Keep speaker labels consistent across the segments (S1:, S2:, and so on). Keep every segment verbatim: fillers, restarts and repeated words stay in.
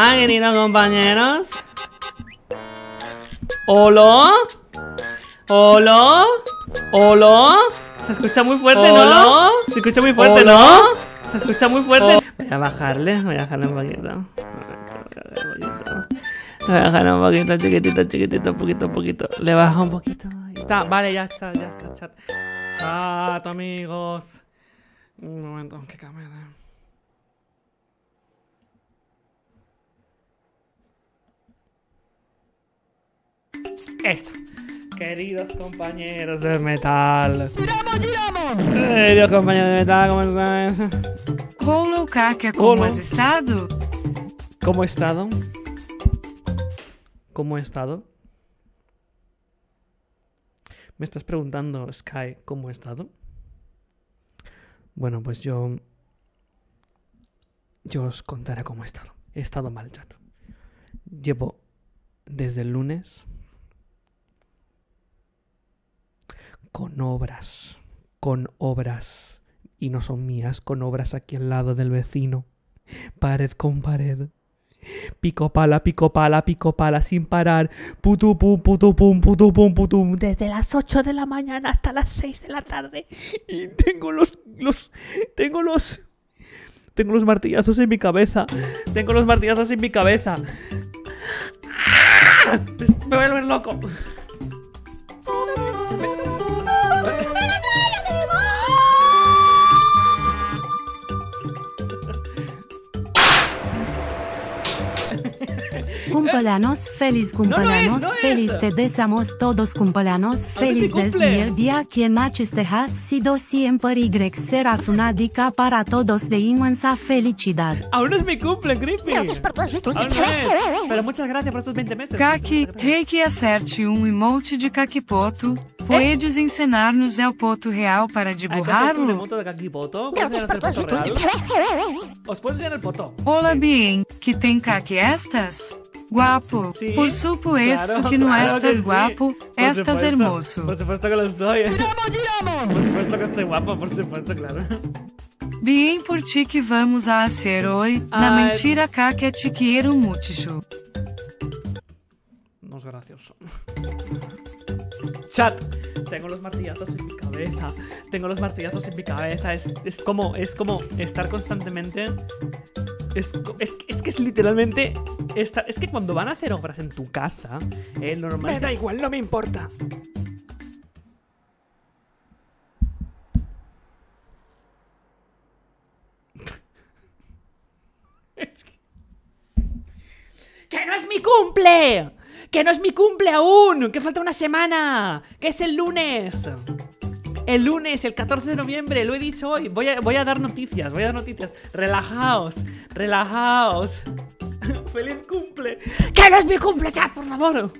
S1: Hola, queridos compañeros. Hola. Hola. Hola. Se escucha muy fuerte, ¿no? Se escucha muy fuerte, ¿no? Se escucha muy fuerte. Voy a bajarle, voy a bajarle un poquito. Voy a bajarle un poquito, chiquitito, chiquitito, poquito, poquito. Le bajo un poquito. Ahí está, vale, ya está, ya está, chat. Chat, amigos. Un momento, que cambie de... Esto. Queridos compañeros de metal.
S2: ¡Giramos, giramos!
S1: Queridos compañeros de metal, ¿cómo estás?
S3: Hola, Kakia, ¿cómo has estado?
S1: ¿Cómo he estado? ¿Cómo he estado? ¿Me estás preguntando, Sky, cómo he estado? Bueno, pues yo... Yo os contaré cómo he estado. He estado mal, chat. Llevo desde el lunes... con obras, con obras, y no son mías, con obras aquí al lado del vecino, pared con pared, pico pala, pico pala, pico pala, sin parar, putu pum, putu pum, putu pum, putum, desde las ocho de la mañana hasta las seis de la tarde, y tengo los, los, tengo los, tengo los martillazos en mi cabeza, tengo los martillazos en mi cabeza, me voy a volver loco.
S4: Cumpleaños, feliz cumpleaños,
S1: no, no es, no
S4: feliz
S1: es.
S4: te deseamos todos cumpleaños,
S1: Ahora es mi
S4: feliz
S1: cumple.
S4: desde el día que naciste has sido siempre y serás una dica para todos de inmensa felicidad.
S1: Aún es mi cumple, Creepy.
S2: Gracias por todos estos
S1: Aún no es. Pero muchas gracias por estos veinte meses.
S3: Kaki,
S1: Muchas gracias.
S3: rei que acerte um emote de caquipoto, poedes ensinar-nos el poto real para
S1: Hay que hacer un
S3: dibujarlo?
S1: remoto de Kakipoto. ¿Puedes
S2: Gracias por
S1: enseñar
S2: todos
S1: el poto
S2: estos
S1: real? ¿Os puedo enseñar el poto?
S3: Hola,
S1: Sí.
S3: bien, que tem Kaki estas? Guapo,
S1: Sí,
S3: por supuesto
S1: claro,
S3: que no
S1: claro que
S3: estás
S1: sí.
S3: guapo,
S1: Por
S3: estás
S1: supuesto.
S3: hermoso.
S1: Por supuesto que lo estoy.
S2: ¡Giramos, giramos!
S1: Por supuesto que estoy guapo, por supuesto, claro.
S3: Bien por ti que vamos a hacer hoy, na
S1: Ay.
S3: mentira Kaki te quiero mucho.
S1: No es gracioso. Chat, tengo los martillazos en mi cabeza. Tengo los martillazos en mi cabeza. Es, es como es como estar constantemente. Es, co- es, es que es literalmente. Esta, es que cuando van a hacer obras en tu casa, eh,
S2: Me
S1: normal.
S2: da igual, no me importa.
S1: ¡Que no es mi cumple! ¡Que no es mi cumple aún! ¡Que falta una semana! ¡Que es el lunes! El lunes, el catorce de noviembre, lo he dicho hoy. Voy a, voy a dar noticias, voy a dar noticias. Relajaos, relajaos. ¡Feliz cumple! ¡Que no es mi cumple, chat, por favor!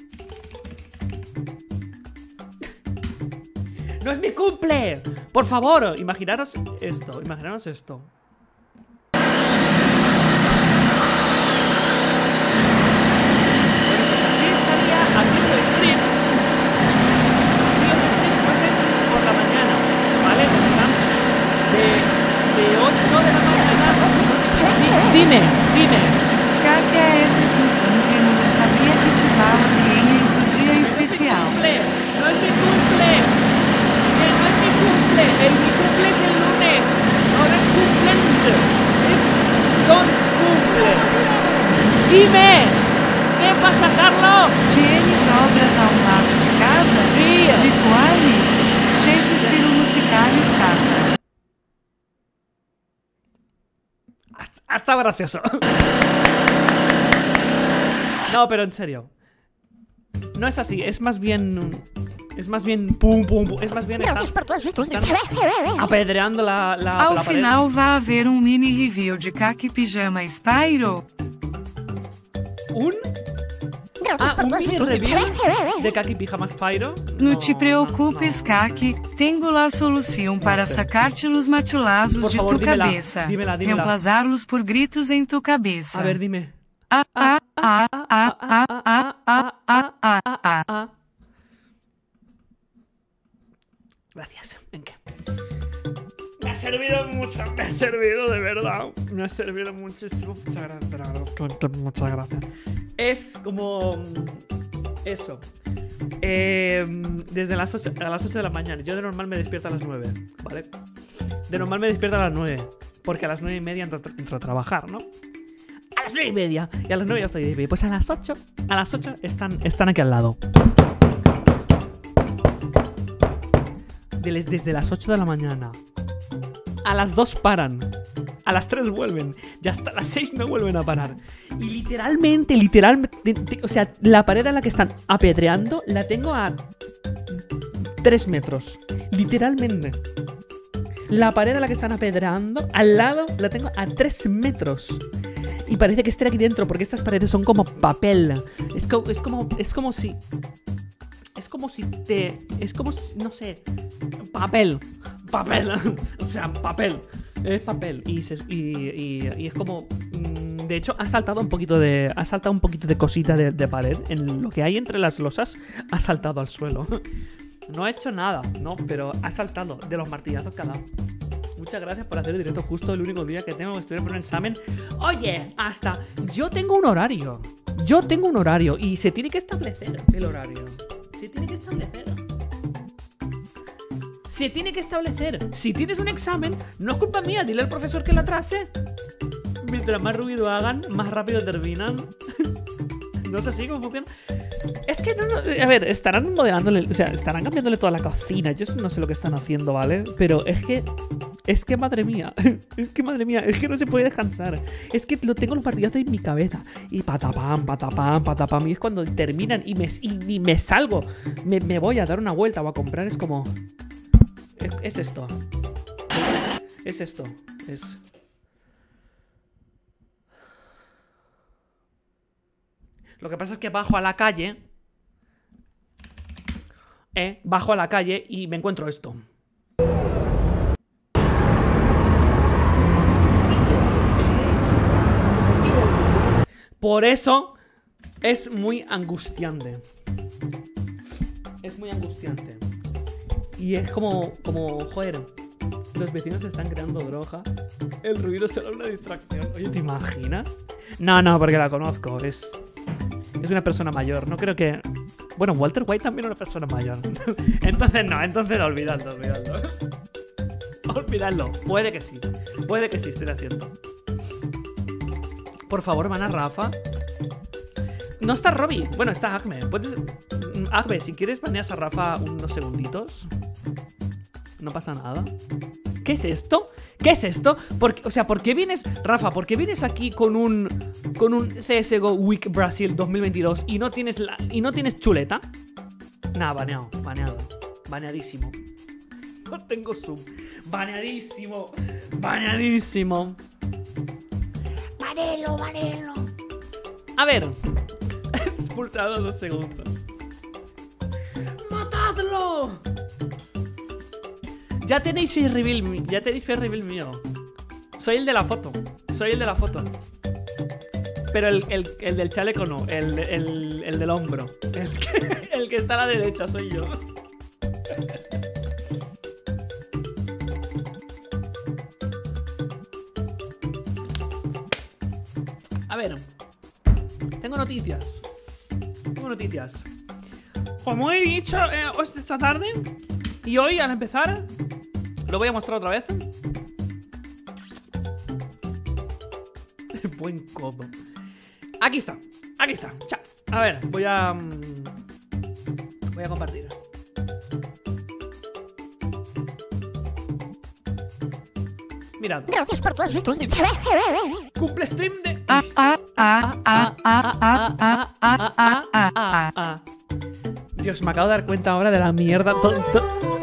S1: ¡No es mi cumple! Por favor, imaginaros esto, imaginaros esto. Así estaría haciendo stream. Si los streams fuesen por la mañana, ¿vale? Porque están de, de ocho de la mañana. Di- Dime, dime.
S3: Kaki é esse tutum que não sabia que te dava bien em tu dia
S1: ¡No es mi
S3: especial.
S1: cumple! ¡No es mi cumple! ¡Que no es mi cumple! El mi cumple es el lunes. No es cumplente. Es don't cumple. Dime. ¿Qué pasa, Carlos?
S3: Tienes obras ao lado de casa?
S1: Sí.
S3: De quais? Shakespeare musicales, Kaka.
S1: Ha estado gracioso. No, pero en serio. No es así, es más bien. Es más bien pum pum pum. Es más bien están,
S2: Gracias por todos estos
S1: están apedreando la, la,
S3: Ao
S1: la pared.
S3: final vai haver um mini review de Kaki Pijama Spyro?
S1: ¿Un?
S2: Gracias
S1: Ah,
S2: por
S1: un
S2: todos
S1: mini
S2: estos
S1: review de Kaki Pijama Spyro.
S3: Não te preocupes,
S1: no.
S3: Kaki. Tenho lá a solução para
S1: sei.
S3: sacar-te los macholazos
S1: Por
S3: de
S1: favor,
S3: tu
S1: dímela,
S3: cabeça.
S1: dímela, dímela.
S3: Reemplazar-los por gritos em tu cabeça.
S1: A ver, dime.
S3: Ah, ah, ah, ah, ah, ah, ah, ah, ah, ah, ah.
S1: Ah. Gracias. ¿En qué? servido mucho, me ha servido de verdad. Me ha servido muchísimo. Muchas gracias, muchas gracias. Es como... Eso. Eh, desde las ocho, a las ocho de la mañana. Yo de normal me despierto a las nueve, ¿vale? De normal me despierto a las nueve, porque a las nueve y media entro, entro a trabajar, ¿no? A las nueve y media. Y a las nueve ya estoy de pie. Pues a las ocho, a las ocho están, están aquí al lado. Desde, desde las ocho de la mañana. A las dos paran. A las tres vuelven. Y hasta las seis no vuelven a parar. Y literalmente, literalmente, o sea, la pared a la que están apedreando la tengo a tres metros. Literalmente. La pared a la que están apedreando al lado la tengo a tres metros. Y parece que esté aquí dentro, porque estas paredes son como papel. Es, co es como, es como si... Es como si te... Es como si... No sé... Papel. Papel. O sea, papel. Es papel. Y, se, y, y, y es como... De hecho, ha saltado un poquito de... Ha saltado un poquito de cosita de, de pared. En lo que hay entre las losas, ha saltado al suelo. No ha hecho nada, no, pero ha saltado de los martillazos que ha dado. Muchas gracias por hacer el directo justo el único día que tengo que estudiar por un examen. Oye, hasta... Yo tengo un horario. Yo tengo un horario y se tiene que establecer el horario. Se tiene que establecer. Se tiene que establecer. Si tienes un examen, no es culpa mía. Dile al profesor que lo atrase. Mientras más ruido hagan, más rápido terminan. No sé así cómo funciona. Es que no, no, a ver, estarán modelándole, o sea, estarán cambiándole toda la cocina. Yo no sé lo que están haciendo, ¿vale? Pero es que, es que madre mía, es que madre mía, es que no se puede descansar. Es que lo tengo los partidazos en mi cabeza. Y patapam, patapam, patapam. Y es cuando terminan y me, y, y me salgo, me, me voy a dar una vuelta o a comprar. Es como... Es, es esto. Es esto. Es... Lo que pasa es que bajo a la calle. Eh, bajo a la calle y me encuentro esto. Por eso es muy angustiante. Es muy angustiante. Y es como, como, joder, los vecinos están creando droga. El ruido será una distracción. Oye, ¿te imaginas? No, no, porque la conozco. Es... Es una persona mayor, no creo que... Bueno, Walter White también es una persona mayor. Entonces no, entonces olvidadlo, olvidadlo. Olvidadlo, puede que sí. Puede que sí, estoy haciendo. Por favor, van a Rafa. No está Robbie, bueno, está Agme. Puedes... Agme, si quieres baneas a Rafa unos segunditos. No pasa nada. ¿Qué es esto? ¿Qué es esto? Porque, o sea, ¿por qué vienes, Rafa? ¿Por qué vienes aquí con un con un C S G O Week Brasil dos mil veintidós y no tienes la, y no tienes chuleta? Nah, baneado, baneado, baneadísimo. No tengo zoom. Baneadísimo, baneadísimo.
S2: Banelo, banelo.
S1: A ver, expulsado dos segundos. ¡Matadlo! Ya tenéis face reveal, ya tenéis face reveal mío. Soy el de la foto. Soy el de la foto. Pero el, el, el del chaleco no. El, el, el del hombro. El que, el que está a la derecha soy yo. A ver. Tengo noticias. Tengo noticias. Como he dicho eh, esta tarde y hoy al empezar... Lo voy a mostrar otra vez. Buen codo. Aquí está, aquí está. Cha. A ver, voy a... Voy a compartir. Mirad.
S2: Gracias por todos estos...
S1: Cumple stream de...
S3: Ah, ah, ah, ah, ah, ah, ah, ah, ah, ah, ah,
S1: ah. Dios, me acabo de dar cuenta ahora de la mierda. To- to-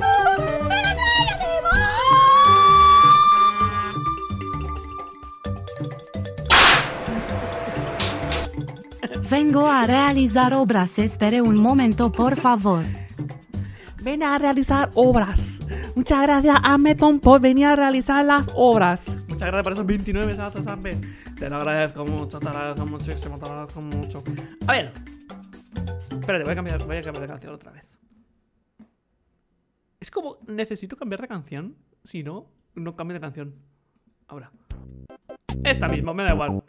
S4: Vengo a realizar obras. Espere un momento, por favor.
S1: Ven a realizar obras. Muchas gracias a Meton por venir a realizar las obras. Muchas gracias por esos veintinueve meses, Sambe. Te lo agradezco mucho, te lo agradezco muchísimo, te lo agradezco mucho. A ver. Espérate, voy a cambiar, voy a cambiar de canción otra vez. Es como, necesito cambiar de canción. Si no, no cambie de canción. Ahora. Esta misma, me da igual.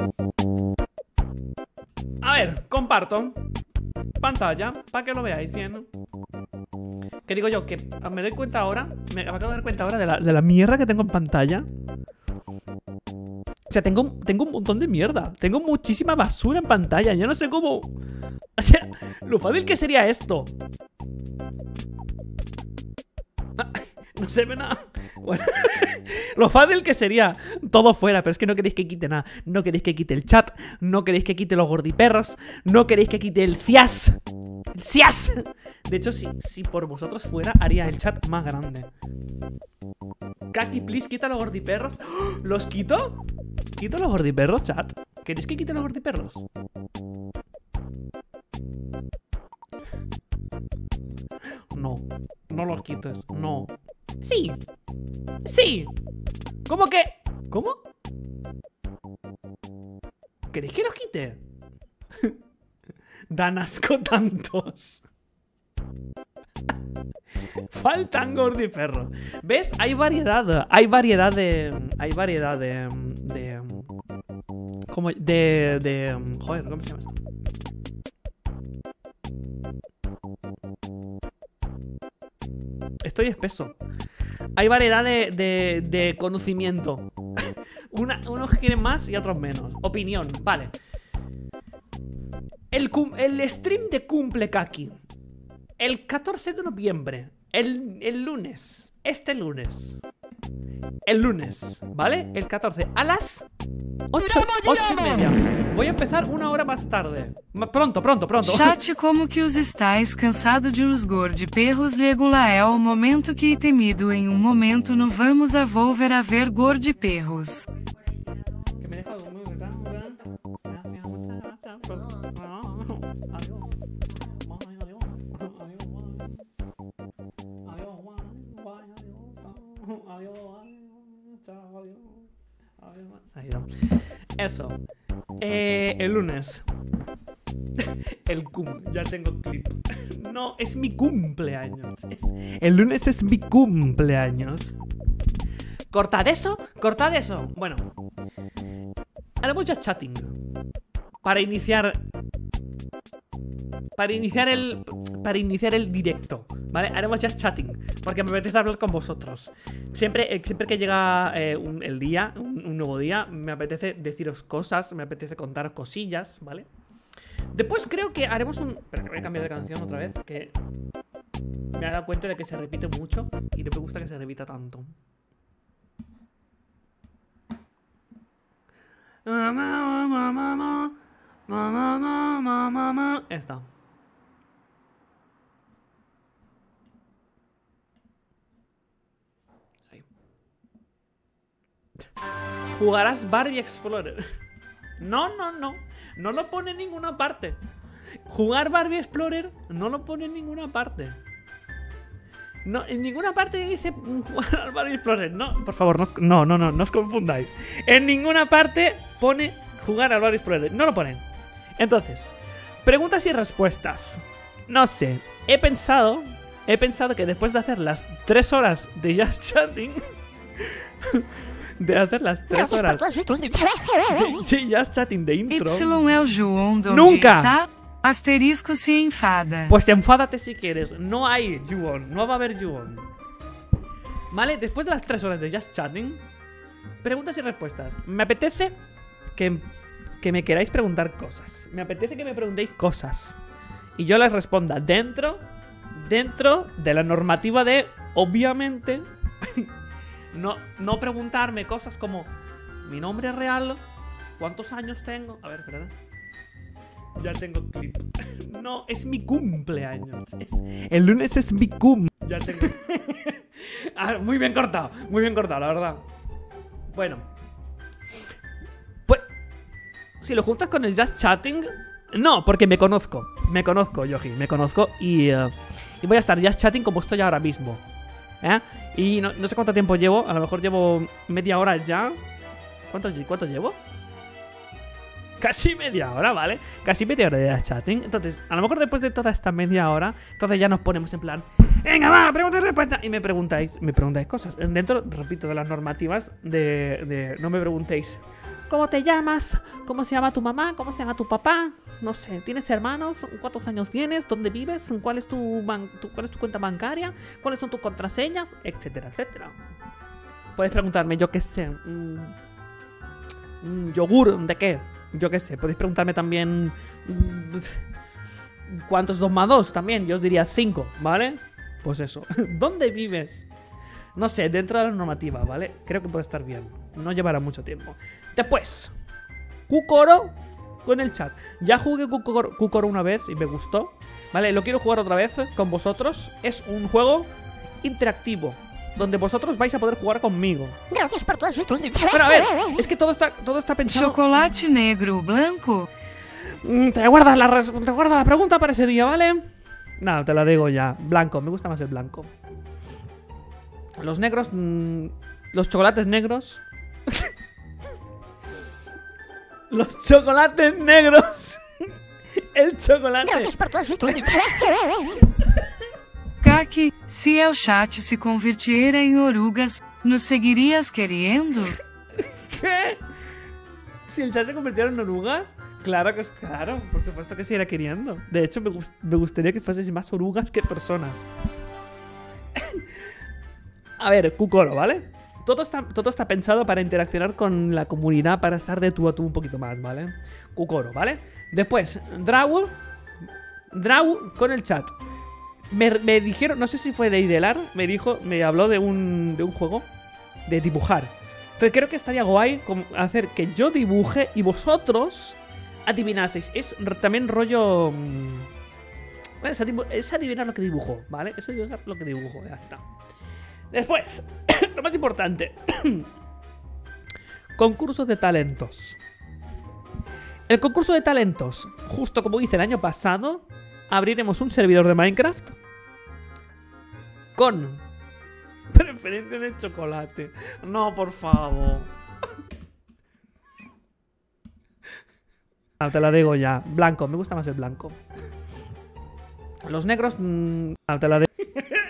S1: A ver, comparto pantalla para que lo veáis bien. Que digo yo, que me doy cuenta ahora. Me acabo de dar cuenta ahora de la, de la mierda que tengo en pantalla. O sea, tengo, tengo un montón de mierda. Tengo muchísima basura en pantalla. Yo no sé cómo... O sea, lo fácil que sería esto. No se ve nada. Bueno, lo fácil que sería todo fuera. Pero es que no queréis que quite nada. No queréis que quite el chat. No queréis que quite los gordiperros. No queréis que quite el cias. El cias. De hecho, si, si por vosotros fuera, haría el chat más grande. Kaki, please, quita los gordiperros. ¿Los quito? ¿Quito los gordiperros, chat? ¿Queréis que quite los gordiperros? No, no los quites, no. Sí, sí. ¿Cómo que? ¿Cómo? ¿Queréis que los quite? Dan asco tantos. Faltan gordiperros. ¿Ves? Hay variedad. Hay variedad de... Hay variedad de... De... ¿Cómo? De... de joder, ¿cómo se llama esto? Estoy espeso. Hay variedad de, de, de conocimiento. Una, unos quieren más y otros menos. Opinión, vale. El, el stream de cumple Kaki. El catorce de noviembre. El, el lunes. Este lunes. El lunes, ¿vale? El catorce. A las ocho, ocho y media. Voy a empezar una hora más tarde. Pronto, pronto, pronto.
S3: Chat, como que os estáis cansado de os gordiperros Legulael, momento que temido em um momento no vamos a volver a ver gordiperros.
S1: Que me deja dormir, ¿verdad? Gracias, muchas gracias. Adiós. Eso. Eh, el lunes. El cum. Ya tengo clip. No, es mi cumpleaños. Es, el lunes es mi cumpleaños. ¿Cortad eso? ¿Cortad eso? Bueno. Haremos ya chatting. Para iniciar... Para iniciar el... Para iniciar el directo, ¿vale? Haremos ya chatting, porque me apetece hablar con vosotros. Siempre, eh, siempre que llega eh, un, el día, un, un nuevo día, me apetece deciros cosas, me apetece contaros cosillas, ¿vale? Después creo que haremos un... Pero que voy a cambiar de canción otra vez, que me he dado cuenta de que se repite mucho y no me gusta que se repita tanto. Esta. Ahí. Jugarás Barbie Explorer. No, no, no. No lo pone en ninguna parte. Jugar Barbie Explorer no lo pone en ninguna parte. No, en ninguna parte dice jugar al Barbie Explorer. No, por favor, no, no, no, no, no os confundáis. En ninguna parte pone jugar al Barbie Explorer. No lo ponen. Entonces, preguntas y respuestas. No sé, he pensado He pensado que después de hacer las tres horas de Just Chatting De hacer las tres horas de Just Chatting de intro,
S3: Y é o João de onde
S1: Nunca.
S3: está? Asterisco se enfada.
S1: Pues enfádate si quieres. No hay Yuon, no va a haber Yuon. Vale, después de las tres horas de Just Chatting, preguntas y respuestas. Me apetece que, que me queráis preguntar cosas. Me apetece que me preguntéis cosas y yo les responda dentro Dentro de la normativa de, obviamente, no, no preguntarme cosas como mi nombre real, cuántos años tengo. A ver, espera. Ya tengo clip. No, es mi cumpleaños. Es, el lunes es mi cum. Ya tengo. Ah, muy bien cortado, muy bien cortado, la verdad. Bueno. Pues, si lo juntas con el Just Chatting, no, porque me conozco. Me conozco, Yoji, me conozco y, uh, y voy a estar Just Chatting como estoy ahora mismo. ¿Eh? Y no, no sé cuánto tiempo llevo. A lo mejor llevo media hora ya. ¿Cuánto, cuánto llevo? Casi media hora, ¿vale? Casi media hora de chatting. Entonces, a lo mejor después de toda esta media hora, entonces ya nos ponemos en plan Venga, va, pregunta y respuesta. Y me preguntáis, me preguntáis cosas. Dentro, repito, de las normativas de, de... No me preguntéis ¿cómo te llamas? ¿Cómo se llama tu mamá? ¿Cómo se llama tu papá? No sé, ¿tienes hermanos? ¿Cuántos años tienes? ¿Dónde vives? ¿Cuál es tu, ban tu, cuál es tu cuenta bancaria? ¿Cuáles son tus contraseñas? Etcétera, etcétera. Podéis preguntarme, yo qué sé, mmm, mmm, yogur, ¿de qué? Yo qué sé, podéis preguntarme también mmm, ¿cuántos dos más dos? También, yo os diría cinco, ¿vale? Pues eso. ¿Dónde vives? No sé, dentro de la normativa, ¿vale? Creo que puede estar bien. No llevará mucho tiempo. Después, Kukoro con el chat. Ya jugué Kukoro, Kukoro una vez y me gustó, ¿vale? Lo quiero jugar otra vez con vosotros. Es un juego interactivo donde vosotros vais a poder jugar conmigo.
S2: Gracias por todos estos...
S1: Pero a ver, es que todo está, todo está pensado...
S3: Chocolate negro blanco.
S1: Te guardas, la res... te guardas la pregunta para ese día, ¿vale? No, te la digo ya. Blanco, me gusta más el blanco. Los negros... Mmm, los chocolates negros... los chocolates negros... el chocolate...
S2: Gracias por todos estos...
S3: Kaki, se el chat se convirtiera em orugas, ¿nos seguirías queriendo?
S1: ¿Qué? Si el chat se convirtiera en orugas, claro que es claro, por supuesto que seguirá queriendo. De hecho, me, gust me gustaría que fueses más orugas que personas. A ver, Kukoro, ¿vale? Todo está, todo está pensado para interaccionar con la comunidad, para estar de tú a tú un poquito más, ¿vale? Kukoro, ¿vale? Después, Draw. Draw con el chat. Me, me dijeron, no sé si fue de Idelar, me dijo, me habló de un, de un juego de dibujar. Entonces creo que estaría guay hacer que yo dibuje y vosotros adivinaseis. Es también rollo... Es, es adivinar lo que dibujo, ¿vale? Es adivinar lo que dibujo, ya está. Después, lo más importante. Concurso de talentos. El concurso de talentos, justo como hice el año pasado, abriremos un servidor de Minecraft con preferencia de chocolate. No, por favor. No, te la digo ya. Blanco, me gusta más el blanco. Los negros... Mmm, no, te la digo.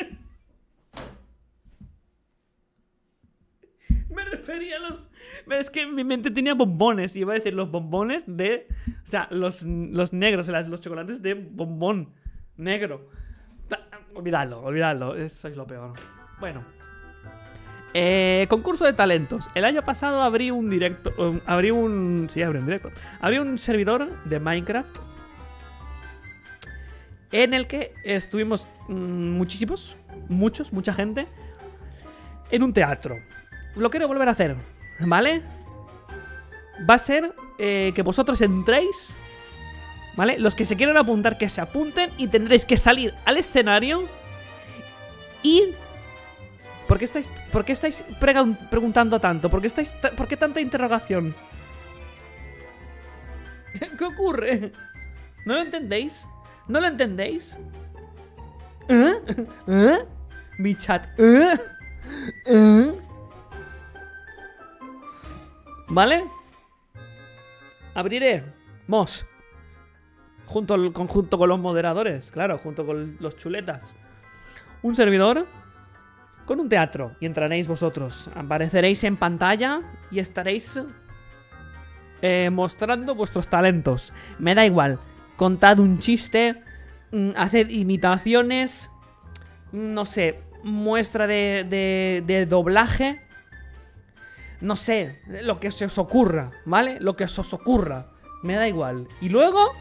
S1: Me refería a los... Es que en mi mente tenía bombones. Y iba a decir los bombones de... O sea, los, los negros, los chocolates de bombón negro. Olvidadlo, olvidadlo. Sois lo peor. Bueno. Eh, concurso de talentos. El año pasado abrí un directo... Um, abrí un... Sí, abrí un directo. Abrí un servidor de Minecraft en el que estuvimos mmm, muchísimos, muchos, mucha gente en un teatro. Lo quiero volver a hacer, ¿vale? Va a ser eh, que vosotros entréis, ¿vale? Los que se quieran apuntar, que se apunten. Y tendréis que salir al escenario. Y... ¿Por qué estáis, por qué estáis preguntando tanto? ¿Por qué, estáis ¿Por qué tanta interrogación? ¿Qué ocurre? ¿No lo entendéis? ¿No lo entendéis? ¿Eh? ¿Eh? Mi chat. ¿Eh? ¿Eh? ¿Vale? Abriré Mos junto, al, junto con los moderadores, claro, junto con los chuletas, un servidor con un teatro. Y entraréis vosotros, apareceréis en pantalla y estaréis eh, mostrando vuestros talentos. Me da igual, contad un chiste, haced imitaciones, no sé, muestra de, de, de doblaje. No sé, lo que se os ocurra, ¿vale? Lo que se os ocurra. Me da igual. Y luego...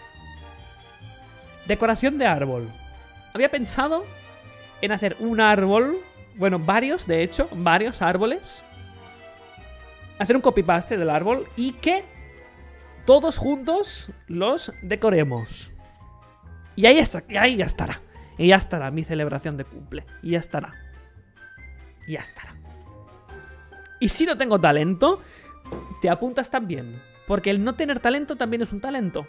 S1: decoración de árbol. Había pensado en hacer un árbol... Bueno, varios, de hecho, varios árboles. Hacer un copy-paste del árbol y que todos juntos los decoremos. Y ahí, está, y ahí ya estará. Y ya estará mi celebración de cumple. Y ya estará. Y ya estará. Y si no tengo talento, te apuntas también. Porque el no tener talento también es un talento.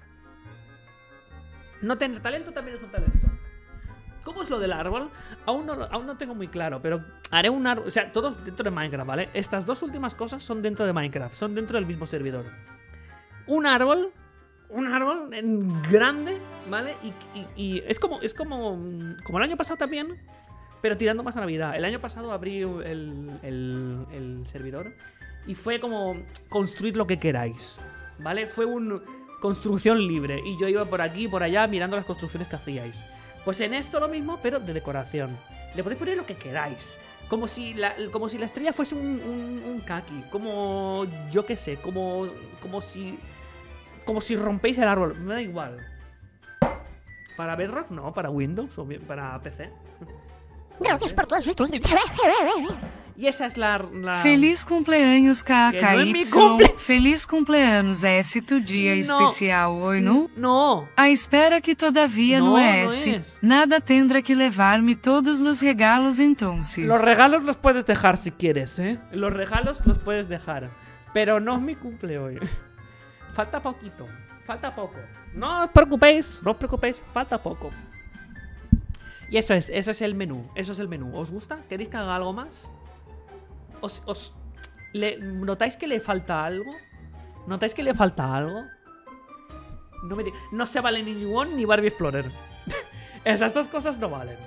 S1: No tener talento también es un talento. ¿Cómo es lo del árbol? Aún no, aún no tengo muy claro, pero haré un árbol... O sea, todos dentro de Minecraft, ¿vale? Estas dos últimas cosas son dentro de Minecraft. Son dentro del mismo servidor. Un árbol un árbol en grande, ¿vale? Y, y- y es como es como, como el año pasado también, pero tirando más a Navidad. El año pasado abrí el, el, el servidor y fue como construir lo que queráis, ¿vale? Fue una construcción libre y yo iba por aquí y por allá mirando las construcciones que hacíais. Pues en esto lo mismo, pero de decoración. Le podéis poner lo que queráis. Como si la, como si la estrella fuese un, un, un kaki. Como, yo qué sé, como, como si... Como si rompéis el árbol. Me da igual. ¿Para Bedrock? No, para Windows o bien para P C.
S2: Gracias por todos estos días.
S1: Y esa es la... la...
S3: Feliz cumpleaños
S1: Que no es mi
S3: K K Y.
S1: cumple.
S3: Feliz cumpleaños S, tu dia
S1: No.
S3: especial, oi não?
S1: No.
S3: A espera que todavia
S1: No,
S3: no,
S1: no
S3: S.
S1: es.
S3: Nada tendrá que levar-me todos los regalos entonces.
S1: Los regalos los puedes dejar si quieres, ¿eh? Los regalos los puedes dejar. Pero no es mi cumple hoy. Falta poquito. Falta poco. No os preocupéis. No os preocupéis. Falta poco. Y eso es. Eso es el menú. Eso es el menú. ¿Os gusta? ¿Queréis que haga algo más? ¿Os, os le, ¿Notáis que le falta algo? ¿Notáis que le falta algo? No me diga- No se vale ni New On ni Barbie Explorer. Esas dos cosas no valen.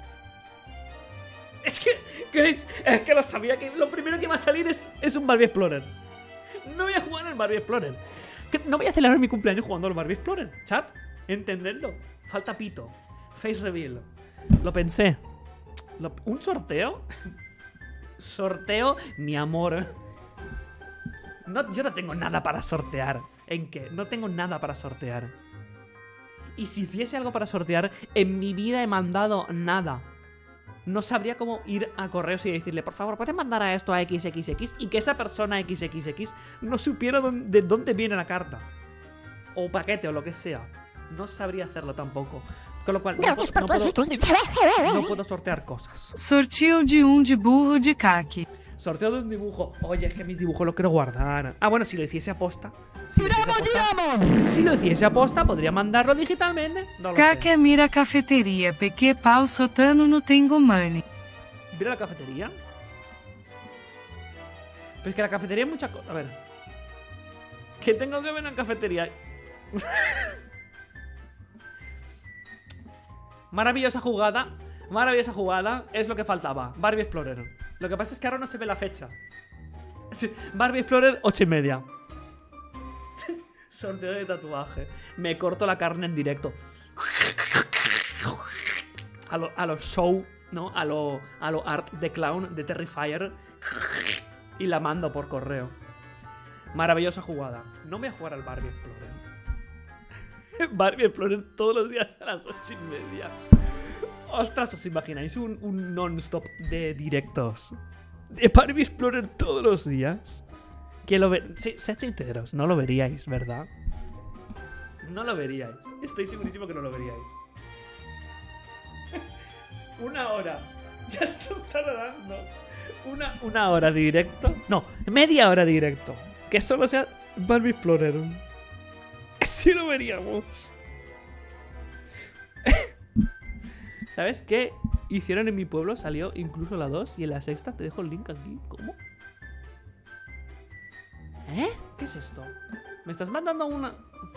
S1: Es que, que es, es que lo sabía que lo primero que va a salir es, es un Barbie Explorer. No voy a jugar al Barbie Explorer. Que no voy a celebrar mi cumpleaños jugando al Barbie Explorer. Chat, entendedlo. Falta pito. Face reveal. Lo pensé. Lo- ¿Un sorteo? Sorteo, mi amor. No, yo no tengo nada para sortear. ¿En qué? No tengo nada para sortear. Y si hiciese algo para sortear, en mi vida he mandado nada. No sabría cómo ir a correos y decirle, por favor, ¿puedes mandar a esto a equis equis equis? Y que esa persona equis equis equis no supiera dónde- de dónde viene la carta. O paquete o lo que sea. No sabría hacerlo tampoco. Con lo cual, no,
S2: Gracias
S1: puedo-
S2: por
S1: no
S2: todos
S1: puedo,
S2: estos días.
S1: no puedo sortear cosas.
S3: Sortiu de um de burro de caque.
S1: Sorteo de un dibujo. Oye, es que mis dibujos los quiero guardar. Ah, bueno, si lo hiciese aposta. Si lo hiciese aposta, si lo hiciese aposta, podría mandarlo digitalmente. No lo sé.
S3: Caque mira a cafeteria, porque pau sotano no tengo money.
S1: ¿Mira la cafetería? Pero es que la cafetería es mucha cosa. A ver. ¿Qué tengo que ver en la cafetería? Maravillosa jugada. Maravillosa jugada. Es lo que faltaba. Barbie Explorer. Lo que pasa es que ahora no se ve la fecha. Sí, Barbie Explorer, ocho y media. Sorteo de tatuaje. Me corto la carne en directo. A lo, a lo show, ¿no? A lo, a lo art de clown de Terrifier. Y la mando por correo. Maravillosa jugada. No voy a jugar al Barbie Explorer. Barbie Explorer todos los días a las ocho y media. Ostras, ¿os imagináis un, un non-stop de directos? De Barbie Explorer todos los días. Que lo ve... Sí, sed sinceros, no lo veríais, ¿verdad? No lo veríais. Estoy segurísimo que no lo veríais. Una hora. Ya esto está dando. Una, una hora de directo. No, media hora de directo. Que solo sea Barbie Explorer. Sí lo veríamos. ¿Sabes qué hicieron en mi pueblo? Salió incluso la dos y en la sexta te dejo el link aquí. ¿Cómo? ¿Eh? ¿Qué es esto? Me estás mandando una...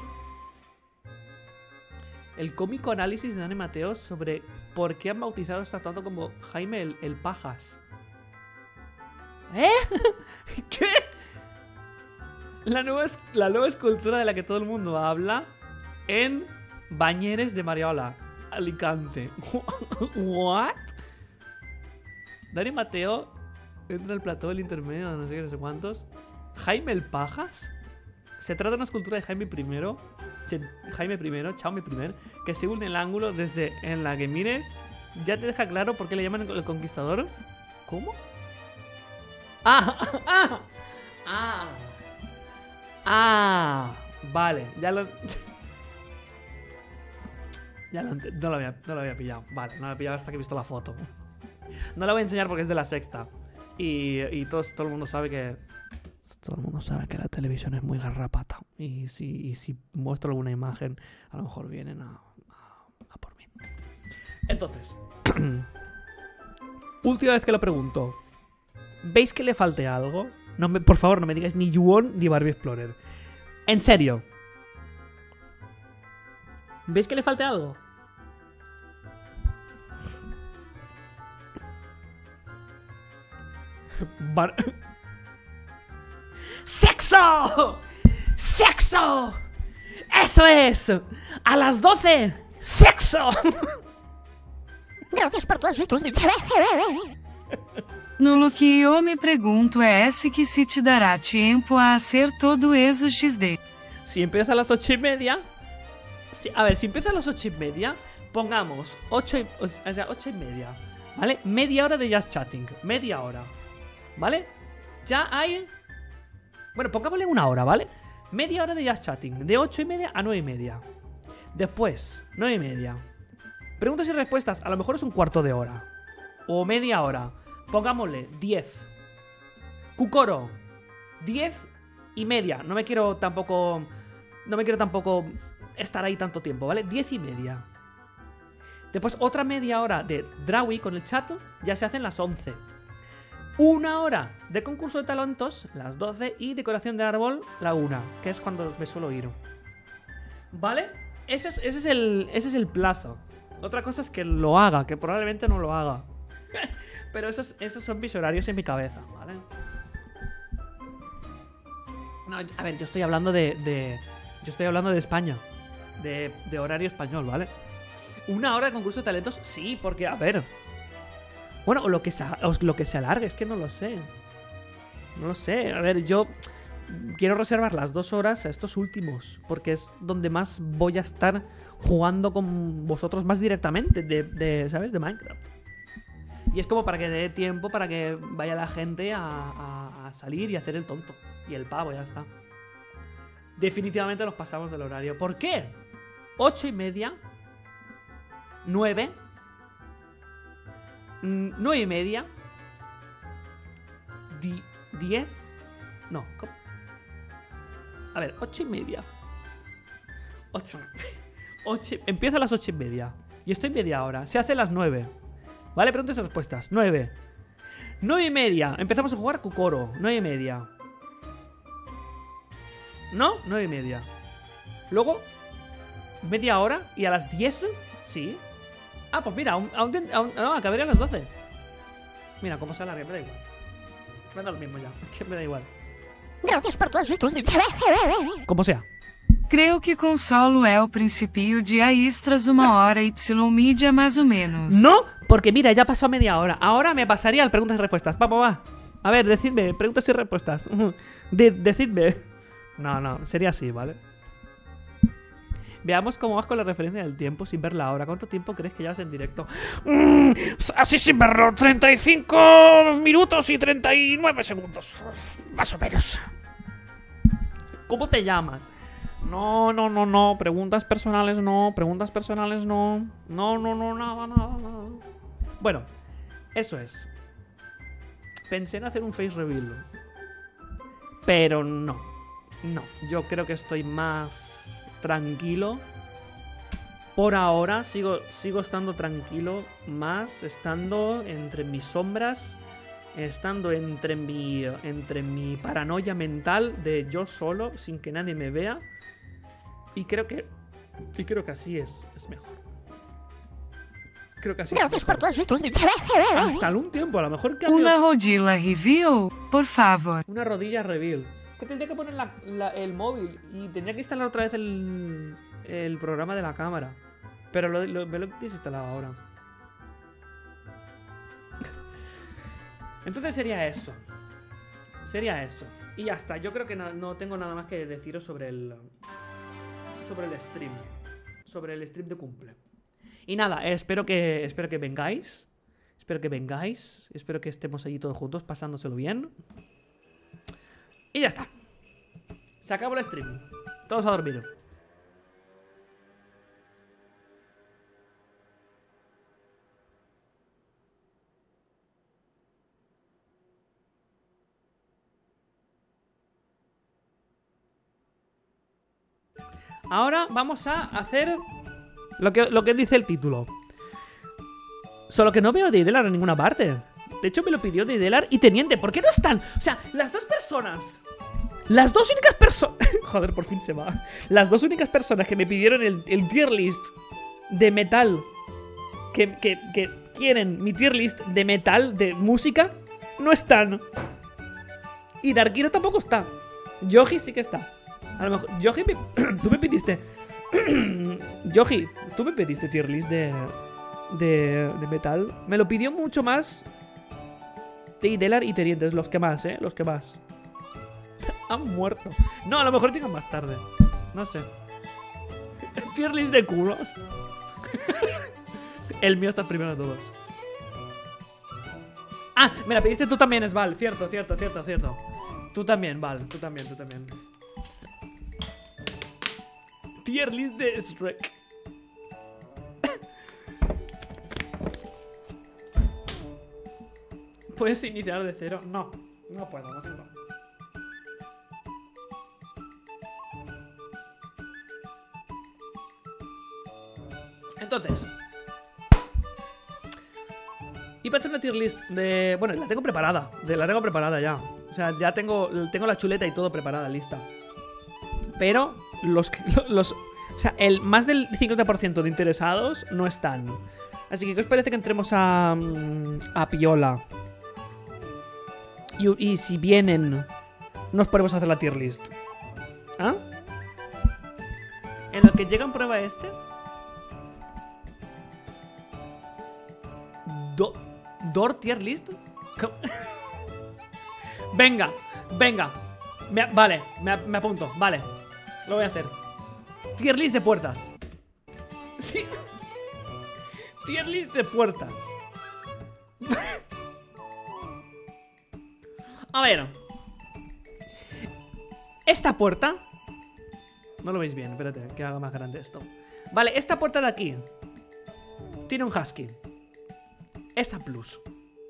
S1: El cómico análisis de Dani Mateos sobre por qué han bautizado esta estatua como Jaime el, el Pajas. ¿Eh? ¿Qué? La nueva, es- la nueva escultura de la que todo el mundo habla en Bañeres de Mariola, Alicante. ¿What? Dani Mateo entra al plató del intermedio, no sé qué, no sé cuántos. ¿Jaime el Pajas? Se trata de una escultura de Jaime I, Che- Jaime I, Chaume I, que según el ángulo desde en la que mires, ya te deja claro por qué le llaman el conquistador. ¿Cómo? ¡Ah! ¡Ah! ¡Ah! ¡Ah! Vale, ya lo... Ya lo ent- no, lo había, no lo había pillado. Vale, no lo había pillado hasta que he visto la foto. No la voy a enseñar porque es de la sexta. Y, y todos- todo el mundo sabe que... Todo el mundo sabe que la televisión es muy garrapata. Y si, y si muestro alguna imagen, a lo mejor vienen a, a, a por mí. Entonces... Última vez que lo pregunto. ¿Veis que le falte algo? No me, por favor, no me digáis ni Yuon ni Barbie Explorer. En serio. ¿Veis que le falta algo? Bar ¡Sexo! ¡Sexo! ¡Eso es! ¡A las doce! ¡Sexo!
S2: Gracias por todos estos bits.
S3: No que eu me pregunto é esse que se te dará tempo a hacer todo eso X D.
S1: Si empieza a las ocho y media... Si, a ver, si empieza a las ocho y media, pongamos ocho y, o sea, ocho y media, ¿vale? Media hora de just chatting, media hora, ¿vale? Ya hay... Bueno, pongámosle una hora, ¿vale? Media hora de just chatting, de ocho y media a nueve y media. Después, nueve y media. Preguntas y respuestas, a lo mejor es un cuarto de hora. O media hora. Pongámosle diez. Cucoro, diez y media. No me quiero tampoco... No me quiero tampoco estar ahí tanto tiempo, ¿vale? Diez y media. Después otra media hora de Drawi con el chat. Ya se hacen las once. Una hora de concurso de talentos, las doce. Y decoración de árbol, la una, que es cuando me suelo ir. ¿Vale? Ese es, ese es, el, ese es el plazo. Otra cosa es que lo haga, que probablemente no lo haga. Pero esos, esos son mis horarios en mi cabeza, ¿vale? No, a ver, yo estoy hablando de... de yo estoy hablando de España. De, de horario español, ¿vale? Una hora de concurso de talentos, sí, porque, a ver... Bueno, o lo que se, o lo que se alargue, es que no lo sé. No lo sé. A ver, yo quiero reservar las dos horas a estos últimos, porque es donde más voy a estar jugando con vosotros más directamente, de, de ¿sabes? De Minecraft. Y es como para que dé tiempo para que vaya la gente a, a, a salir y hacer el tonto. Y el pavo, ya está. Definitivamente nos pasamos del horario. ¿Por qué? Ocho y media. Nueve. Nueve y media. Di, diez. No, ¿cómo? A ver, ocho y media. Ocho. Ocho. Empieza a las ocho y media. Y estoy media hora. Se hace a las nueve. ¿Vale? Preguntas y respuestas. Nueve. Nueve y media. Empezamos a jugar Cucoro. Nueve y media. ¿No? Nueve y media. Luego, media hora. Y a las diez. Sí. Ah, pues mira, aún, aún, aún, no, acabaría a las doce. Mira, cómo se alarga, me da igual. Me da lo mismo ya. Es que me da igual.
S2: Gracias por todos estos bits.
S1: Como sea.
S3: Creio que com solo é o principio de a extras uma hora y mídia más o menos.
S1: No, porque mira, ya pasó media hora. Ahora me pasaría al preguntas y respuestas. Vamos, va. A ver, decidme, preguntas y respuestas. De, decidme. No, no, sería así, ¿vale? Veamos cómo vas con la referencia del tiempo sin ver la hora. ¿Cuánto tiempo crees que llevas en directo? Mm, así sin verlo, treinta y cinco minutos y treinta y nueve segundos. Más o menos. ¿Cómo te llamas? No, no, no, no. Preguntas personales no. Preguntas personales no. No, no, no, nada, nada, nada. Bueno, eso es. Pensé en hacer un face reveal. Pero no. No, yo creo que estoy más tranquilo. Por ahora sigo, sigo estando tranquilo. Más estando entre mis sombras. Estando entre mi, entre mi paranoia mental de yo solo, sin que nadie me vea. Y creo que y creo que así es, es mejor. Creo que así
S2: Gracias
S1: es
S2: por
S1: mejor.
S2: todos estos bits.
S1: Hasta algún tiempo, a lo mejor cambio.
S3: Uma rodilla review, por favor.
S1: Una rodilla reveal. Que tendría que poner la, la, el móvil y tendría que instalar otra vez el, el programa de la cámara. Pero lo, lo, me lo he desinstalado ahora. Entonces sería eso. Sería eso. Y ya está. Yo creo que no, no tengo nada más que deciros sobre el... Sobre el stream. Sobre el stream de cumple. Y nada, espero que, espero que vengáis. Espero que vengáis. Espero que estemos allí todos juntos pasándoselo bien. Y ya está. Se acabó el stream. Todos a dormir. Ahora vamos a hacer lo que, lo que dice el título. Solo que no veo a Deidelar en ninguna parte. De hecho me lo pidió Deidelar y Teniente. ¿Por qué no están? O sea, las dos personas Las dos únicas personas... Joder, por fin se va. Las dos únicas personas que me pidieron el, el tier list de metal, que, que, que quieren mi tier list de metal, de música, no están. Y Darkira tampoco está. Yoji sí que está. A lo mejor... Yoji, me... tú me pediste... Yoji, tú me pediste tier list de... De, de metal. Me lo pidió mucho más de Idelar y Terientes, los que más, eh, los que más. Han muerto. No, a lo mejor llegan más tarde. No sé. Tier list de culos. El mío está primero de todos. Ah, me la pediste tú también, Sval. Cierto, cierto, cierto, cierto. Tú también, Val. Tú también, tú también. Tier list de Shrek. ¿Puedes iniciar de cero? No, no puedo, no puedo. Entonces, iba a hacer una tier list de... Bueno, la tengo preparada, de, la tengo preparada ya. O sea, ya tengo, tengo la chuleta y todo preparada, lista. Pero los, los... O sea, el más del cincuenta por ciento de interesados no están. Así que, ¿qué os parece que entremos a... a Piola? Y, y si vienen, nos ponemos a hacer la tier list. ¿Ah? En lo que llega en prueba este... Do, ¿Door tier list? Venga, venga. Me, vale, me, me apunto, vale. Lo voy a hacer. Tier list de puertas. Tier list de puertas. A ver. Esta puerta... No lo veis bien, espérate, que haga más grande esto. Vale, esta puerta de aquí tiene un husky. Esa plus.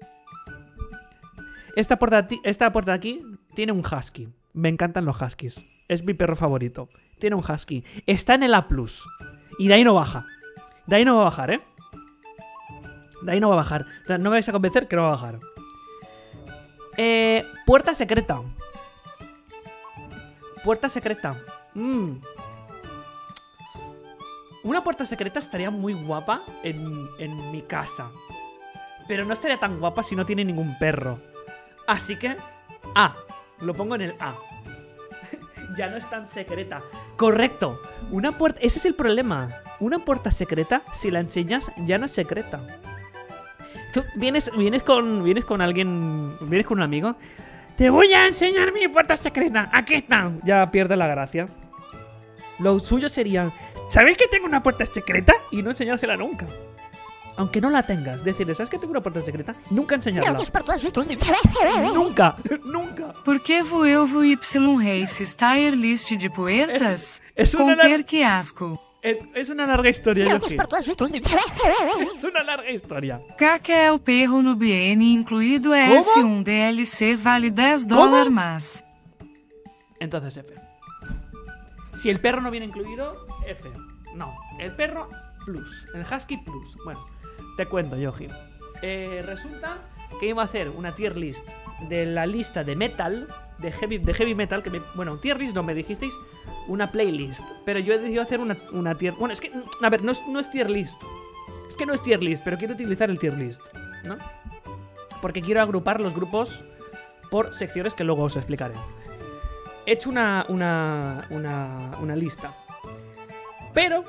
S1: Esta puerta, esta puerta de aquí tiene un husky. Me encantan los huskies. Es mi perro favorito. Tiene un husky. Está en el A plus. Y de ahí no baja. De ahí no va a bajar, ¿eh? De ahí no va a bajar. O sea, no me vais a convencer que no va a bajar. Eh, puerta secreta. Puerta secreta. Mm. Una puerta secreta estaría muy guapa en, en mi casa. Pero no estaría tan guapa si no tiene ningún perro. Así que A. Lo pongo en el A. Ya no es tan secreta. Correcto. Una puerta... Ese es el problema. Una puerta secreta, si la enseñas, ya no es secreta. Tú vienes, vienes con... Vienes con alguien... Vienes con un amigo. Te voy a enseñar mi puerta secreta. Aquí está. Ya pierde la gracia. Lo suyo sería... ¿Sabéis que tengo una puerta secreta? Y no enseñársela nunca. Aunque no la tengas, decirle, ¿sabes que tengo una puerta secreta? Nunca enseñarla.
S2: Gracias por todos estos memes.
S1: Nunca, nunca.
S3: Por que voeu Y Race Tier List de puertas?
S1: Es, es una
S3: Com
S1: lar-
S3: que asco.
S1: es, es una larga historia,
S2: Gracias
S1: Yoshi.
S2: por todos estos memes.
S1: Es una larga historia.
S3: Caca é o perro no B N, incluído a
S1: ¿Cómo?
S3: S um D L C, vale diez dólares más.
S1: Entonces F. Si el perro no viene incluido, F. No, el perro plus. El husky plus. Bueno, te cuento, Yoji. Eh, resulta que iba a hacer una tier list de la lista de metal, de heavy, de heavy metal, que me, bueno, tier list no me dijisteis, una playlist. Pero yo he decidido hacer una, una tier... Bueno, es que, a ver, no es, no es tier list. Es que no es tier list, pero quiero utilizar el tier list, ¿no? Porque quiero agrupar los grupos por secciones que luego os explicaré. He hecho una, una, una, una lista. Pero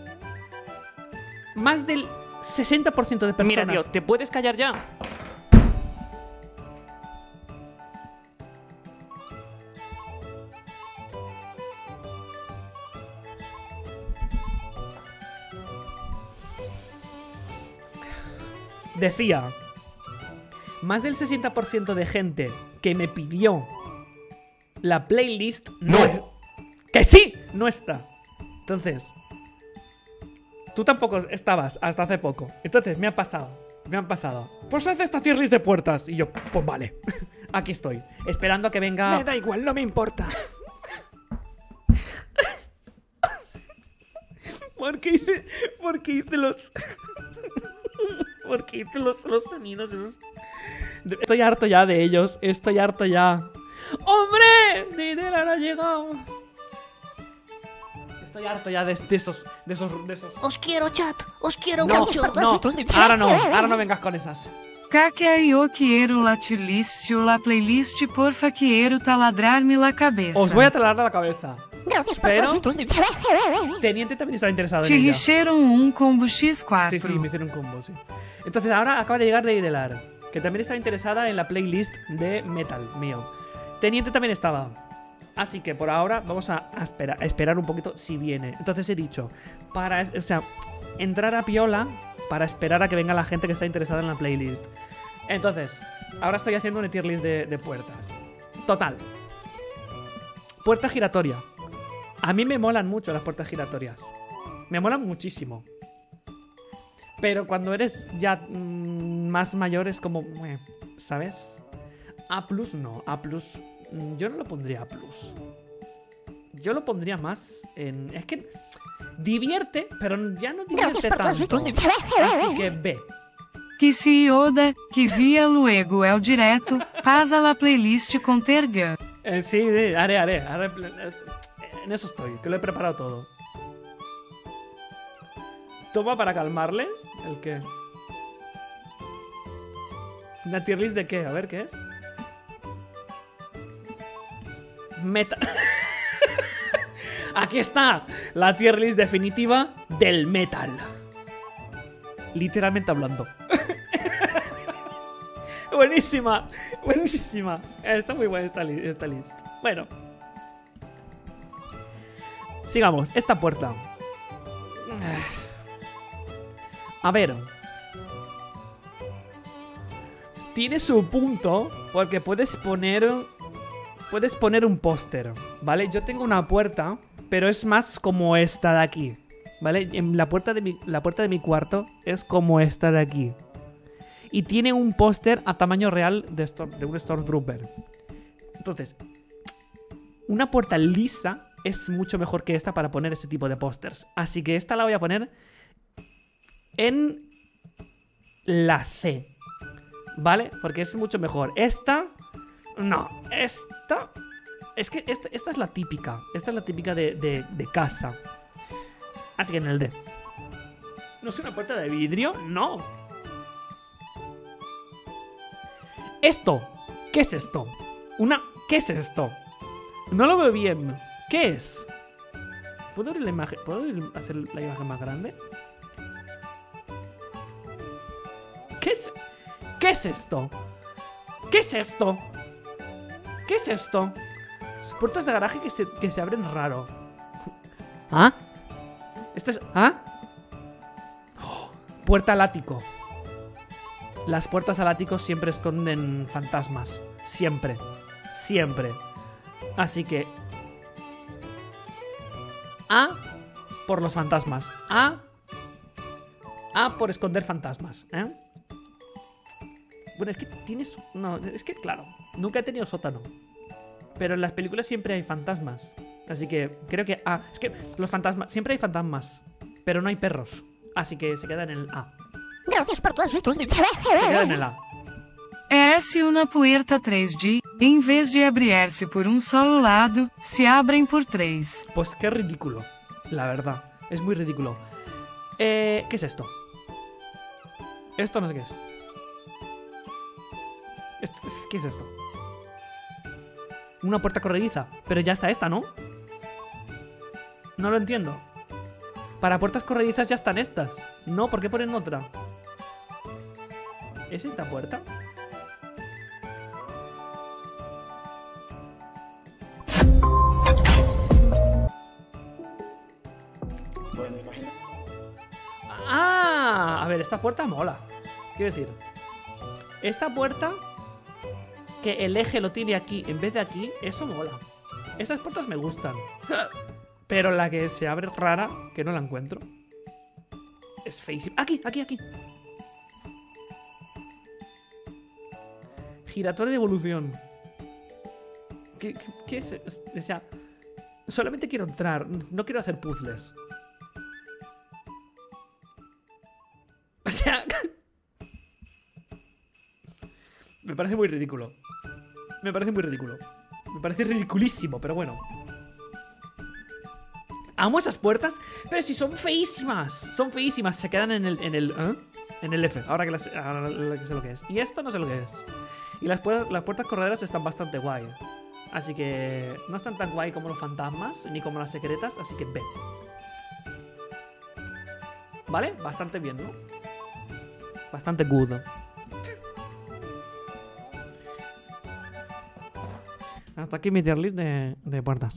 S1: más del sesenta por ciento de personas...
S5: Mira, tío, ¿te puedes callar ya?
S1: Decía, más del sesenta por ciento de gente que me pidió la playlist no,
S5: No.
S1: es- ¡Que sí! No está. Entonces, tú tampoco estabas hasta hace poco. Entonces me ha pasado, me han pasado. Pues haz esta tier list de puertas. Y yo, pues vale, aquí estoy, esperando a que venga...
S5: Me da igual, no me importa.
S1: ¿Por qué hice, por qué hice los... ¿Por qué hice los, los sonidos esos? Estoy harto ya de ellos. Estoy harto ya. ¡Hombre! Deidara ha llegado. Estoy harto ya de, de esos, de esos, de esos.
S2: Os quiero, chat. Os quiero
S1: No,
S2: mucho.
S1: no, ahora no, ahora no vengas con esas.
S3: Caque eu quiero la list o la playlist, porfa quiero taladrar-me la cabeza.
S1: Os voy a taladrar la cabeza.
S2: Gracias por
S1: Pero-
S2: todos estos bits.
S1: Teniente también estaba interesado
S3: Te
S1: en ella.
S3: encheram um combo X cuatro.
S1: Sí, sí, me hicieron un combo, sí. Entonces ahora acaba de llegar Deidelar, que también estaba interesada en la playlist de metal mío. Teniente también estaba. Así que por ahora vamos a, a espera- a esperar un poquito si viene. Entonces he dicho, para, o sea, entrar a piola para esperar a que venga la gente que está interesada en la playlist. Entonces, ahora estoy haciendo una tier list de, de puertas. Total. Puerta giratoria. A mí me molan mucho las puertas giratorias. Me molan muchísimo. Pero cuando eres ya mm, más mayor es como, eh, ¿sabes? A plus no, A plus mm, yo no lo pondría A plus. Yo lo pondría más en... Es que divierte, pero ya no divierte
S2: Gracias por todos
S1: tanto.
S2: estos bits.
S1: Así que B.
S3: Que se Yoda, que via luego é o direto, pasa la playlist con Tergan.
S1: Eh, sí, sí, haré, haré, haré. En eso estoy, que lo he preparado todo. Toma para calmarles. ¿El qué? ¿Una tier list de qué? A ver, ¿qué es? Metal. Aquí está la tier list definitiva del metal. Literalmente hablando. Buenísima, buenísima. Está muy buena esta, li esta list. Bueno. Sigamos, esta puerta. A ver. Tiene su punto porque puedes poner... Puedes poner un póster, ¿vale? Yo tengo una puerta, pero es más como esta de aquí, ¿vale? En la puerta de mi, la puerta de mi cuarto es como esta de aquí. Y tiene un póster a tamaño real de, Storm, de un Stormtrooper. Entonces, una puerta lisa es mucho mejor que esta para poner ese tipo de pósters. Así que esta la voy a poner en la C, ¿vale? Porque es mucho mejor. Esta... No, esta... Es que esta, esta es la típica. Esta es la típica de, de, de casa. Así que en el D. ¿No es una puerta de vidrio? No. Esto. ¿Qué es esto? Una... ¿Qué es esto? No lo veo bien. ¿Qué es? ¿Puedo abrir la imagen? ¿Puedo hacer la imagen más grande? ¿Qué es? ¿Qué es esto? ¿Qué es esto? ¿Qué es esto? Puertas de garaje que se, que se abren raro. ¿Ah? ¿Esto es...? ¿Ah? Oh, puerta al ático. Las puertas al ático siempre esconden fantasmas. Siempre. Siempre. Así que... A por los fantasmas. A... A por esconder fantasmas. ¿Eh? Bueno, es que tienes... No, es que claro, nunca he tenido sótano. Pero en las películas siempre hay fantasmas. Así que creo que A. Es que los fantasmas... Siempre hay fantasmas. Pero no hay perros. Así que se queda en el A.
S2: Gracias por todos estos bits.
S1: Se queda en el A.
S3: É-se uma puerta três D, em vez de abrir-se por um solo lado, se abrem por três.
S1: Pues qué ridículo. La verdad. Es muy ridículo. Eh, ¿Qué es esto? Esto no sé qué es. Esto- ¿Qué es esto? Una puerta corrediza. Pero ya está esta, ¿no? No lo entiendo. Para puertas corredizas ya están estas. No, ¿por qué ponen otra? ¿Es esta puerta? Ah, a ver, esta puerta mola. Quiero decir, esta puerta que el eje lo tiene aquí en vez de aquí, eso mola. Esas puertas me gustan. Pero la que se abre rara, que no la encuentro, es feísima. Aquí, aquí, aquí. Giratorio de evolución. ¿Qué, qué, qué es? O sea, solamente quiero entrar, no quiero hacer puzzles. O sea... Me parece muy ridículo. Me parece muy ridículo. Me parece ridiculísimo, pero bueno. Amo esas puertas, pero si son feísimas. Son feísimas, se quedan en el, en el, ¿eh? En el F, ahora que, las, ahora que sé lo que es. Y esto no sé lo que es. Y las, puertas, las puertas correderas están bastante guay. Así que no están tan guay como los fantasmas, ni como las secretas, así que ven. ¿Vale? Bastante bien, ¿no? Bastante good. Hasta aquí mi tier list de, de puertas.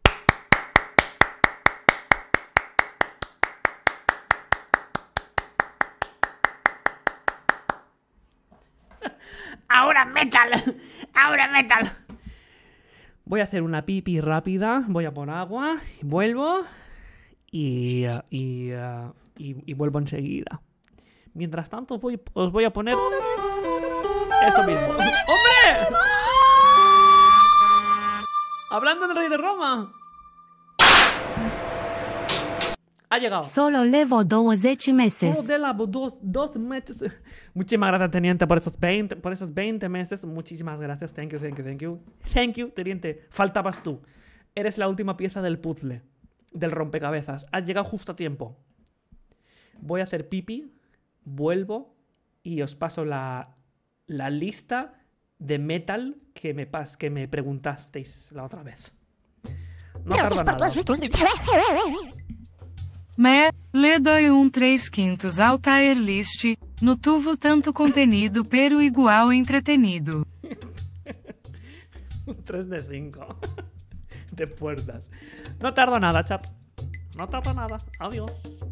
S2: Ahora metal. Ahora metal.
S1: Voy a hacer una pipi rápida. Voy a por agua. Vuelvo. Y, uh, y, uh, y, y vuelvo enseguida. Mientras tanto voy, os voy a poner eso mismo. ¡Hombre! Hablando del rey de Roma. Ha llegado.
S4: Solo levo douăzeci meses.
S1: Solo de la dos, dos meses. Muchísimas gracias, teniente, por esos veinte, por esos veinte meses. Muchísimas gracias. Thank you, thank you, thank you. Thank you, teniente. Faltabas tú. Eres la última pieza del puzzle. Del rompecabezas. Has llegado justo a tiempo. Voy a hacer pipi. Vuelvo. Y os paso la, la lista de metal que me, pas, que me preguntasteis la otra vez. No tarda nada.
S3: Me, le doi um três quintos ao tier list, no tuvo tanto contenido pero igual entretenido.
S1: Un tres de cinco. De puertas. No tardo nada, chat. No tardo nada. Adiós.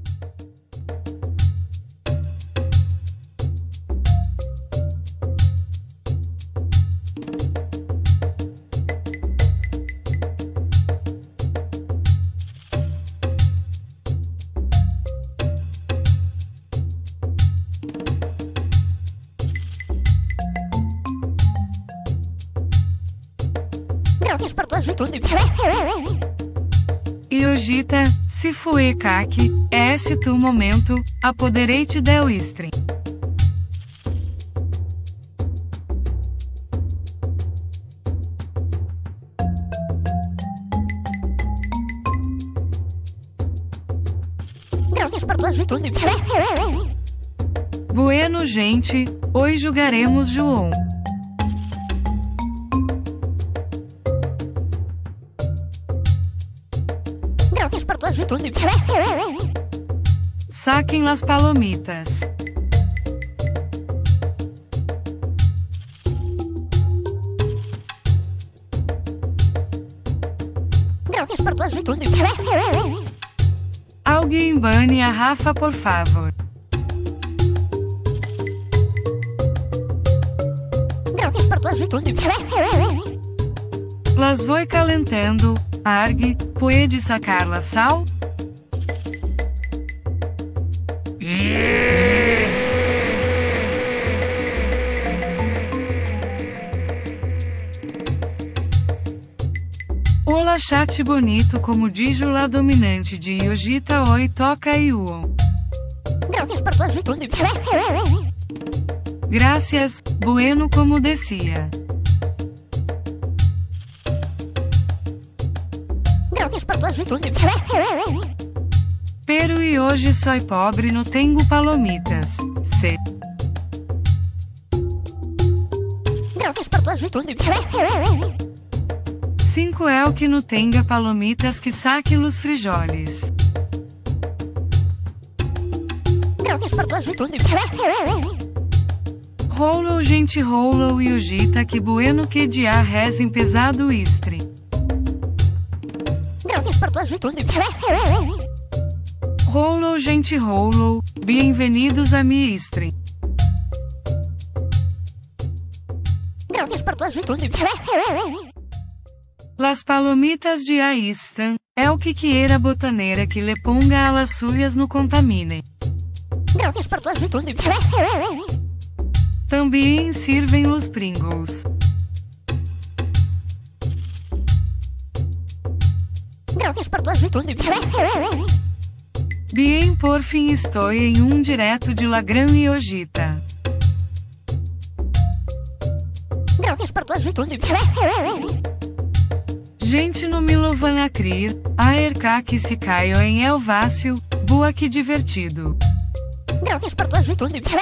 S2: Gracias por todas tus
S3: Yojita, se foi Kaki, é esse tu momento, apoderei-te del stream.
S2: Gracias por todas tus
S3: Bueno, gente, hoje jogaremos João.
S2: Gracias por todas tus
S3: Saquem las palomitas.
S2: Gracias por todas tus
S3: Alguém bane a Rafa, por favor.
S2: Gracias por todas tus
S3: Las voy calentando. Arg, puede sacar la sal? Olá, chat bonito, como diz la dominante de Yojita, oi toca e uon.
S2: Gracias por todas tus
S3: Gracias, bueno, como decía.
S2: Gracias por todas tus
S3: Pero e hoje soy pobre, não tenho palomitas. C.
S2: Gracias por todas tus
S3: cinco é o que não tenha palomitas que saque los frijoles.
S2: Gracias por todas tus
S3: Rolou, gente, rolou e Yojita, que bueno que dia rezem pesado istre.
S2: Gracias por todas tus
S3: Rolou, gente, rolou. Bem-vindos a mi stream.
S2: Gracias por todas tus
S3: Las palomitas de Aistan, é o que quiera botaneira que le ponga a las suyas no contamine.
S2: Gracias por todas tus
S3: Também sirvem los Pringles.
S2: Gracias por todas tus
S3: Bien, por fim estou em um direto de Lagram e Yojita.
S2: Gracias por todas tus
S3: Gente no Milovanacrir, a Erká que se caiu em Elvácio, boa que divertido.
S2: Gracias por todos estos días.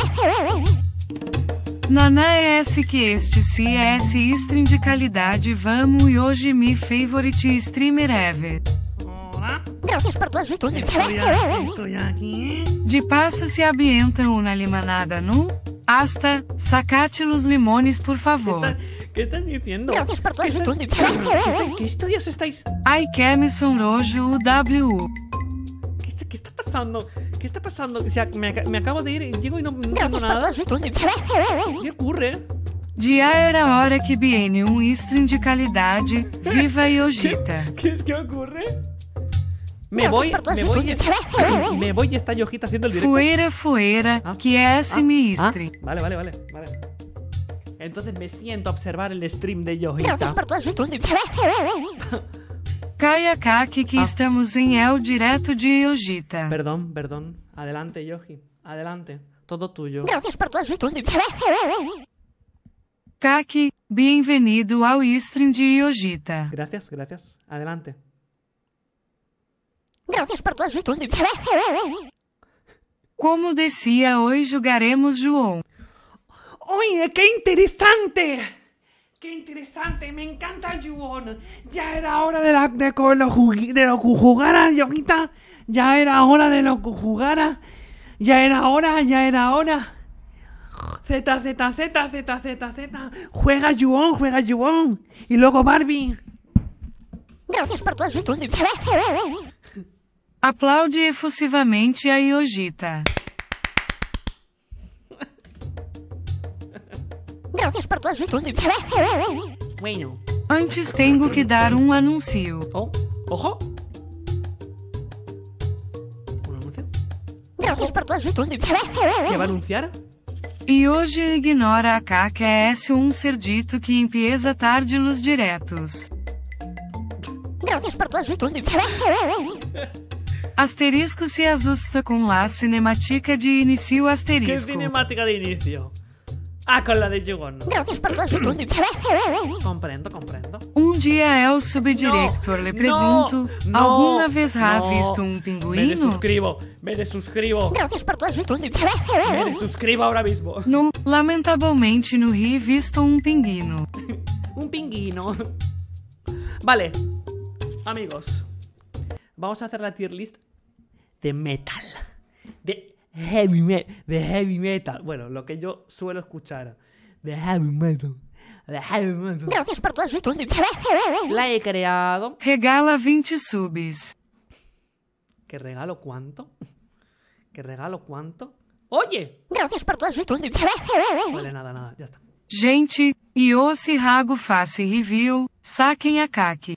S3: Naná é esse que este C S stream de qualidade vamos e hoje mi favorite streamer ever.
S1: Hola.
S2: Gracias por todos estos días.
S1: Estoy aquí, estoy aquí.
S3: De passo se ambienta una limonada no? Hasta, sacate los limones por
S1: ¿Qué,
S3: favor.
S1: está- qué estás diciendo?
S2: Gracias por todos
S1: ¿Qué
S2: estos
S1: estás-
S2: días.
S1: ¿Qué estáis- ¿Qué estudios estáis?
S3: Ai Kemison Rojo U W U.
S1: ¿Qué, está- qué está pasando? ¿Qué está pasando? O sea, me, aca- me acabo de ir y llego y no, no tengo
S2: Gracias por
S1: nada.
S2: todos estos días.
S1: ¿Qué ocurre?
S3: Já era hora que Biene um stream de qualidade, viva Yojita.
S1: ¿Qué es que ocurre? Me
S2: Gracias
S1: voy,
S2: por todos
S1: me
S2: estos
S1: voy,
S2: días.
S1: me voy y está Yojita haciendo el directo.
S3: Fueira, fueira,
S1: Ah,
S3: que é esse
S1: ah,
S3: mi
S1: ah,
S3: stream.
S1: Vale, vale, vale, vale. Entonces me siento a observar el stream de Yojita.
S2: Gracias por todos estos días.
S3: Caia Kaki que
S1: Ah.
S3: estamos em El direto de Yojita.
S1: Perdón, perdón. Adelante, Yoji. Adelante. Todo tuyo.
S2: Gracias por todos estos días.
S3: Kaki, bem-vindo ao stream de Yojita.
S1: Gracias, gracias. Adelante.
S2: Gracias por todos estos días.
S3: Como decía, hoy jogaremos João.
S1: ¡Oye, qué interesante! ¡Qué interesante! Me encanta el Yuon. Ya era hora de, la, de, co- lo, jugui- de lo que jugara, Yojita. Ya era hora de lo que jugara. Ya era hora, ya era hora. Z, Z, Z, Z, Z, Z. Juega Yuon, juega Yuon. Y luego Barbie.
S2: Gracias por todos estos días.
S3: Aplaude efusivamente a Yojita.
S2: Gracias por todos estos días.
S1: Bueno.
S3: Antes tenho que dar um anúncio.
S1: Oh, ojo. ¿Un anuncio?
S2: Gracias por todos estos días.
S1: ¿Qué va a anunciar?
S3: E hoje ignora a K que é esse um cerdito que empieza tarde los diretos.
S2: Gracias por todos estos días.
S3: Asterisco se assusta com la cinemática de inicio
S1: ¿Qué
S3: asterisco.
S1: cinemática de inicio? Ah, con la de Yuon.
S2: Gracias por todos estos días.
S1: Comprendo, comprendo.
S3: Um dia é o subdirector
S1: No,
S3: lhe pergunto,
S1: no,
S3: alguma vez ha
S1: no.
S3: visto um
S1: Me
S3: pinguino?
S1: desuscribo, me desuscribo.
S2: Gracias por todos estos días.
S1: Me desuscribo ahora mismo.
S3: Não, lamentavelmente no Rio visto um pinguino.
S1: Un pingüino. Vale, amigos. Vamos a hacer la tier list de metal. De heavy metal. De heavy metal. Bueno, lo que yo suelo escuchar. De heavy metal. De heavy metal.
S2: Gracias por todos estos días.
S1: La he creado.
S3: Regala vinte subs.
S1: ¿Que regalo cuánto? ¿Que regalo cuánto? ¡Oye!
S2: Gracias por todos estos días.
S1: Vale, nada, nada, ya está.
S3: Gente, e o se Rago face review, saquem a Kaki.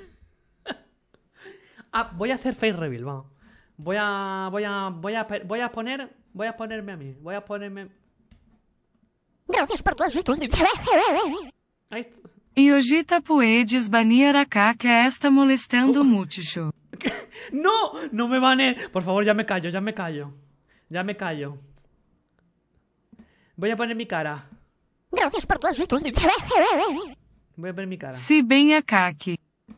S1: Ah, voy a hacer face reveal, vamos. Voy a, voy a, voy a, voy a poner, voy a ponerme a mí. Voy a ponerme...
S2: Gracias por todos estos días.
S1: Ahí está.
S3: Yojita puedes banir a K que está molestando mucho.
S1: ¡No! ¡No me banen! Por favor, ya me callo, ya me callo. Ya me callo. Voy a poner mi cara.
S2: Gracias por todos estos días.
S1: Voy a poner mi cara.
S3: Se bem a Kaki.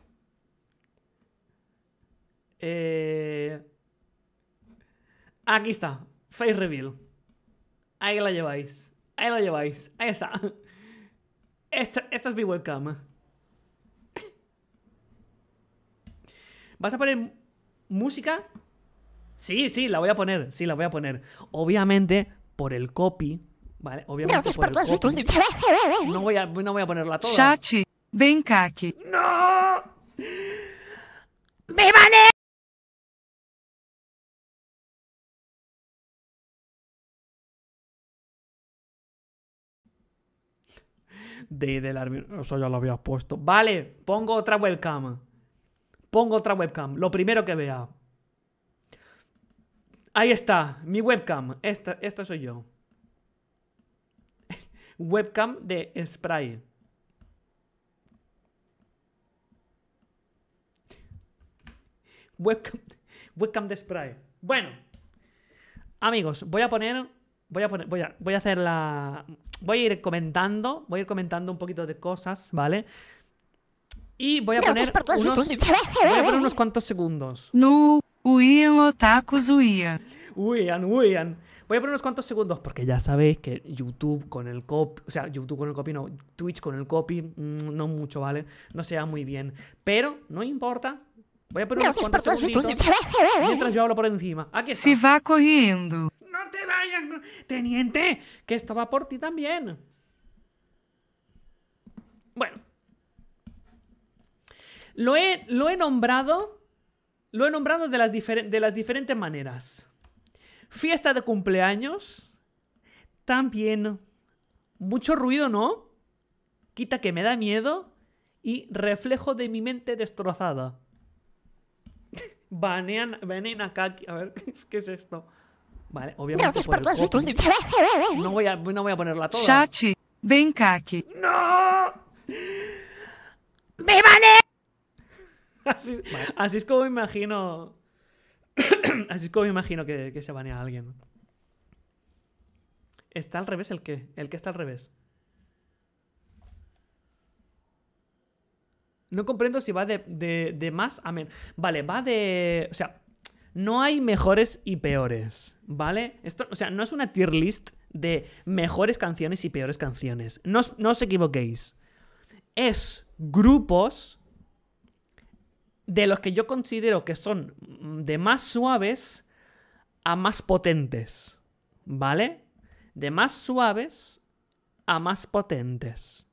S1: Eh... Aquí está. Face reveal. Ahí la lleváis. Ahí la lleváis. Ahí está. Esta, esta es mi webcam. ¿Vas a poner música? Sí, sí, la voy a poner. Sí, la voy a poner. Obviamente, por el copy. Vale, obviamente
S2: Gracias
S1: por
S2: por
S1: el
S2: todos estos
S1: copy.
S2: días.
S1: No voy a, no voy a ponerla toda.
S3: Chat, bem Kaki.
S1: ¡No! ¡Me bané! De, del árbitro. Eso ya lo habías puesto. Vale, pongo otra webcam. Pongo otra webcam. Lo primero que vea. Ahí está, mi webcam. Esta, esta soy yo. Webcam de spray. Webcam, webcam de spray. Bueno, amigos, voy a poner, voy a poner, voy a, voy a hacer la, voy a ir comentando, voy a ir comentando un poquito de cosas, ¿vale? Y voy a poner
S2: Gracias por todas
S1: unos,
S2: tus
S1: voy a poner unos cuantos segundos.
S3: No, o Ian Otakus Uia.
S1: Uian, uian. Voy a poner unos cuantos segundos porque ya sabéis que YouTube con el copy, o sea, YouTube con el copy, no, Twitch con el copy, mmm, no mucho, ¿vale? No se va muy bien. Pero no importa. Voy a poner unos
S2: Gracias por
S1: cuantos
S2: todas tus
S1: segunditos mientras yo hablo por encima. Aquí está.
S3: Se vá corriendo.
S1: No te vayas, teniente, que esto va por ti también. Bueno. Lo he, lo he nombrado, lo he nombrado de las, diferen- de las diferentes maneras. Fiesta de cumpleaños. También. Mucho ruido, ¿no? Quita que me da miedo. Y reflejo de mi mente destrozada. Banean, banean acá. A ver, ¿qué es esto? Vale, obviamente
S2: Gracias
S1: por
S2: por
S1: el
S2: todas tus
S1: copy. No voy a, no voy a ponerla toda.
S3: Chat, Benkaki.
S1: ¡No! ¡Me banean! Así, así es como me imagino. Así es como me imagino que, que se banea a alguien. ¿Está al revés el qué? ¿El qué está al revés? No comprendo si va de, de, de más a menos. Vale, va de... O sea, no hay mejores y peores, ¿vale? Esto, o sea, no es una tier list de mejores canciones y peores canciones. No, os- no os equivoquéis. Es grupos de los que yo considero que son de más suaves a más potentes, ¿vale? De más suaves a más potentes.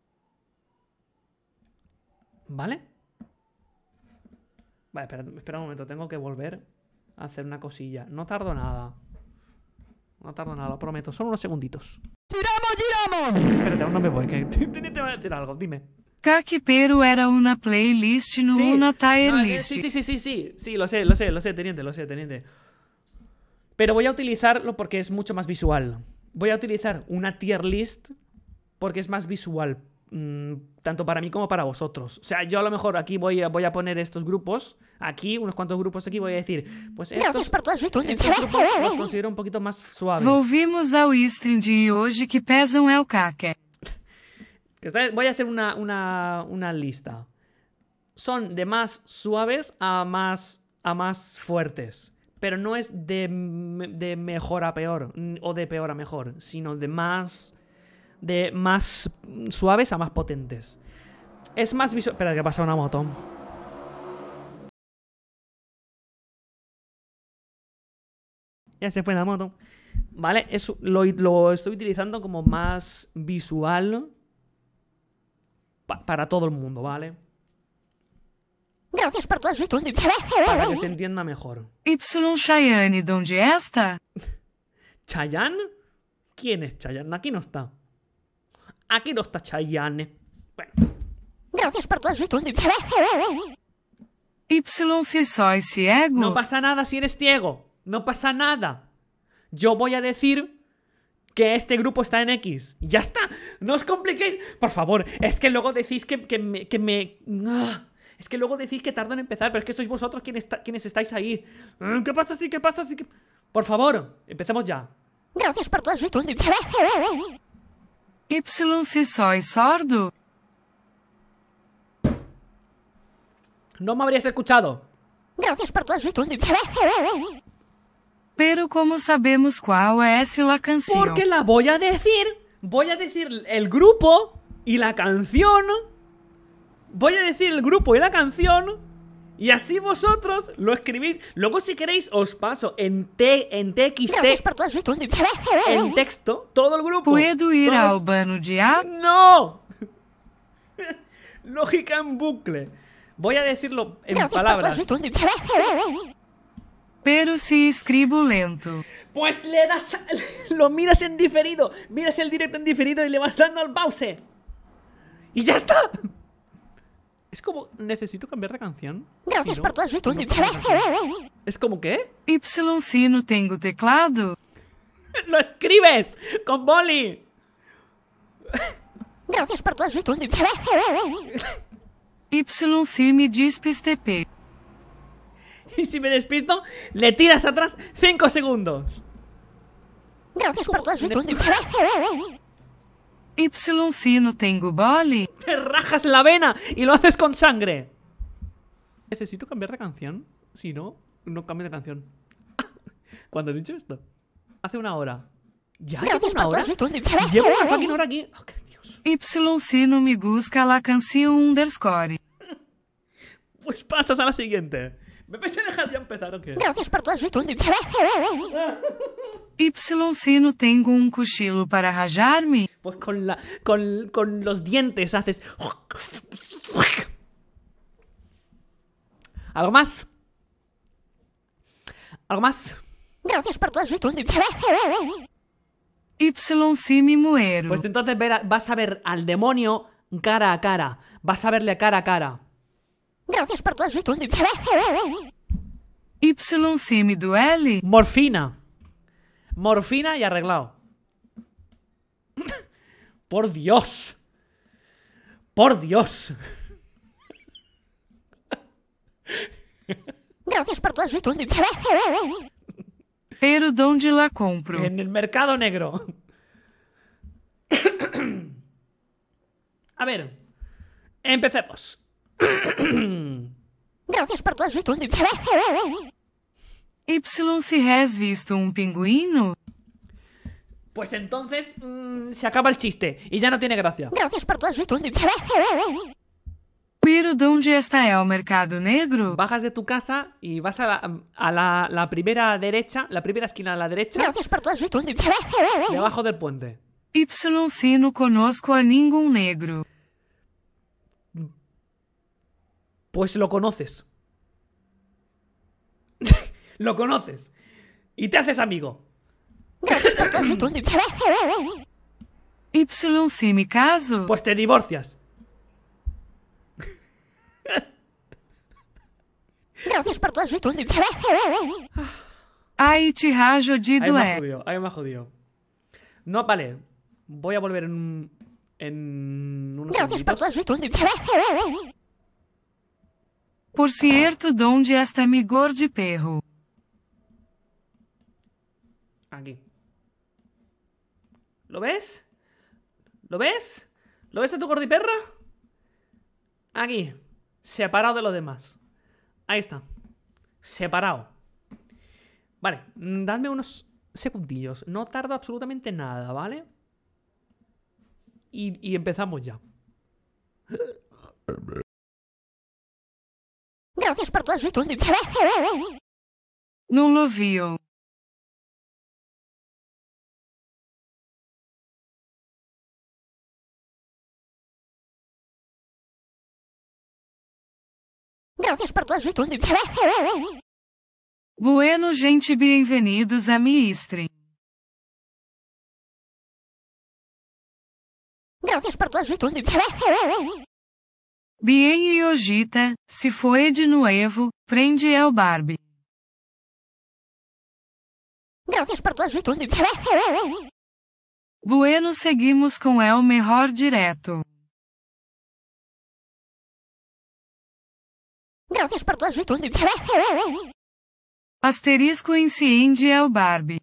S1: ¿Vale? Vale, espera, espera un momento, tengo que volver a hacer una cosilla. No tardo nada. No tardo nada, lo prometo. Son unos segunditos. ¡Giramos, giramos! Espérate, aún no me voy, que te voy a decir algo, dime.
S3: Kaki Peru era una playlist, no
S1: Sí,
S3: una tier
S1: no, eh,
S3: list.
S1: sí, sí, sí, sí, sí, sí, lo sé, lo sé, lo sé, teniente, lo sé, teniente. Pero voy a utilizarlo porque es mucho más visual. Voy a utilizar una tier list porque es más visual, mm, tanto para mí como para vosotros. O sea, yo a lo mejor aquí voy a, voy a poner estos grupos, aquí, unos cuantos grupos aquí, voy a decir, pues estos,
S2: Gracias por todas tus
S1: estos grupos los considero un poquito más suaves.
S3: Volvimos ao stream de hoje que pesam é o Kaki.
S1: Que esta vez voy a hacer una, una, una lista. Son de más suaves a más, a más fuertes. Pero no es de, me- de mejor a peor. n- O de peor a mejor. Sino de más... De más suaves a más potentes. Es más visual... Espera, que pasa una moto. Ya se fue la moto. Vale, eso lo, lo estoy utilizando como más visual... Pa- para todo el mundo, ¿vale?
S2: Gracias por todas tus
S1: Para que se entienda mejor.
S3: Y Chayane, donde está?
S1: ¿Chayanne? ¿Quién es Chayanne? Aquí no está. Aquí no está Chayanne. Bueno,
S2: Gracias por todas tus
S3: Y se soy ciego?
S1: no pasa nada si eres ciego. No pasa nada. Yo voy a decir que este grupo está en X. Ya está. No os compliquéis. Por favor, es que luego decís que, que me... Que me... Ah. Es que luego decís que tardan en empezar, pero es que sois vosotros quienes, está- quienes estáis ahí. Ah, ¿Qué pasa si? ¿Qué pasa si? ¿Qué... Por favor, empecemos ya.
S2: Gracias por todas tus
S3: Y se soy sordo?
S1: No me habrías escuchado.
S2: Gracias por todas tus
S3: Pero como sabemos qual é la canción?
S1: Porque la voy a decir. Voy a decir el grupo y la canción. Voy a decir el grupo y la canción. Y así vosotros lo escribís. Luego, si queréis, os paso en, T, en T X
S2: Gracias
S1: T,
S2: por todas tus
S1: en texto, todo el grupo.
S3: Puedo ir
S1: Todos-
S3: ao bano de água?
S1: ¡No! Lógica en bucle. Voy a decirlo en
S2: Gracias por
S1: palabras.
S2: todas tus
S3: Pero se escribo lento.
S1: Pues le das. a- Lo miras en diferido. Miras el directo en diferido y le vas dando al pause. Y ya está. Es como. Necesito cambiar de canción.
S2: Gracias
S1: Si no,
S2: por todas tus
S1: no cambio de canción. Es como ¿qué?
S3: Y se no tengo teclado?
S1: ¡Lo escribes! ¡Con boli!
S2: Gracias por todas tus
S3: Y se me despistepei.
S1: Y si me despisto, le tiras atrás cinco segundos.
S2: Gracias por todas tus
S3: Y si no tengo boli.
S1: Te rajas la vena y lo haces con sangre. Necesito cambiar de canción. Si no, no cambio de canción. ¿Cuándo he dicho esto? Hace una hora. ¿Ya llevo
S2: Gracias
S1: una
S2: por
S1: hora?
S2: todos estos bits.
S1: Llevo una fucking hora aquí. Oh, qué Dios.
S3: Y no me busca la canción underscore.
S1: Pues pasas a la siguiente. ¿Me vais a dejar ya empezar o qué?
S2: Gracias por todos estos bits.
S3: Y si no tengo un cochilo para rajarme.
S1: Pues con la. con, con los dientes haces. ¿Algo más? ¿Algo más?
S2: Gracias por todos estos bits.
S3: Y si me muero.
S1: Pues entonces ver a- vas a ver al demonio cara a cara. Vas a verle cara a cara.
S2: Gracias por todos estos bits.
S3: Y si me duele.
S1: Morfina. Morfina y arreglado. Por Dios. Por Dios.
S2: Gracias por todos estos bits.
S3: Pero donde la compro?
S1: En el mercado negro. A ver. Empecemos.
S2: Gracias por todos estos bits.
S3: Y si has visto un pingüino.
S1: Pues entonces mm, se acaba el chiste y ya no tiene gracia.
S2: Gracias por todos estos bits.
S3: Pero donde está el mercado negro?
S1: Bajas de tu casa y vas a la, a la, la primera derecha, la primera esquina a la derecha,
S2: Gracias por todos estos bits.
S1: debajo del puente.
S3: Y si no conozco a ningún negro.
S1: Pues lo conoces. Lo conoces. Y te haces amigo.
S2: Gracias por todos estos bits.
S3: Y si me caso.
S1: Pues te divorcias.
S2: Gracias por todos estos bits.
S3: Aí te rajo de
S1: Ahí me ha
S3: doer.
S1: jodido, ahí me ha jodido. No, vale. Voy a volver en, un- en unos
S2: Gracias por
S1: segunditos.
S2: todos estos bits.
S3: Por cierto, donde está mi gordo perro?
S1: Aquí. ¿Lo ves? ¿Lo ves? ¿Lo ves a tu gordiperra? Aquí. Separado de los demás. Ahí está. Separado. Vale. mm, Dadme unos segundillos. No tardo absolutamente nada, ¿vale? Y, y empezamos ya.
S2: Gracias por todos estos bits.
S3: Não lo viu.
S2: Gracias por todos estos bits.
S3: Bueno, gente, bem-vindos a mi stream.
S2: Gracias por todos estos bits.
S3: Bien e Ojita, se foi de novo, prende el Barbie.
S2: Gracias por todos estos bits.
S3: Bueno, seguimos com el melhor direto.
S2: Gracias por todos estos bits.
S3: Asterisco enciende el Barbie.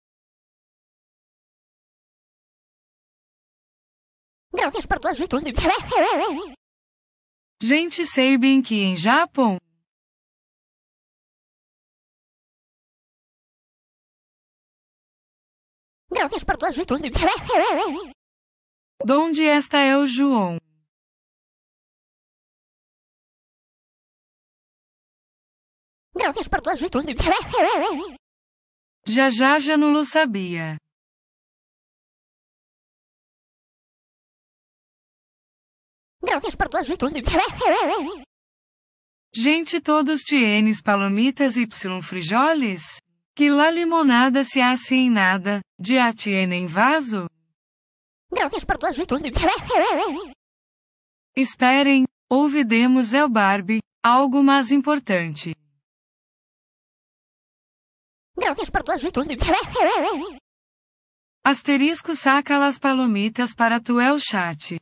S2: Gracias por todos estos bits.
S3: Gente, sei bem que em Japão,
S2: Gracias por todos estos bits.
S3: donde está el João?
S2: Gracias por todos estos bits.
S3: Já já já não lo sabia.
S2: Gracias por todos estos bits.
S3: Gente, todos tienes palomitas y frijoles? Que la limonada se hace em nada, já tienen vaso?
S2: Gracias por todos estos bits.
S3: Esperem, ouvidemos el Barbie, algo mais importante.
S2: Gracias por todos estos bits.
S3: Asterisco saca las palomitas para tu el chat.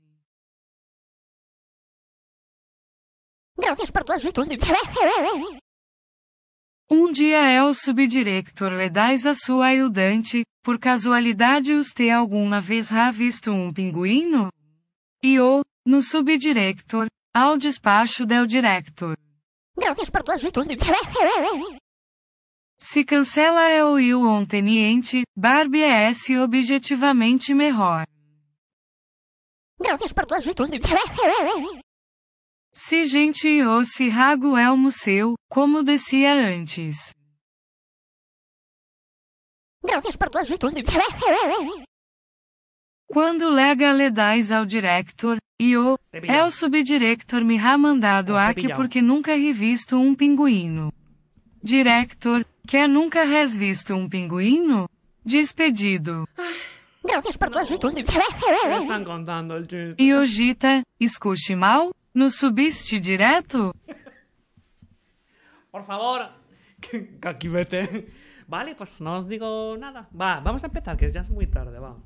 S2: Gracias por todos estos bits.
S3: Um dia El subdirector le diz a sua ajudante, por casualidade usted alguma vez ha visto um pinguino? E o, no subdirector, ao despacho del director.
S2: Gracias por tu asistencia.
S3: Se cancela El e o um teniente, Barbie é esse objetivamente melhor.
S2: Gracias por tu asistencia.
S3: Se gente o se rago é o museu, como descia antes.
S2: Gracias por tu asistencia.
S3: Quando lega le diz ao director, e o,
S1: Te he
S3: é
S1: pillado.
S3: o subdirector me ha mandado
S1: Os he
S3: aqui
S1: pillado.
S3: porque nunca he visto um pinguino. Director, que nunca has visto um pinguino? Despedido.
S2: Gracias por tu asistencia.
S1: Me están contando el chiste.
S3: E o Gita, escute mal? No subiste direto?
S1: Por favor. Aquí vete. Vale, pues no os digo nada. Va, vamos a empezar, que ya es muy tarde, va.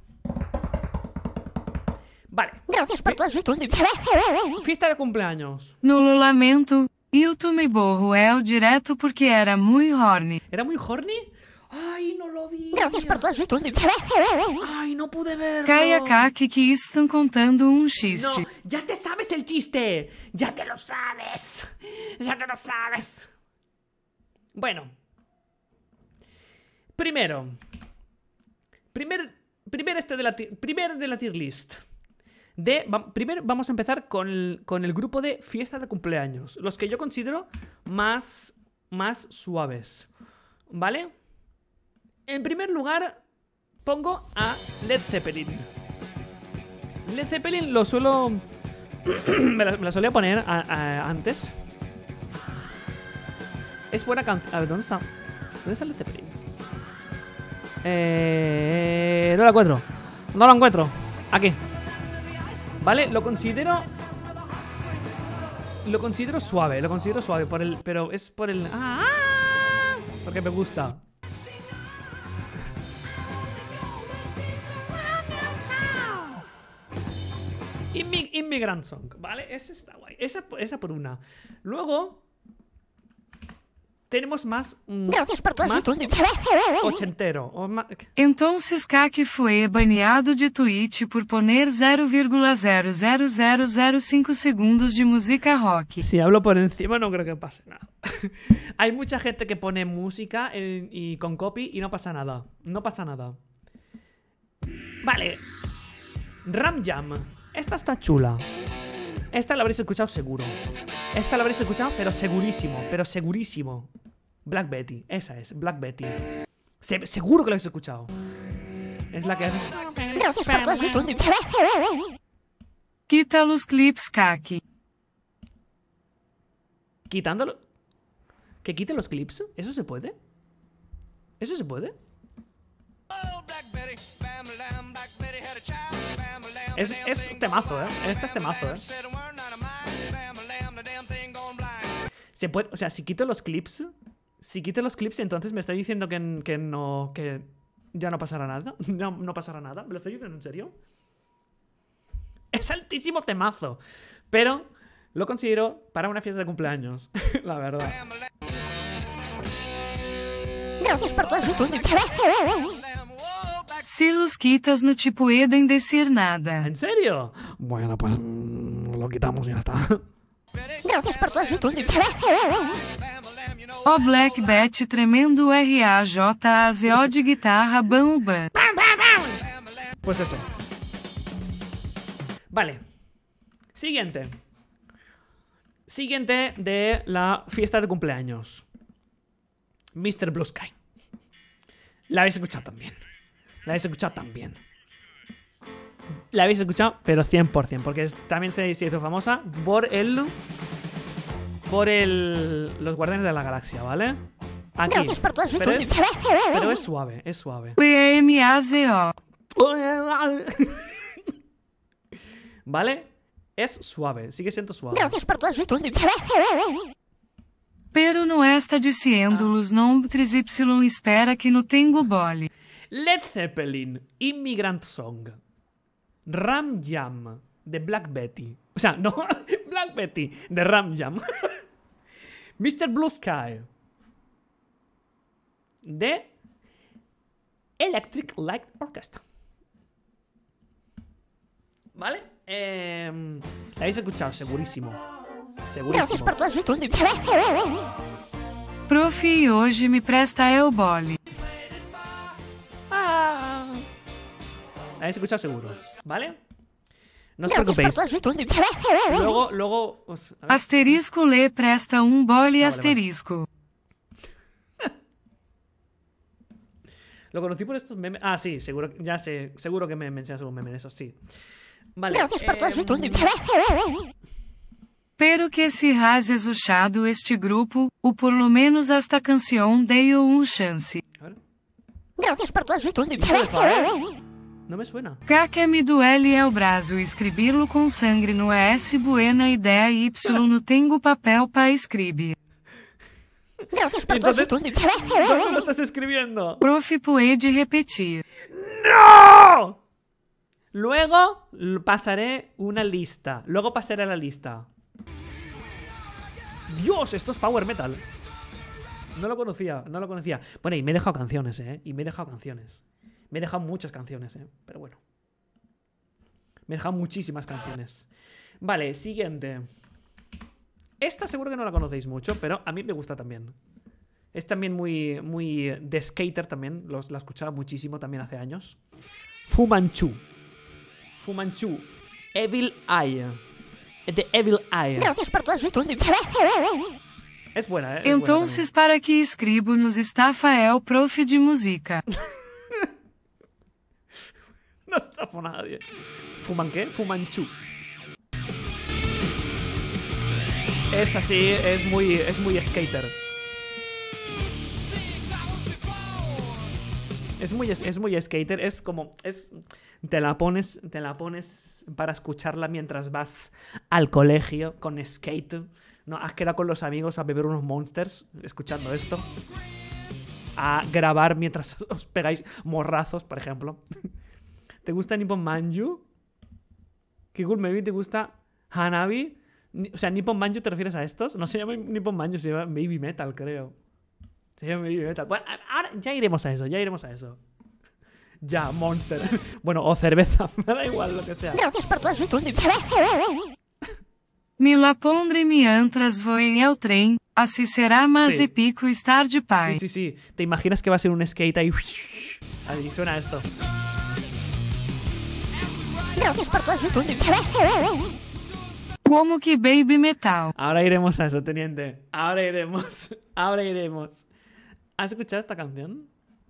S1: Vale.
S2: Gracias por tu asistencia.
S1: Fiesta de cumpleaños.
S3: No lo lamento, eu tomei borro El direto porque era muito horny.
S1: ¿Era muy horny? Ay, no lo vi.
S2: Gracias por tu asistencia.
S1: Ay, no pude verlo.
S3: Caia Kaki que estão contando um
S1: No,
S3: xiste.
S1: ya te sabes el chiste. Ya te lo sabes. Ya te lo sabes. Bueno. Primero. Primer, primer este de la ti- primer de la tier list. De, va- primero vamos a empezar con el, con el grupo de fiesta de cumpleaños. Los que yo considero más, más suaves. ¿Vale? En primer lugar, pongo a Led Zeppelin. Led Zeppelin lo suelo... me, la, me la solía poner a- a- antes. Es buena canción. A ver, ¿dónde está? ¿Dónde está Led Zeppelin? Eh, no la encuentro. No la encuentro. Aquí. Vale, lo considero... Lo considero suave, lo considero suave por el... Pero es por el... ¡Ah! Porque me gusta. Inmi- Immigrant Song, ¿vale? Esa está guay. Esa, esa por una. Luego... Tenemos más... mm,
S2: Gracias por tu
S1: más
S2: asistencia.
S1: ochentero. O ma-
S3: Entonces Kaki foi baneado de Twitch por poner zero vírgula zero zero zero zero cinco segundos de música rock.
S1: Si hablo por encima no creo que pase nada. Hay mucha gente que pone música en- y con copy y no pasa nada. No pasa nada. Vale. Ram Jam. Esta está chula. Esta la habréis escuchado seguro. Esta la habréis escuchado, pero segurísimo. Pero segurísimo. Black Betty. Esa es, Black Betty. Se- seguro que la habéis escuchado. Es la que...
S2: Gracias por tu asistencia.
S3: Quita los clips Kaki.
S1: Quitándolo... ¿Que quite los clips? ¿Eso se puede? ¿Eso se puede? Es, es temazo, ¿eh? Este es temazo, ¿eh? Se puede... O sea, si quito los clips... Si quito los clips, entonces me está diciendo que, que no... Que ya no pasará nada. No, no pasará nada. ¿Me lo estoy diciendo en serio? Es altísimo temazo. Pero lo considero para una fiesta de cumpleaños. La verdad.
S2: Gracias por tu asistencia.
S3: Se los quitas no te pueden decir nada.
S1: ¿En serio? Bueno, pues mm, lo quitamos y ya está.
S2: Gracias por tu asistencia.
S3: O Black Bet tremendo R A J A Z O de guitarra bam bam.
S1: Pues eso. Vale. Siguiente. Siguiente de la fiesta de cumpleaños. mister Blue Sky. La habéis escuchado también. La habéis escuchado también. La habéis escuchado, pero cien por cien. Porque es- también se, se hizo famosa por el... Por el... Los Guardianes de la Galaxia, ¿vale? Aquí.
S2: Gracias por tu
S1: Pero es,
S2: asistencia.
S1: pero es suave, es suave.
S3: P M A Z O.
S1: ¿Vale? Es suave, sigue siendo suave.
S2: Gracias por tu asistencia.
S3: Pero não está dizendo los nombres Y espera que no tengo bole.
S1: Led Zeppelin, Immigrant Song. Ram Jam, de Black Betty. O sea, no, Black Betty, de Ram Jam. mister Blue Sky. de Electric Light Orchestra. ¿Vale? Eh, la habéis escuchado, segurísimo.
S2: Gracias
S1: Segurísimo.
S2: por todos estos dulces.
S3: Prof, e hoje me presta el boli.
S1: Ah. La habéis escuchado seguro, ¿vale? No os
S2: Gracias por
S1: preocupéis.
S2: todos estos dulces.
S1: Luego, luego... Os, a ver.
S3: Asterisco le presta un boli
S1: vale,
S3: asterisco.
S1: Lo conocí por estos memes. Ah, sí, seguro, ya sé, seguro que me, me enseñas algún meme de esos, sí. Vale.
S2: Gracias por todos
S1: em,
S2: estos dulces.
S3: Pero que se has escuchado este grupo, ou por lo menos esta canção dei um chance.
S1: a ver.
S2: Gracias por todos estos dulces.
S1: No me suena.
S3: Cá que me duele é o braço, escrevi-lo com sangue no S, buena ideia Y no tengo papel para escrever.
S2: Gracias por todos
S1: Entonces-
S2: estos dulces.
S1: ¿Dónde lo estás escribiendo?
S3: Prof, puede repetir.
S1: ¡No! Luego l- pasaré una lista. Luego pasaré la lista. Dios, esto es power metal. No lo conocía, no lo conocía. Bueno, y me he dejado canciones, ¿eh? Y me he dejado canciones. Me he dejado muchas canciones, ¿eh? Pero bueno. Me he dejado muchísimas canciones. Vale, siguiente. Esta seguro que no la conocéis mucho, pero a mí me gusta también. Es también muy, muy de skater también. Los, la escuchaba muchísimo también hace años. Fu Manchu. Fu Manchu. Evil Eye. The Evil Eye.
S2: Gracias por todos estos dulces.
S1: Es buena, ¿eh? Es buena
S3: Entonces, para que escribo nos estafael, prof de música.
S1: también. No estafó nadie. ¿Fuman qué? Fumanchu. Es así, es muy, es muy skater. Es muy, es muy skater, es como, es, te la pones, te la pones para escucharla mientras vas al colegio con skate, ¿no? Has quedado con los amigos a beber unos monsters escuchando esto, a grabar mientras os pegáis morrazos, por ejemplo. ¿Te gusta Nippon Manju? Kigul, maybe te gusta Hanabi. Ni- O sea, Nippon Manju, ¿te refieres a estos? No se llama Nippon Manju, se llama Baby Metal, creo. Se llama Baby Metal. Bueno, ahora ya iremos a eso, ya iremos a eso. Ya, Monster. Bueno, o cerveza, me da igual lo que sea.
S2: Gracias por todos estos dulces.
S3: Me la pondre mientras voy el tren, así será más
S1: Sí.
S3: épico estar de pai.
S1: Sí, sí, sí. ¿Te imaginas que va a ser un skate ahí? Ahí suena esto.
S2: Gracias por todos estos dulces.
S3: Como que baby metal.
S1: Ahora iremos a eso, teniente. Ahora iremos. Ahora iremos. ¿Has escuchado esta canción?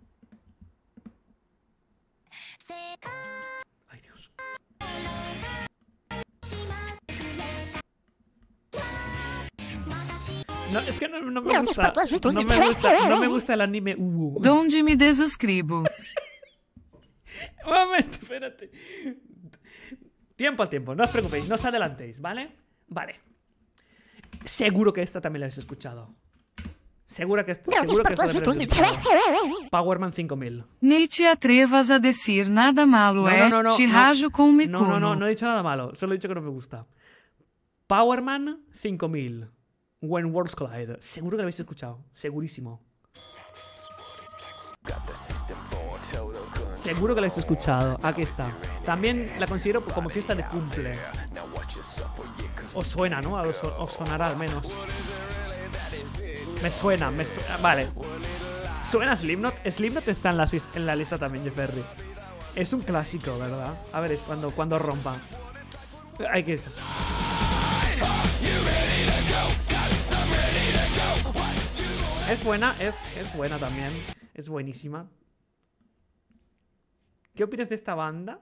S1: Ay, Dios. No, es que no, no me
S2: Gracias
S1: gusta.
S2: por todos estos
S1: No me
S2: dulces.
S1: gusta, no me gusta el anime. Uh,
S3: Donde me desuscribo.
S1: Un momento, espérate. Tiempo al tiempo, no os preocupéis, no os adelantéis, ¿vale? Vale. Seguro que esta también la habéis escuchado. Seguro que, esta,
S2: Gracias
S1: seguro
S2: por
S1: que esta
S2: todos
S1: también
S2: estos
S1: la
S2: dulces.
S1: habéis escuchado. Powerman cinco mil.
S3: Nem te atrevas a decir nada malo,
S1: No,
S3: é?
S1: no, no, no,
S3: te
S1: no.
S3: rajo com o
S1: No, no, no,
S3: micuno.
S1: no he dicho nada malo, solo he dicho que no me gusta. Powerman cinco mil. When Worlds Collide. Seguro que lo habéis escuchado, segurísimo. Seguro que la habéis escuchado. Aquí está. También la considero como fiesta de cumple. Os suena, ¿no? Os, os sonará al menos. Me suena, me suena. Vale. ¿Suena Slipknot? Slipknot está en la, sis- en la lista también, Jeffery. Es un clásico, ¿verdad? A ver, es cuando, cuando rompa. Hay que... Es buena, es, es buena también. Es buenísima. ¿Qué opinas de esta banda?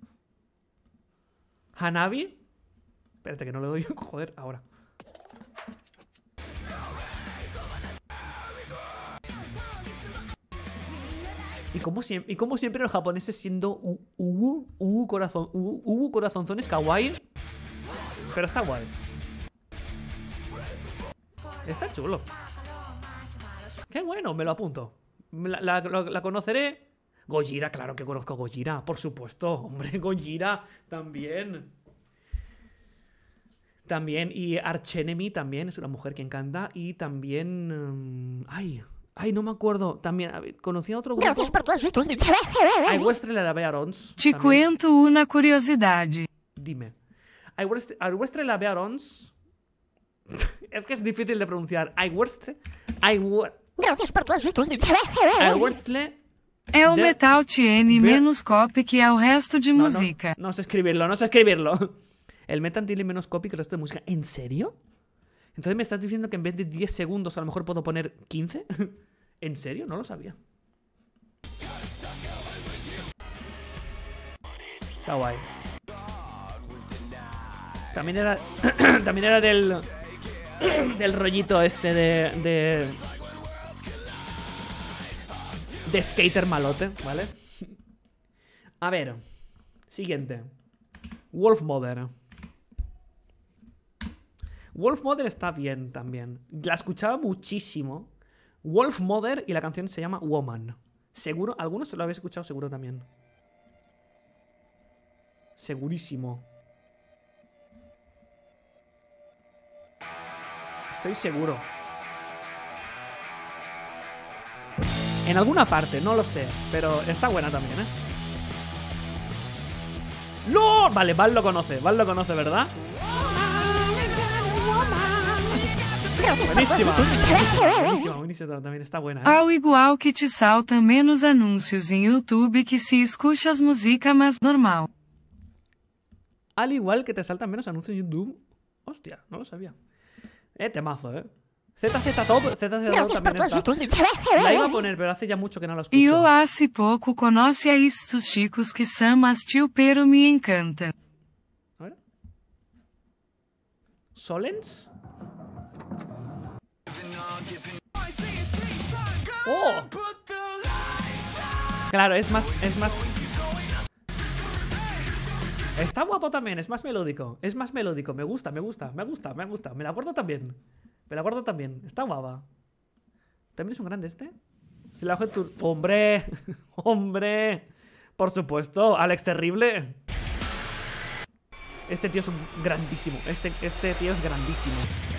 S1: Hanabi. Espérate que no le doy. Joder, ahora. Y como, siempre, y como siempre los japoneses siendo u- uwu, uwu, corazón, uwu, uwu corazonzones kawaii. Pero está guay. Está chulo. Qué bueno, me lo apunto. La, la- la- la conoceré. Gojira, claro que conozco a Gojira, por supuesto. Hombre, Gojira también. También. Y Arch Enemy también es una mujer que encanta. Y también... um, ay, Ay, no me acuerdo. También a ver, conocí a otro grupo.
S2: Gracias por todos estos bits.
S1: Ai Westre la Bearons.
S3: Te
S1: también.
S3: cuento una curiosidade.
S1: Dime. Ai Westre, Ai Westre la Bearons. Es que es difícil de pronunciar. Ai Westre. Ai Westre.
S2: Gracias por todos estos bits.
S1: Ai Westre.
S3: É o
S1: De-
S3: metal Tiene
S1: Ver-
S3: menos copy que é o resto de
S1: No, no,
S3: música.
S1: no sé escribirlo, no sé escribirlo. El metal tiene menos copy que el resto de música. ¿En serio? Entonces me estás diciendo que en vez de diez segundos a lo mejor puedo poner quince. ¿En serio? No lo sabía. Está guay. También era. También era del. Del rollito este de. De. De skater malote, ¿vale? A ver. Siguiente. Wolf Mother. Wolf Mother está bien también. La escuchaba muchísimo. Wolf Mother y la canción se llama Woman. Seguro, algunos se lo habéis escuchado seguro también. Segurísimo. Estoy seguro. En alguna parte, no lo sé. Pero está buena también, ¿eh? ¡No! Vale, Val lo conoce. Val lo conoce, ¿verdad? Buenísima. Buenísima, buenísima también. Está buena, ¿eh?
S3: Ao igual que te salta menos anúncios em YouTube que se escucha as músicas mais normal.
S1: Al igual que te saltan menos anuncios en YouTube. Hostia, no lo sabía. Eh, temazo, ¿eh? Z Z Top, Z Z Top
S2: Gracias por
S1: también
S2: todos
S1: está.
S2: estos bits.
S1: La iba a poner, pero hace ya mucho que no la escucho.
S3: E eu hace pouco conheci a estes chicos que são mas tio pero me encanta.
S1: A ver. ¿Solens? ¡Oh! Claro, es más, es más... Está guapo también, es más melódico. Es más melódico, me gusta, me gusta, me gusta, me gusta. Me la acuerdo también. Me la acuerdo también. Está guapa. ¿También es un grande este? Se la hace tu... ¡Hombre! ¡Hombre! Por supuesto, Alex Terrible. Este tío es un grandísimo. Este, este tío es grandísimo.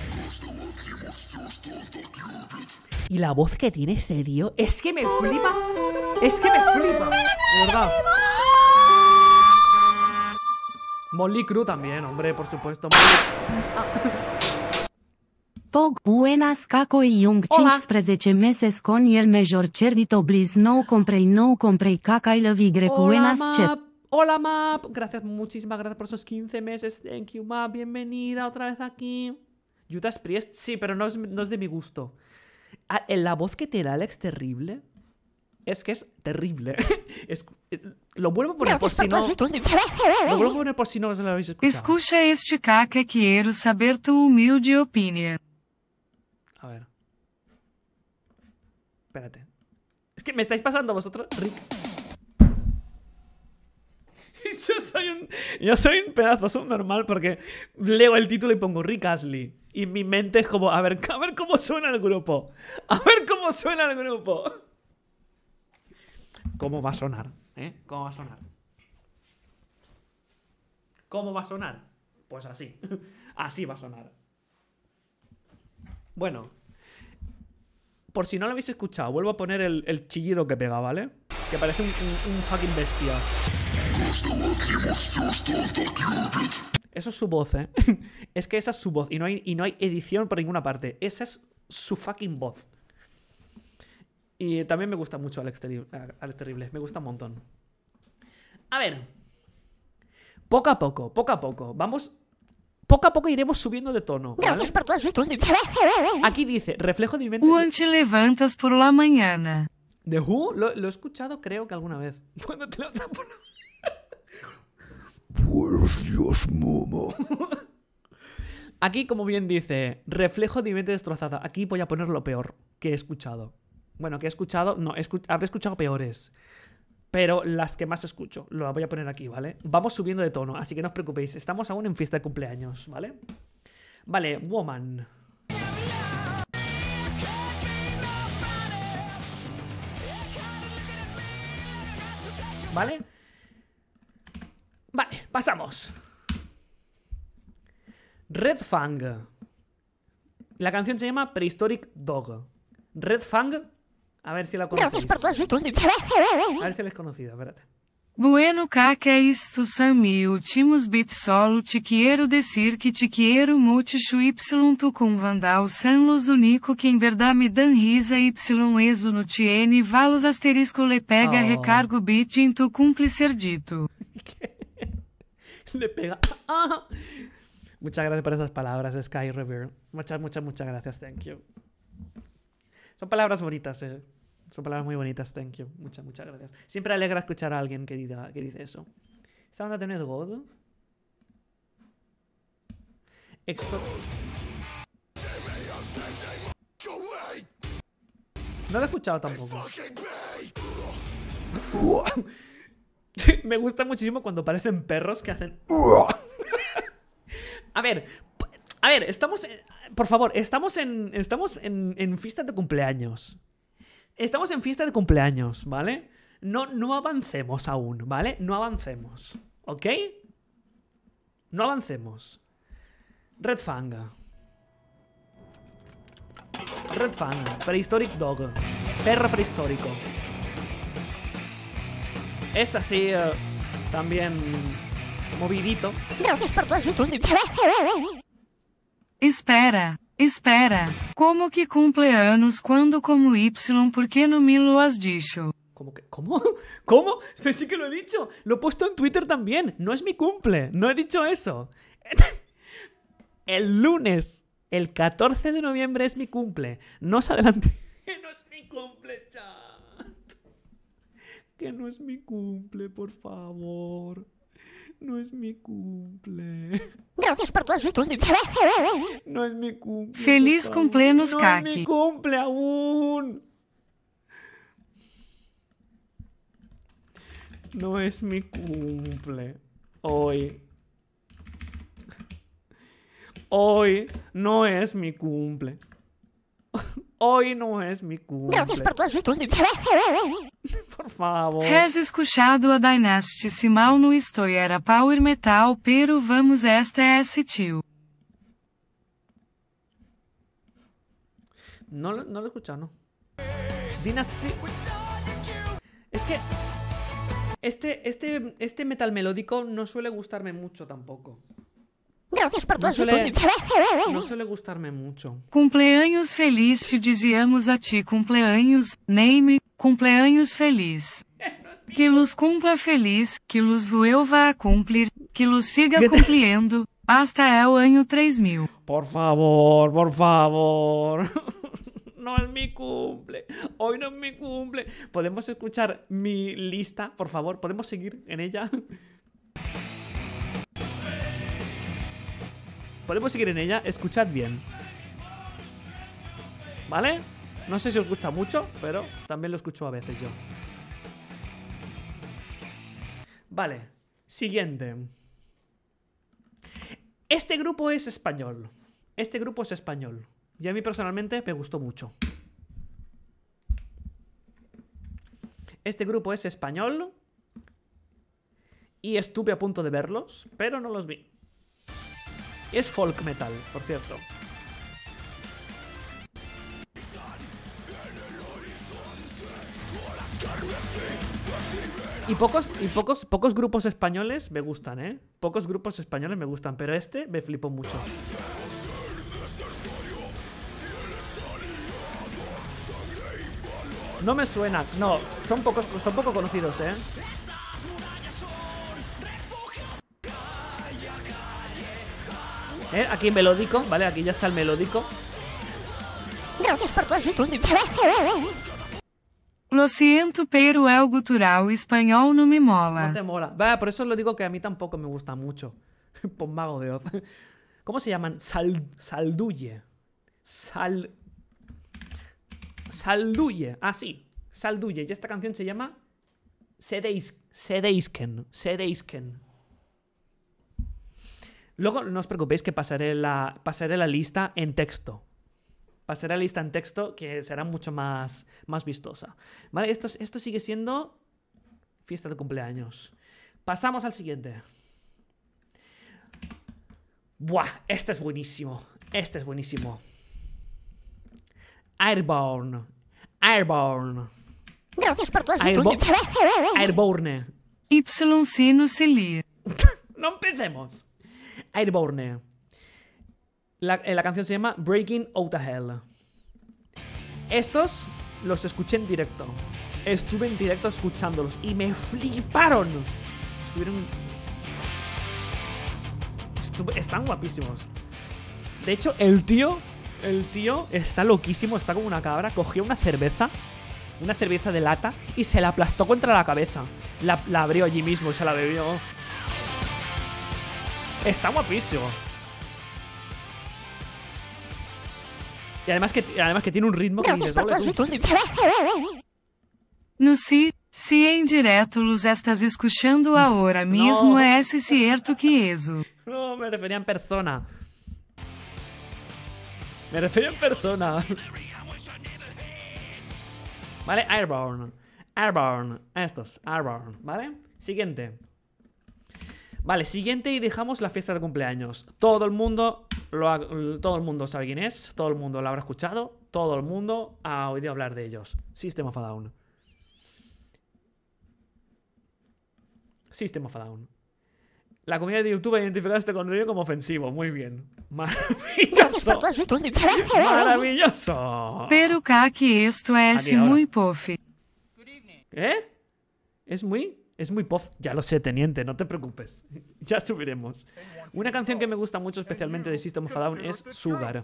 S1: Y la voz que tiene este tío es que me flipa. Es que me flipa. De verdad. Motley Crue también, hombre, por supuesto.
S4: Pog, buenas, kako i jung
S1: Hola.
S4: cincisprezece meses con el major cerdito bliz no comprei no comprei caca y la vigre
S1: Hola,
S4: buenas chet.
S1: Map. Hola, Map. Gracias, muchísimas gracias por esos quince meses. Thank you, Map. Bienvenida otra vez aquí. Judas Priest, sí, pero no es, no es de mi gusto. Ah, la voz que te da Alex Terrible es que es terrible. Es, es- lo vuelvo a poner por
S2: Gracias
S1: si
S2: por
S1: no.
S2: todos estos bits.
S1: Lo vuelvo a poner por si no se lo habéis escuchado.
S3: Escucha este caca quero saber tu humilde opinião.
S1: A ver. Espérate. Es que me estáis pasando vosotros, Rick. Yo soy un, yo soy un pedazo subnormal porque leo el título y pongo Rick Astley. Y mi mente es como, a ver, a ver cómo suena el grupo. A ver cómo suena el grupo. ¿Cómo va a sonar? ¿Eh? ¿Cómo va a sonar? ¿Cómo va a sonar? Pues así. Así va a sonar. Bueno. Por si no lo habéis escuchado, vuelvo a poner el, el chillido que pega, ¿vale? Que parece un, un, un fucking bestia. Eso es su voz, ¿eh? Es que esa es su voz y no hay, y no hay edición por ninguna parte. Esa es su fucking voz. Y también me gusta mucho Alex, Terri- Alex Terrible. Me gusta un montón. A ver. Poco a poco, poco a poco. Vamos... Poco a poco iremos subiendo de tono, ¿vale?
S2: Gracias por todos estos bits.
S1: Aquí dice, reflejo de mi mente...
S3: Quando te levantas por la manhã.
S1: ¿The Who? Lo, lo he escuchado creo que alguna vez. Cuando te lo tapo. Buenos días, Momo. Aquí, como bien dice, reflejo de mi mente destrozada. Aquí voy a poner lo peor que he escuchado. Bueno, que he escuchado... No, he escu- habré escuchado peores. Pero las que más escucho. Lo voy a poner aquí, ¿vale? Vamos subiendo de tono, así que no os preocupéis. Estamos aún en fiesta de cumpleaños, ¿vale? Vale, Woman. ¿Vale? Vale, pasamos. Red Fang. La canción se llama Prehistoric Dog. Red Fang, A ver si la
S2: Gracias
S1: conocéis.
S2: por todos estos mensajes.
S1: A ver si la es conocida, espérate.
S3: Bueno, cá que é isto, Sami, últimos bit solo, te quiero decir que te quiero mucho y tu com vandal san los único que en verdad me dan risa y eso no tiene valos asterisco le pega
S1: Oh.
S3: recargo bit en tu cumple ser dito.
S1: Le pega. ¡Ah! Muchas gracias por esas palabras, Sky Revere. Muchas, muchas, muchas gracias. Thank you. Son palabras bonitas, eh. Son palabras muy bonitas. Thank you. Muchas, muchas gracias. Siempre alegra escuchar a alguien que, diga, que dice eso. ¿Esta banda tiene God? Expo... No lo he escuchado tampoco. Me gusta muchísimo cuando parecen perros que hacen... A ver, a ver, estamos... en- Por favor, estamos en... Estamos en, en fiesta de cumpleaños. Estamos en fiesta de cumpleaños, ¿vale? No, no avancemos aún, ¿vale? No avancemos, ¿ok? No avancemos. Red Fang. Red Fang. Prehistoric Dog. Perro prehistórico. Es así, eh, también movidito.
S2: Gracias por todos estos mensajes.
S3: Espera, espera. Como que cumple anos quando como Y, por que no me lo has dicho?
S1: ¿Cómo que? ¿Cómo? ¿Cómo? Pero sí que lo he dicho. Lo he puesto en Twitter también. No es mi cumple. No he dicho eso. El lunes, el catorce de noviembre es mi cumple. No os adelante. Que no es mi cumple, chat. Que no es mi cumple, por favor. No es mi cumple.
S2: Gracias por todos estos mensajes.
S1: No es mi cumple.
S3: Feliz
S1: por favor.
S3: cumpleaños,
S1: No es
S3: Kaki.
S1: mi cumple aún. No es mi cumple. Hoy. Hoy no es mi cumple. Hoy no es mi cumple.
S2: Gracias por todos estos mensajes.
S1: Por favor.
S3: Has escuchado a Dynasty se mal no estoy era power metal pero vamos esta é tio.
S1: No, lo- no lo he escuchado, no. Dynasty. Es que. Este, este, este metal melódico no suele gustarme mucho tampoco.
S2: Gracias por
S1: No
S2: todos
S1: suele,
S2: estos mensajes.
S1: no suele gustarme mucho.
S3: Cumpleaños feliz te dizíamos a ti cumpleaños, name, cumpleaños feliz. Que los cumpla feliz, que los vuelva a cumplir, que los siga cumpliendo, hasta el año tres mil.
S1: Por favor, por favor. No es mi cumple. Hoy no es mi cumple. ¿Podemos escuchar mi lista, por favor? ¿Podemos seguir en ella? ¿Podemos seguir en ella? Escuchad bien. ¿Vale? No sé si os gusta mucho, pero también lo escucho a veces yo. Vale. Siguiente. Este grupo es español. Este grupo es español. Y a mí personalmente me gustó mucho. Este grupo es español. Y estuve a punto de verlos, pero no los vi. Es folk metal, por cierto. Y pocos, y pocos, pocos grupos españoles me gustan, ¿eh? Pocos grupos españoles me gustan, pero este me flipó mucho. No me suena, no, son pocos, son poco conocidos, ¿eh? ¿Eh? Aquí melódico, ¿vale? Aquí ya está el melódico.
S2: Gracias por todos estos mensajes.
S3: Lo siento pero el gutural español no me mola.
S1: No te mola. Va, por eso lo digo que a mí tampoco me gusta mucho. Pon Mago de Oz. ¿Cómo se llaman? Sal, salduye. Sal... Salduye. Ah, sí. Salduye. Y esta canción se llama... Sedeis... Sedeisken. Sedeisken. Luego no os preocupéis que pasaré la, pasaré la lista en texto. Pasaré la lista en texto que será mucho más, más vistosa. Vale, esto, esto sigue siendo fiesta de cumpleaños. Pasamos al siguiente. Buah, este es buenísimo. Este es buenísimo. Airborne. Airborne.
S2: Gracias por todos
S1: Airbo-
S2: estos mensajes.
S1: Airborne.
S3: Y C no se lia.
S1: No empecemos. Airborne. La, eh, la canción se llama Breaking Out of Hell. Estos los escuché en directo. Estuve en directo escuchándolos y me fliparon. Estuvieron... Estuve... Están guapísimos. De hecho, el tío... El tío está loquísimo, está como una cabra. Cogió una cerveza, una cerveza de lata, y se la aplastó contra la cabeza. La, la abrió allí mismo y se la bebió. Está guapísimo. Y además que, además que tiene un ritmo que
S2: Gracias
S1: dices,
S2: por
S1: "Ole,
S2: todos
S1: tú".
S2: estos mensajes.
S3: No si, se em direto los estás escuchando ahora mismo
S1: No.
S3: é cierto que eso.
S1: No, me refería en persona. Me refería en persona. Vale, Airborne. Airborne. Estos, Airborne, ¿vale? Siguiente. Vale, siguiente y dejamos la fiesta de cumpleaños. Todo el mundo lo ha- todo el mundo sabe quién es, todo el mundo lo habrá escuchado, todo el mundo ha oído hablar de ellos. System of a Down. System of a Down. La comunidad de YouTube ha identificado este contenido como ofensivo. Muy bien.
S2: Gracias por
S1: Maravilloso.
S2: todos estos mensajes.
S1: Maravilloso.
S3: Pero cá que esto é
S1: Aquí ahora.
S3: muy pof.
S1: ¿Eh? Es muy... Es muy pof. Ya lo sé, teniente, no te preocupes. Ya subiremos. Una canción que me gusta mucho, especialmente de System of a Down, es Sugar.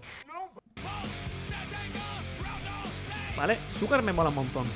S1: ¿Vale? Sugar me mola un montón.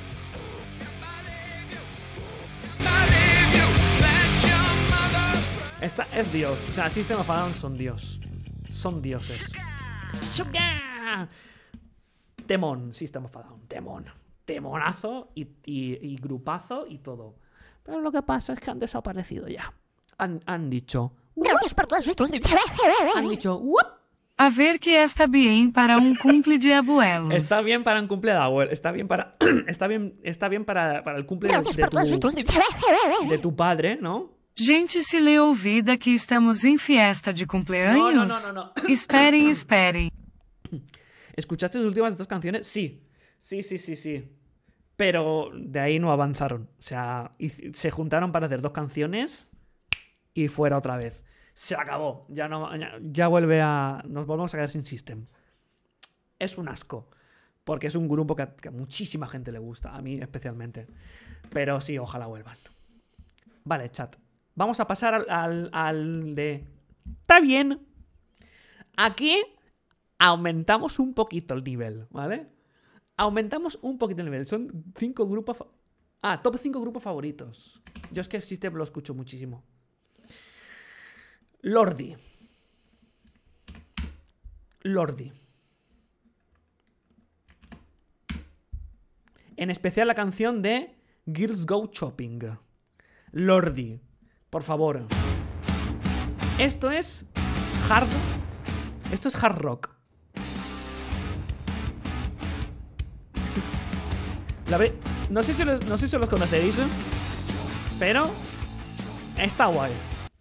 S1: Esta es Dios. O sea, System of a Down son Dios. Son dioses. Sugar. Temón, System of a Down. Temón. Temonazo y, y, y grupazo y todo. Pero lo que pasa es que han desaparecido ya. Han, han dicho...
S2: Gracias por todos estos mensajes.
S1: Han dicho... "Uop".
S3: A ver que está bien para un cumple de abuelos.
S1: Está bien para un cumple de abuelo. Está bien para... está bien, está bien para, para el cumple de,
S2: Gracias
S1: de
S2: por todos estos
S1: tu,
S2: mensajes.
S1: de tu padre, ¿no?
S3: Gente, se lhe ouvida que estamos em fiesta de cumpleaños.
S1: No, no, no, no, no.
S3: Esperem, esperem.
S1: ¿Escuchaste sus últimas dos canciones? Sí. Sí, sí, sí, sí. Pero de ahí no avanzaron. O sea, hic- se juntaron para hacer dos canciones y fuera otra vez. Se acabó. Ya no, ya, ya vuelve a... Nos volvemos a quedar sin System. Es un asco. Porque es un grupo que a, que a muchísima gente le gusta. A mí especialmente. Pero sí, ojalá vuelvan. Vale, chat. Vamos a pasar al, al, al de... Está bien. Aquí aumentamos un poquito el nivel, ¿vale? Aumentamos un poquito el nivel. Son cinco grupos... fa- Ah, top cinco grupos favoritos. Yo es que System lo escucho muchísimo. Lordi. Lordi. En especial la canción de Girls Go Shopping. Lordi. Por favor. Esto es hard... Esto es hard rock. La ve- no sé si los, no sé si los conocéis, ¿eh? Pero está guay.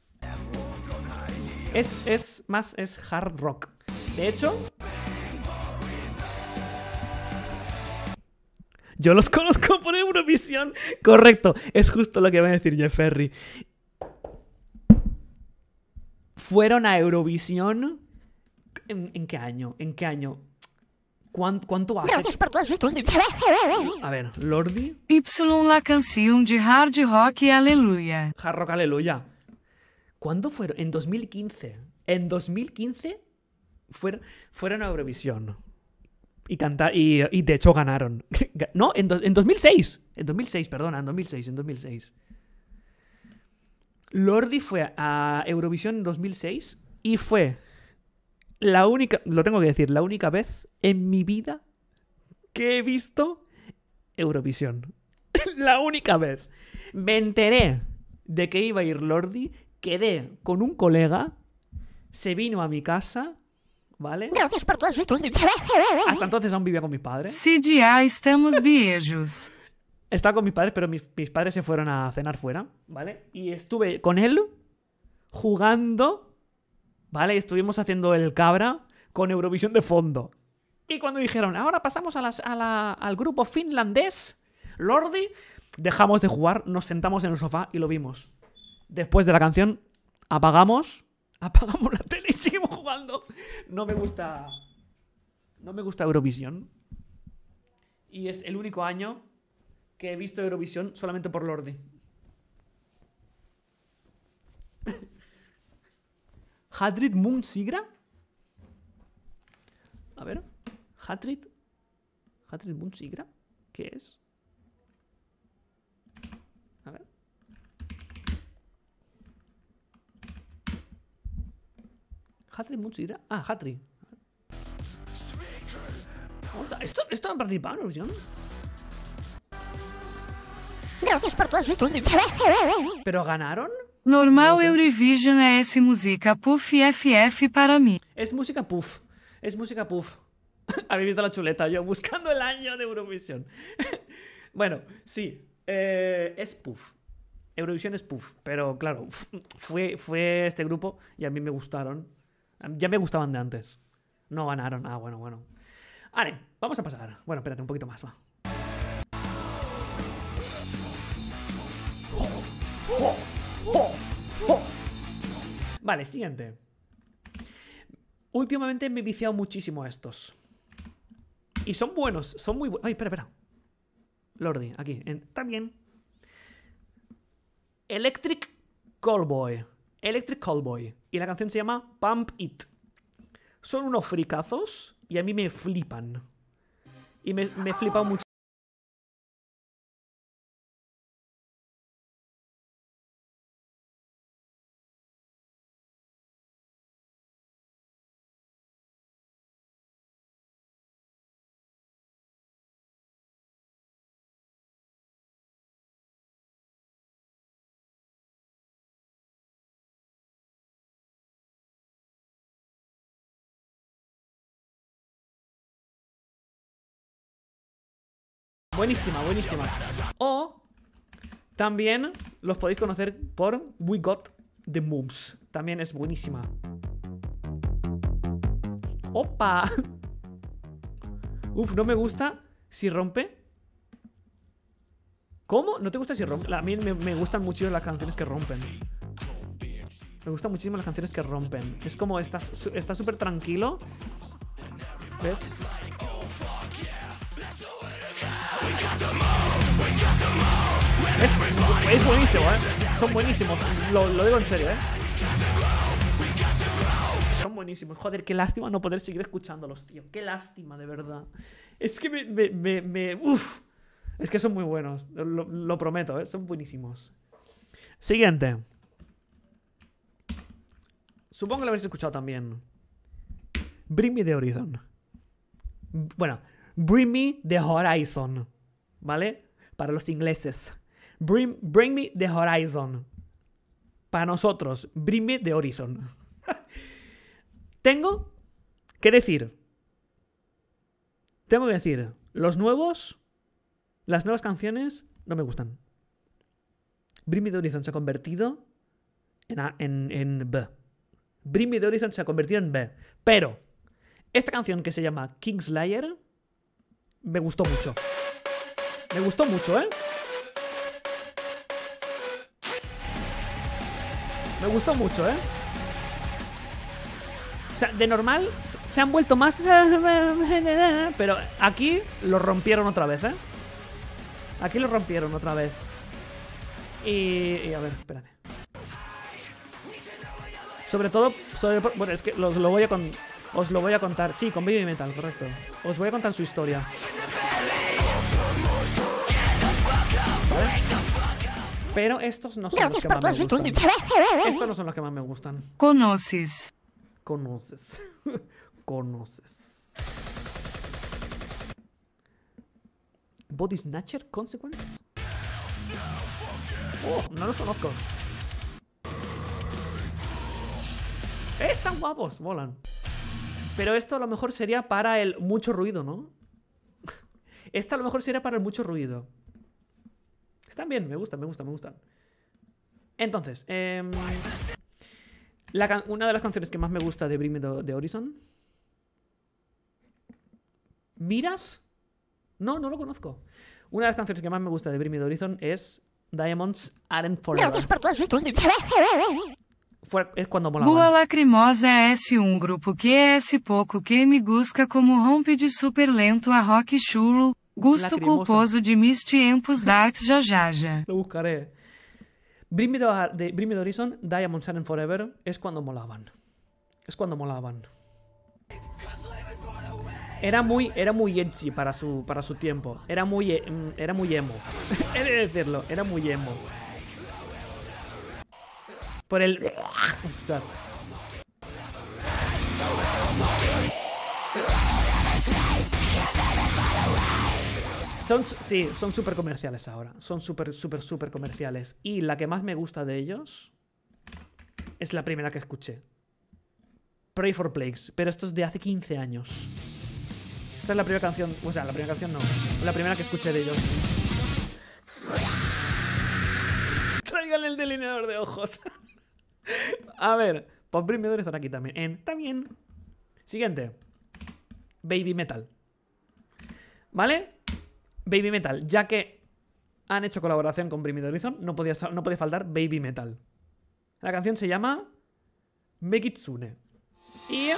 S1: Es, es más, es hard rock. De hecho, yo los conozco por Eurovisión. Correcto, es justo lo que va a decir Jeff Ferry. Fueron a Eurovisión. ¿En, en qué año? ¿En qué año? ¿Cuánto, cuánto hace?
S2: Gracias por todos estos mensajes.
S1: A ver, Lordi.
S3: Y la canción de hard rock y aleluya.
S1: Hard Rock Aleluya. ¿Cuándo fueron? En dos mil quince. En dos mil quince fueron, fueron a Eurovisión. Y cantar. Y, y de hecho ganaron. No, en, do- en dos mil seis. En dos mil seis, perdona, en dos mil seis, en dos mil seis. Lordi fue a Eurovisión en dos mil seis y fue la única, lo tengo que decir, la única vez en mi vida que he visto Eurovisión. La única vez. Me enteré de que iba a ir Lordi, quedé con un colega, se vino a mi casa, ¿vale?
S2: Gracias por todos estos mensajes.
S1: Hasta entonces aún vivía con mis padres.
S3: Se já estamos viejos.
S1: Estaba con mis padres, pero mis, mis padres se fueron a cenar fuera, ¿vale? Y estuve con él jugando, ¿vale? Estuvimos haciendo el cabra con Eurovisión de fondo. Y cuando dijeron, ahora pasamos a las, a la, al grupo finlandés, Lordi, dejamos de jugar, nos sentamos en el sofá y lo vimos. Después de la canción, apagamos, apagamos la tele y seguimos jugando. No me gusta, no me gusta Eurovisión. Y es el único año que he visto Eurovisión solamente por Lordi. Hadrid Munsigra. A ver. Hadrid. Hadrid Munsigra. ¿Qué es? A ver. Hadrid Munsigra. Ah, Hadrid. ¿Esto, ¿Esto han participado en Eurovisión?
S2: Gracias por todos estos.
S1: ¿Pero ganaron?
S3: Normal
S1: No sé.
S3: Eurovision é esse música puff e F F para mim.
S1: Es música puff. Es música puff. Habéis visto la chuleta, yo buscando el año de Eurovisión. Bueno, sí. eh, es puff. Eurovisión es puff. Pero claro, fue, fue este grupo y a mí me gustaron. Ya me gustaban de antes. No ganaron. Ah, bueno, bueno. Vale, vamos a pasar. Bueno, espérate un poquito más, va. Vale, siguiente. Últimamente me he viciado muchísimo a estos. Y son buenos, son muy buenos. Ay, espera, espera. Lordi, aquí. En... También. Electric Callboy. Electric Callboy. Y la canción se llama Pump It. Son unos fricazos y a mí me flipan. Y me, me he flipado mucho. Buenísima, buenísima. O también los podéis conocer por We Got The Moves. También es buenísima. ¡Opa! Uf, no me gusta si rompe. ¿Cómo? ¿No te gusta si rompe? A mí me, me gustan mucho las canciones que rompen. Me gustan muchísimo las canciones que rompen. Es como estás está súper tranquilo. ¿Ves? Es, es buenísimo, ¿eh? Son buenísimos. Lo, lo digo en serio, ¿eh? Son buenísimos. Joder, qué lástima no poder seguir escuchándolos, tío. Qué lástima, de verdad. Es que me... me, me, me uf. Es que son muy buenos. Lo, lo prometo, ¿eh? Son buenísimos. Siguiente. Supongo que lo habréis escuchado también. Bring Me The Horizon. Bueno, Bring Me The Horizon. ¿Vale? Para los ingleses. Bring, bring Me The Horizon. Para nosotros, Bring Me The Horizon. Tengo que decir. Tengo que decir. Los nuevos. Las nuevas canciones no me gustan. Bring Me The Horizon se ha convertido en, A, en, en B. Bring Me The Horizon se ha convertido en B. Pero esta canción que se llama Kingslayer me gustó mucho. Me gustó mucho, ¿eh? Me gustó mucho, ¿eh? O sea, de normal se han vuelto más... Pero aquí lo rompieron otra vez, ¿eh? Aquí lo rompieron otra vez. Y... y a ver, espérate. Sobre todo... Sobre, bueno, es que los, lo voy a con, os lo voy a contar. Sí, con Baby Metal, correcto. Os voy a contar su historia. ¿Vale? Pero estos no son los que más me gustan. Estos no son los que más me gustan.
S3: Conoces.
S1: Conoces. Conoces. Body Snatcher Consequence. Oh, no los conozco. Están guapos, molan. Pero esto a lo mejor sería para el mucho ruido, ¿no? Esta a lo mejor sería para el mucho ruido. Están bien, me gustan, me gustan, me gustan. Entonces, eh, la una de las canciones que más me gusta de Bring Me The Horizon ¿Miras? No, no lo conozco. Una de las canciones que más me gusta de Bring Me the Horizon es Diamonds Aren't Forever.
S2: Gracias por todos estos bits.
S1: Fue, es cuando
S3: Boa
S1: molaban.
S3: Lacrimosa é S um grupo que é esse pouco que me busca como rompe de super lento a rock chulo, gusto
S1: Lacrimosa.
S3: culposo de mis tiempos darks jajaja.
S1: Lo buscaré. Bring Me the, de Bring Me the Horizon, Diamonds Aren't Forever, es cuando molaban. Es cuando molaban. Era muy, era muy edgy para su, para su tiempo. Era muy, e- mm, era muy emo. He de decirlo, era muy emo. Por el... Escuchad. Son, su- sí, son súper comerciales ahora. Son súper, súper, súper comerciales. Y la que más me gusta de ellos es la primera que escuché. Pray for Plagues. Pero esto es de hace quince años. Esta es la primera canción. O sea, la primera canción no. La primera que escuché de ellos. Traigan el delineador de ojos. A ver, pues Bring Me the Horizon aquí también. En, también. Siguiente. Baby Metal. ¿Vale? Baby Metal. Ya que han hecho colaboración con Bring Me the Horizon, no podía, sa- no podía faltar Baby Metal. La canción se llama Megitsune. Y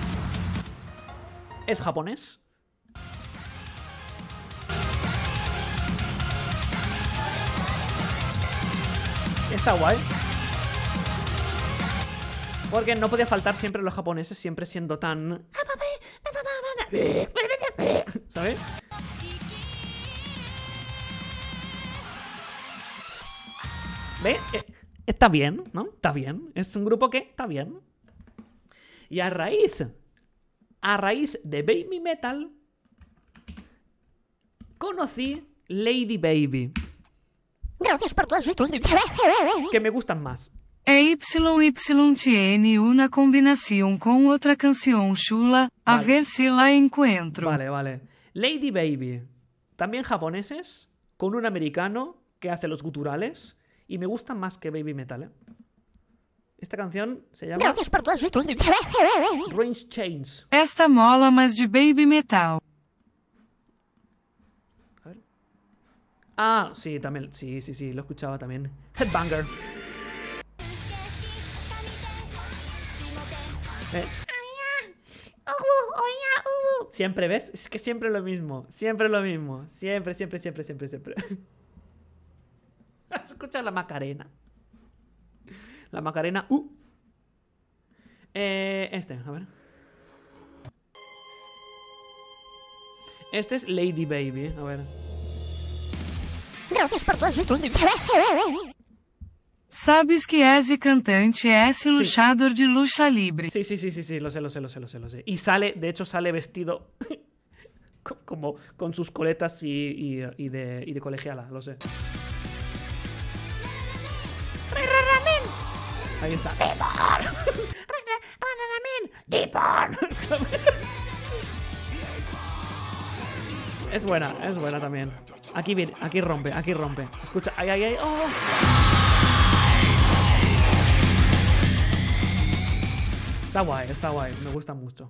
S1: es japonés. Está guay. Porque no podía faltar siempre los japoneses, siempre siendo tan... ¿Sabes? ¿Ve? Eh, Está bien, ¿no? Está bien. Es un grupo que está bien. Y a raíz... A raíz de Baby Metal... Conocí Lady Baby.
S2: Gracias por todos estos bits.
S1: Que me gustan más.
S3: É Y Y T N una combinação com outra canção chula, a
S1: Vale.
S3: ver se la encuentro.
S1: Vale, vale. Lady Baby. También japoneses. Con un americano que hace los guturales. Y me gustan más que Baby Metal, ¿eh? Esta canción se llama
S2: Gracias por todos estos bits.
S1: Range Chains.
S3: Esta mola mas de baby metal.
S1: A ver. Ah, sí, también. Sí, sí, sí, lo escuchaba también. Headbanger. Eh, Siempre, ¿ves? Es que siempre lo mismo. Siempre lo mismo. Siempre, siempre, siempre, siempre, siempre. Escucha la Macarena. La Macarena. Uh. Eh, este, a ver. Este es Lady Baby. A ver.
S2: Gracias por todos estos bits.
S3: Sabes que esse cantante é esse luchador de lucha libre.
S1: Sí, sí, sí, sí, sí, lo sé, lo sé, lo sé, lo sé, lo sé. Y sale, de hecho, sale vestido co- como con sus coletas y, y, y de, y de colegiala, lo sé. Ahí está. Es buena, es buena también. Aquí viene, aquí rompe, aquí rompe. Escucha, ay, ay, ay. Oh. Está guay, está guay, me gusta mucho.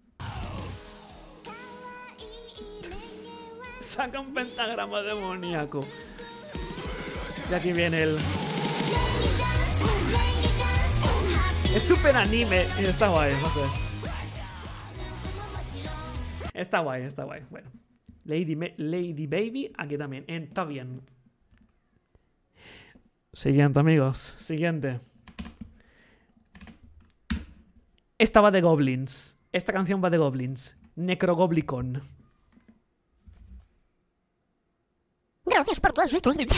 S1: Saca un pentagrama demoníaco. Y aquí viene el... Es súper anime y está guay, no sé. Está guay, está guay. Bueno. Lady, Me- Lady Baby, aquí también. Está bien. Siguiente, amigos. Siguiente. Esta va de Goblins. Esta canción va de Goblins. Necrogoblicon.
S2: Gracias por todos estos bits.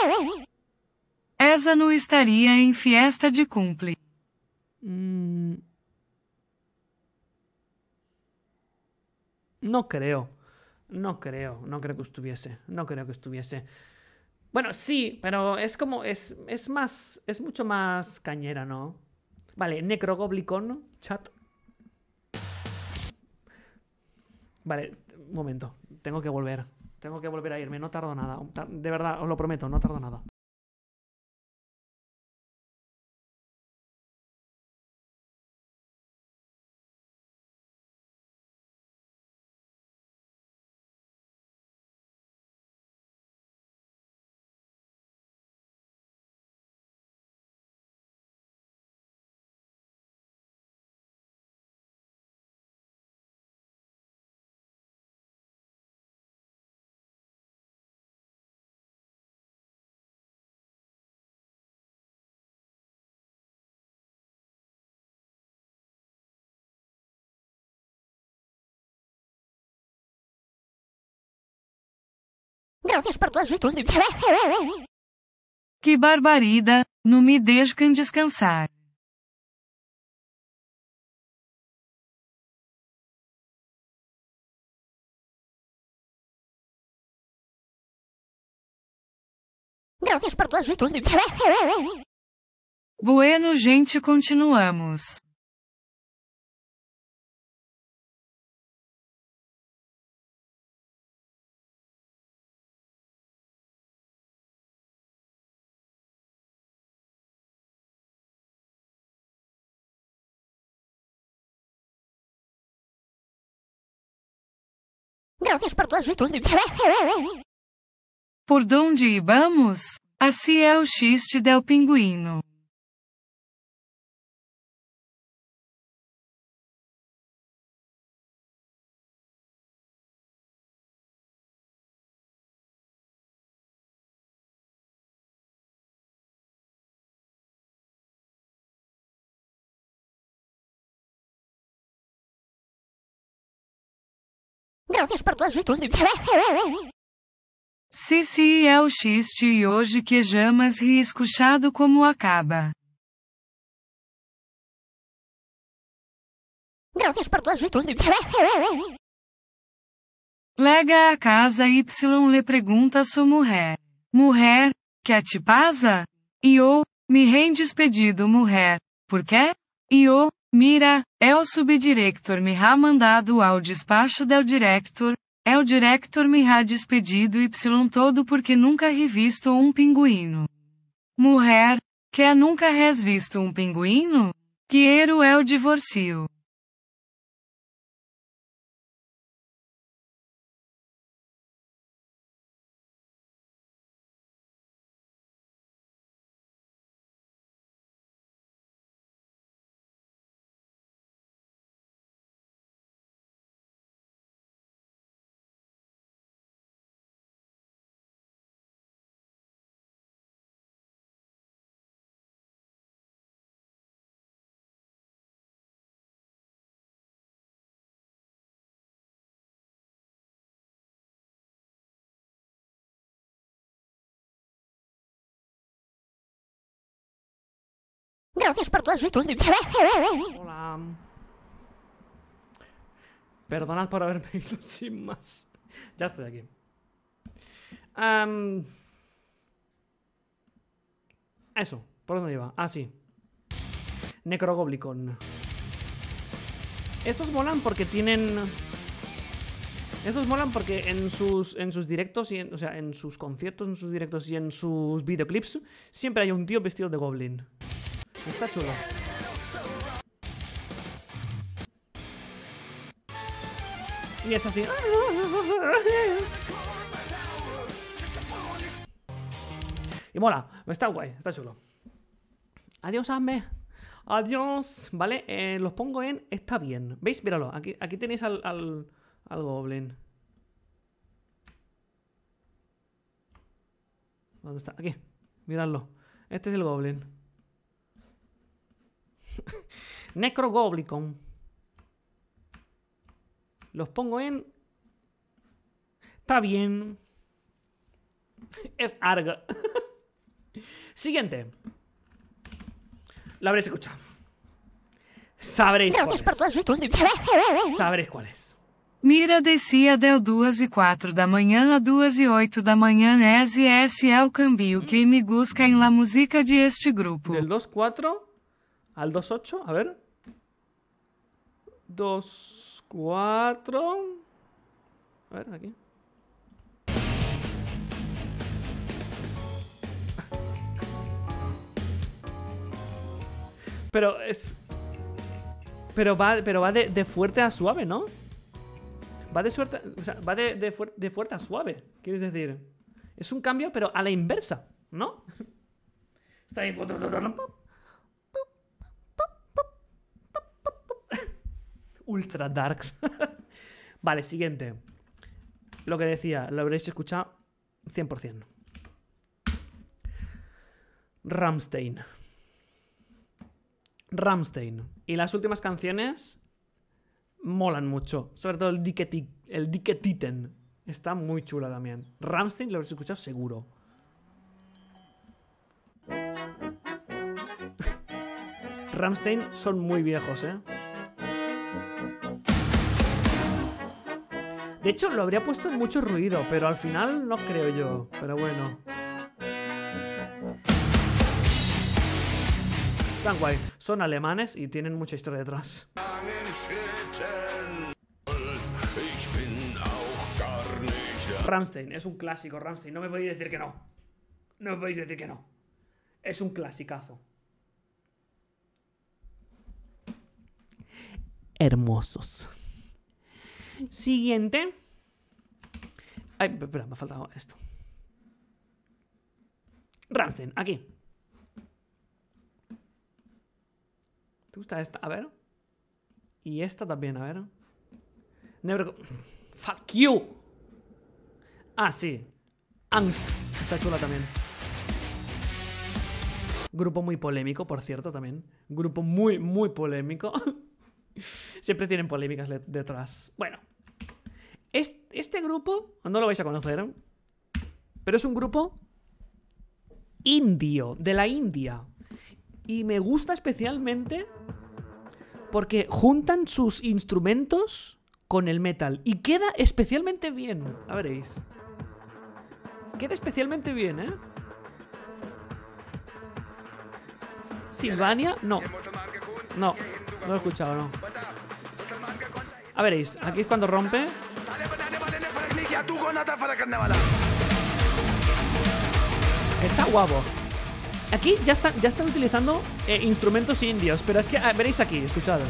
S3: Essa não estaria em fiesta de cumple.
S1: Mm. No creo. No creo. No creo que estuviese. No creo que estuviese. Bueno, sí, pero es como. Es, es más. Es mucho más cañera, ¿no? Vale, Necrogoblicon. Chat. Vale, un momento. Tengo que volver. Tengo que volver a irme. No tardo nada. De verdad, os lo prometo, no tardo nada.
S2: Gracias por todos estos bits.
S3: Que barbaridade, não me deixam descansar.
S2: Gracias por todos estos bits.
S3: Bueno, gente, continuamos.
S2: Gracias por todos estos bits.
S3: Por donde vamos? Assim é o xiste del pinguino.
S2: Gracias por todos estos bits.
S3: Se se é o xiste e hoje que jamas ri escuchado como acaba.
S2: Gracias por todos estos bits.
S3: Lega a casa Y le pergunta a sua mulher. Mulher, que te pasa? E o, me rendes pedido mulher. Por quê? E o, mira, é o subdirector me ha mandado ao despacho del director. É o director me ha despedido Y todo porque nunca he visto um pinguino. Mulher, que nunca has visto um pinguino? Quiero é o divorcio.
S2: Gracias por todos estos bits.
S1: Hola. Perdonad por haberme ido sin más. Ya estoy aquí. Um, eso, ¿por dónde iba? Ah, sí. Necrogoblicon. Estos molan porque tienen... Estos molan porque en sus, en sus directos, y en, o sea, en sus conciertos, en sus directos y en sus videoclips, siempre hay un tío vestido de goblin. Está chulo. Y es así. Y mola, está guay, está chulo. Adiós, hazme. Adiós. Vale, eh, los pongo en está bien. ¿Veis? Míralo, aquí, aquí tenéis al, al, al goblin. ¿Dónde está? Aquí, miradlo. Este es el goblin. Necrogoblicon. Los pongo en... Está bien. Es Arga. Siguiente. Lo habréis escuchado. Sabréis cuál
S2: Gracias por
S1: es.
S2: todos estos bits.
S1: Sabréis cuál es.
S3: Mira descia del duas e quatro da manhã a duas e oito da manhã esse esse é o cambio que me busca em la música de este grupo.
S1: Del dos cuatro al dos ocho. A ver. dos cuatro. A ver, aquí. Pero es... Pero va, pero va de, de fuerte a suave, ¿no? Va de suerte, o sea, va de, de, fuer- de fuerte a suave. ¿Quieres decir? Es un cambio, pero a la inversa, ¿no? Está ahí. Ultra darks. Vale, siguiente. Lo que decía, lo habréis escuchado cien por cien. Rammstein. Rammstein. Y las últimas canciones molan mucho. Sobre todo el Dicke Ti- el Dicke Titten. Está muy chula también. Rammstein lo habréis escuchado seguro. Rammstein son muy viejos, ¿eh? De hecho, lo habría puesto en mucho ruido, pero al final no creo yo. Pero bueno. Están guay. Son alemanes y tienen mucha historia detrás. Rammstein, es un clásico, Rammstein. No me podéis decir que no. No me podéis decir que no. Es un clasicazo. Hermosos. Siguiente. Ay, espera, me ha faltado esto. Rammstein, aquí. ¿Te gusta esta? A ver. Y esta también, a ver. Never... Fuck you. Ah, sí. Angst. Está chula también. Grupo muy polémico, por cierto, también. Grupo muy, muy polémico. Siempre tienen polémicas detrás. Bueno. Este grupo, no lo vais a conocer, ¿eh? Pero es un grupo indio, de la India. Y me gusta especialmente porque juntan sus instrumentos con el metal. Y queda especialmente bien. A veréis. Queda especialmente bien, ¿eh? Silvania, no. No, no lo he escuchado, no. A veréis, aquí es cuando rompe. Está guapo. Aquí ya están, ya están utilizando eh, instrumentos indios. Pero es que, ah, veréis aquí, escuchad.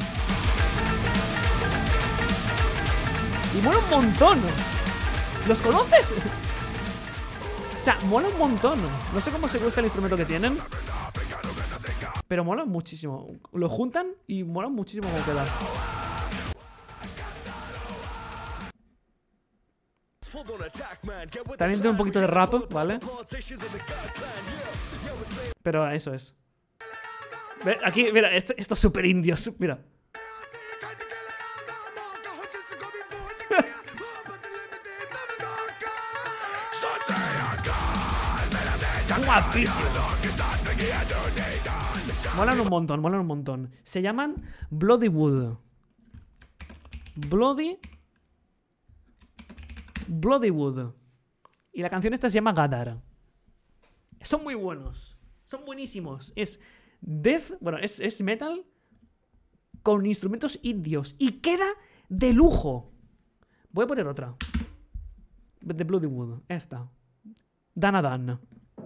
S1: Y mola un montón. ¿Los conoces? O sea, mola un montón. No sé cómo se gusta el instrumento que tienen, pero mola muchísimo. Lo juntan y mola muchísimo cómo queda. También tiene un poquito de rap, ¿vale? Pero eso es. Aquí, mira, esto, esto es súper indio. Mira. Están guapísimos. Molan un montón, molan un montón. Se llaman Bloody Wood. Bloody... Bloody Wood. Y la canción esta se llama Gadar. Son muy buenos. Son buenísimos. Es death... Bueno, es, es metal con instrumentos indios. Y queda de lujo. Voy a poner otra. De Bloody Wood. Esta. Dana Dan.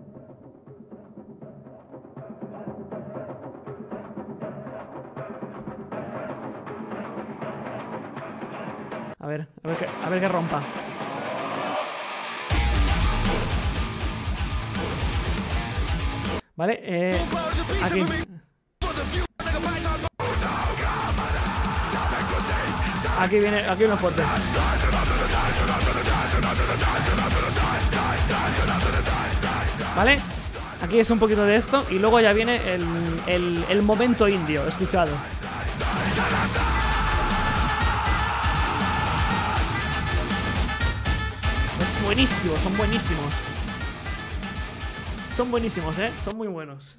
S1: A ver, a ver que, a ver que rompa. Vale, eh... aquí. Aquí viene, aquí viene fuerte. Vale, aquí es un poquito de esto y luego ya viene el, el, el momento indio, escuchado. Es buenísimo, son buenísimos. Son buenísimos, ¿eh? Son muy buenos.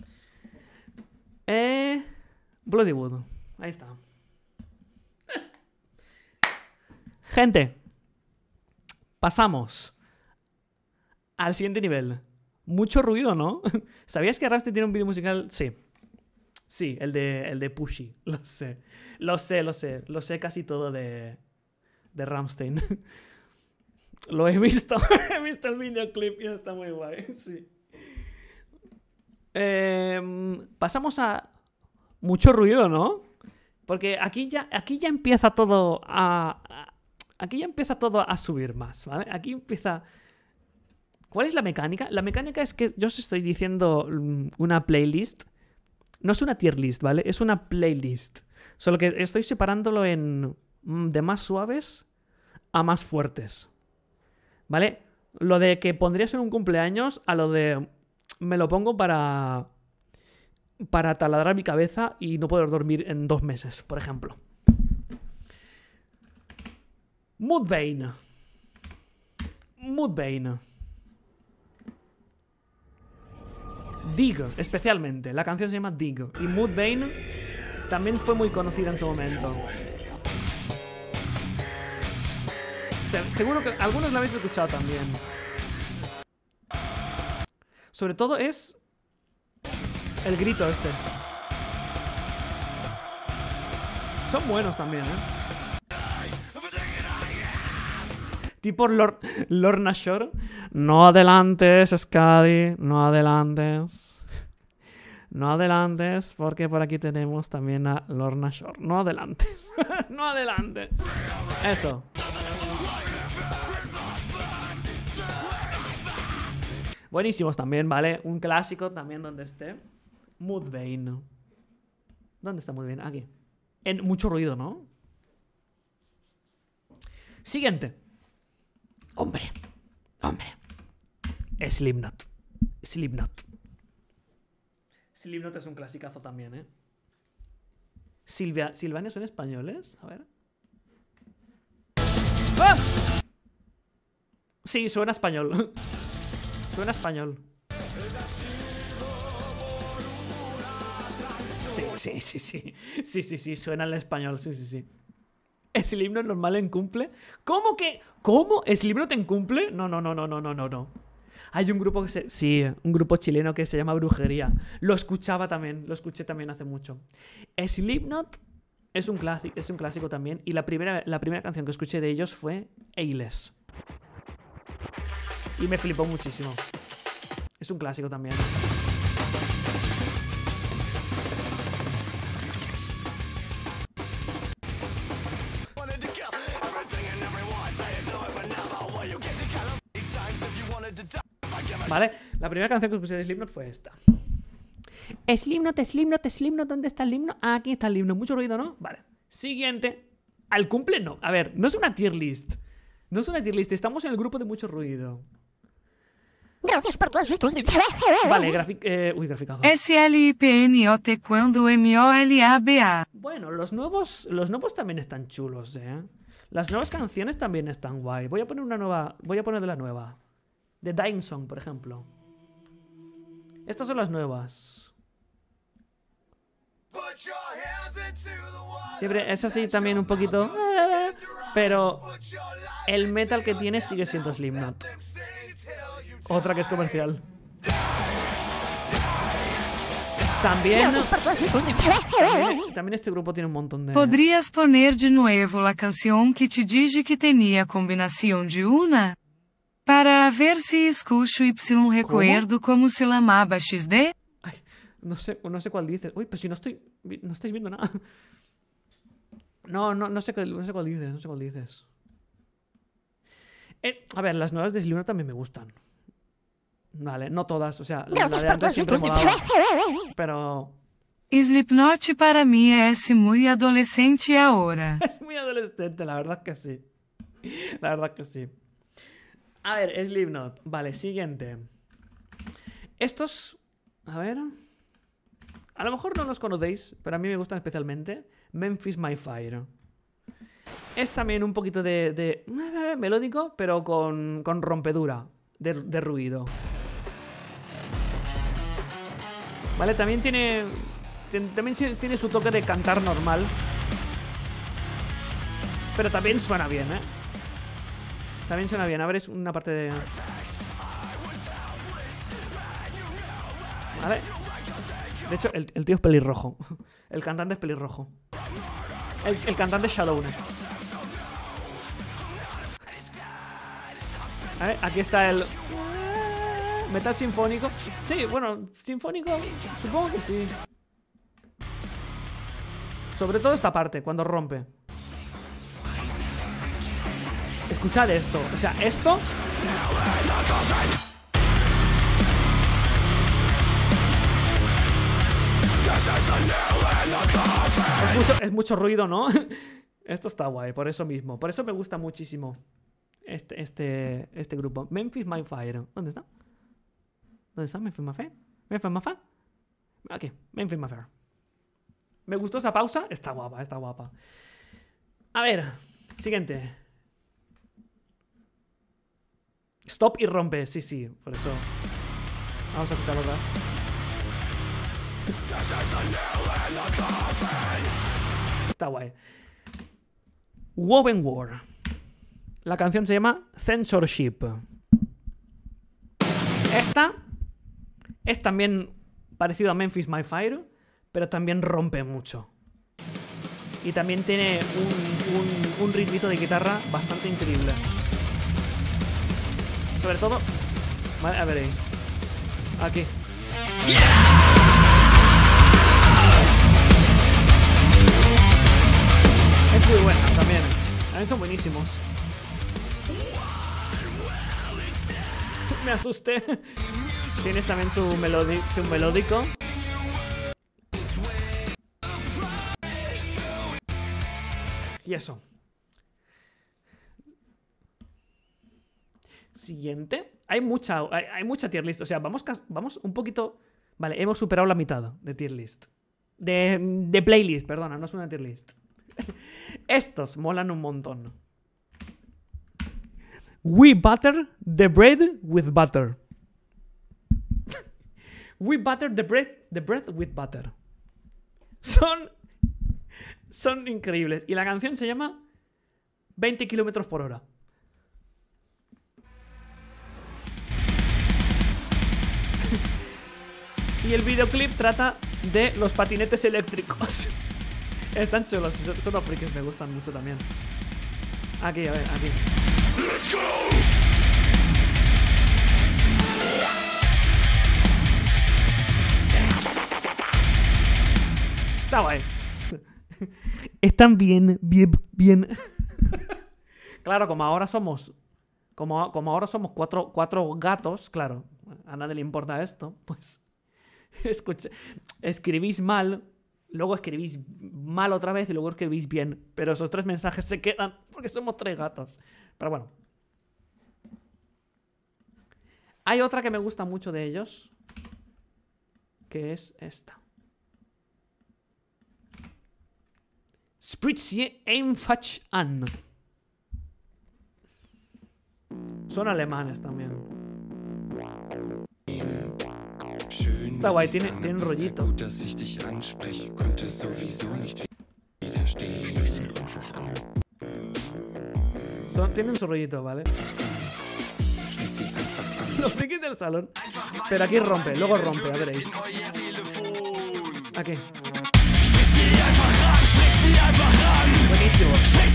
S1: Eh... Bloody Wood. Ahí está. Gente. Pasamos al siguiente nivel. Mucho ruido, ¿no? ¿Sabías que Rammstein tiene un vídeo musical? Sí. Sí, el de, el de Pushy. Lo sé. Lo sé, lo sé. Lo sé casi todo de, de Rammstein. Lo he visto. He visto el videoclip y está muy guay. Sí. Eh, pasamos a mucho ruido, ¿no? Porque aquí ya, aquí ya empieza todo a, a... Aquí ya empieza todo a subir más, ¿vale? Aquí empieza... ¿Cuál es la mecánica? La mecánica es que yo os estoy diciendo una playlist. No es una tier list, ¿vale? Es una playlist. Solo que estoy separándolo en... de más suaves a más fuertes. ¿Vale? Lo de que pondrías en un cumpleaños a lo de... Me lo pongo para... Para taladrar mi cabeza y no poder dormir en dos meses, por ejemplo. Mudvayne. Mudvayne. Dig, especialmente. La canción se llama Dig. Y Mudvayne también fue muy conocida en su momento. Se- seguro que algunos la habéis escuchado también. Sobre todo es el grito este. Son buenos también, ¿eh? Tipo Lor Lorna Shore. No adelantes, Skadi. No adelantes. No adelantes, porque por aquí tenemos también a Lorna Shore. No adelantes. No adelantes. Eso. Buenísimos también, ¿vale? Un clásico también donde esté. Mudvayne. ¿Dónde está Mudvayne? Aquí. En mucho ruido, ¿no? Siguiente. Hombre. Hombre. Slipknot. Slipknot. Slipknot es un clasicazo también, ¿eh? Silvia... ¿Silvania son españoles? A ver. ¡Ah! Sí, suena español. Suena español. Sí, sí, sí, sí. Sí, sí, sí, suena el español, sí, sí, sí. ¿Slipknot normal en cumple? ¿Cómo que? ¿Cómo? ¿Slipknot en cumple? No, no, no, no, no, no, no, no. Hay un grupo que se... Sí, un grupo chileno que se llama Brujería. Lo escuchaba también, lo escuché también hace mucho. Slipknot es un clásico, es un clásico también. Y la primera, la primera canción que escuché de ellos fue Ailes. Y me flipó muchísimo. Es un clásico también. Vale, la primera canción que escuché de Slipknot fue esta. Slipknot, Slipknot, Slipknot, ¿dónde está el himno? Ah, aquí está el himno. Mucho ruido, ¿no? Vale. Siguiente. Al cumple, no. A ver, no es una tier list. No es una tier list. Estamos en el grupo de mucho ruido.
S2: Gracias por todas tus...
S1: Vale, grafic... Eh, uy, graficado.
S3: S L I P N O T cuando M O L A B A.
S1: Bueno, los nuevos, los nuevos también están chulos, ¿eh? Las nuevas canciones también están guay. Voy a poner una nueva... Voy a poner de la nueva. The Dying Song, por ejemplo. Estas son las nuevas. Siempre es así también un poquito... eh, pero el metal que tiene sigue siendo Slipknot. Otra que es comercial. También,
S2: Gracias por todas tus...
S1: también, también este grupo tiene un montón de...
S3: Poderias poner de nuevo la canción que te dije que tenía combinación de una? Para ver si escucho Y recuerdo como se llamaba X D?
S1: Ay, no sé, no sé cuál dices. Uy, pues si no estoy... No estáis viendo nada. No, no, no sé, cuál- no sé cuál dices, no sé cuál dices. Eh, a ver, las nuevas de Slipknot también me gustan. Vale, no todas, o sea, la
S2: Gracias
S1: de
S2: por
S1: antes
S2: todas
S1: siempre
S2: tus...
S1: molaba. Pero...
S3: Slipknot para mí es muy adolescente ahora.
S1: Es muy adolescente, la verdad que sí. La verdad que sí. A ver, Slipknot. Vale, siguiente. Estos... A ver... A lo mejor no los conocéis, pero a mí me gustan especialmente. Memphis My Fire. Es también un poquito de... de eh, melódico, pero con, con rompedura de, de ruido. Vale, también tiene... tien- También sí tiene su toque de cantar normal. Pero también suena bien, ¿eh? También suena bien. A ver, es una parte de... Vale. De hecho, el, el tío es pelirrojo. El cantante es pelirrojo. El, el cantante es Shadowneck. Vale, aquí está el... Metal sinfónico. Sí, bueno, sinfónico, supongo que sí. Sobre todo esta parte, cuando rompe. Escuchad esto. O sea, esto... Es mucho, es mucho ruido, ¿no? Esto está guay, por eso mismo. Por eso me gusta muchísimo este, este, este grupo. Memphis My Fire. ¿Dónde está? ¿Dónde está Memphis My Fire? ¿Memphis My Fire? Aquí, Memphis My Fire. Me gustó esa pausa. Está guapa, está guapa. A ver, siguiente. Stop y rompe, sí, sí, por eso. Vamos a escucharlo, ¿verdad? Está guay. Woven War. La canción se llama Censorship. Esta es también parecido a Memphis My Fire, pero también rompe mucho. Y también tiene un, un, un ritmito de guitarra bastante increíble. Sobre todo... Vale, a veréis. Aquí. Es muy buena también. También son buenísimos. Me asusté. Tienes también su, melodi su melódico. Y eso. Siguiente. Hay mucha, hay, hay mucha tier list. O sea, vamos, vamos un poquito... Vale, hemos superado la mitad de tier list. De, de playlist, perdona, no es una tier list. Estos molan un montón. We butter the bread with butter. We butter the bread, the bread with butter. Son... Son increíbles. Y la canción se llama veinte kilómetros por hora. Y el videoclip trata de los patinetes eléctricos. Están chulos, son los frikis, me gustan mucho también. Aquí, a ver, aquí. Let's go. Está guay. Están bien, bien, bien. Claro, como ahora somos... Como, como ahora somos cuatro, cuatro gatos, claro, a nadie le importa esto, pues... Escucha, escribís mal, luego escribís mal otra vez y luego escribís bien. Pero esos tres mensajes se quedan porque somos tres gatos. Pero bueno. Hay otra que me gusta mucho de ellos, que es esta. Spritzie Einfach an. Son alemanes también. Está guay, tiene, tiene un rollito. Son, tienen su rollito, ¿vale? Los frikis del salón. Pero aquí rompe, luego rompe, a veréis. Aquí. Buenísimo.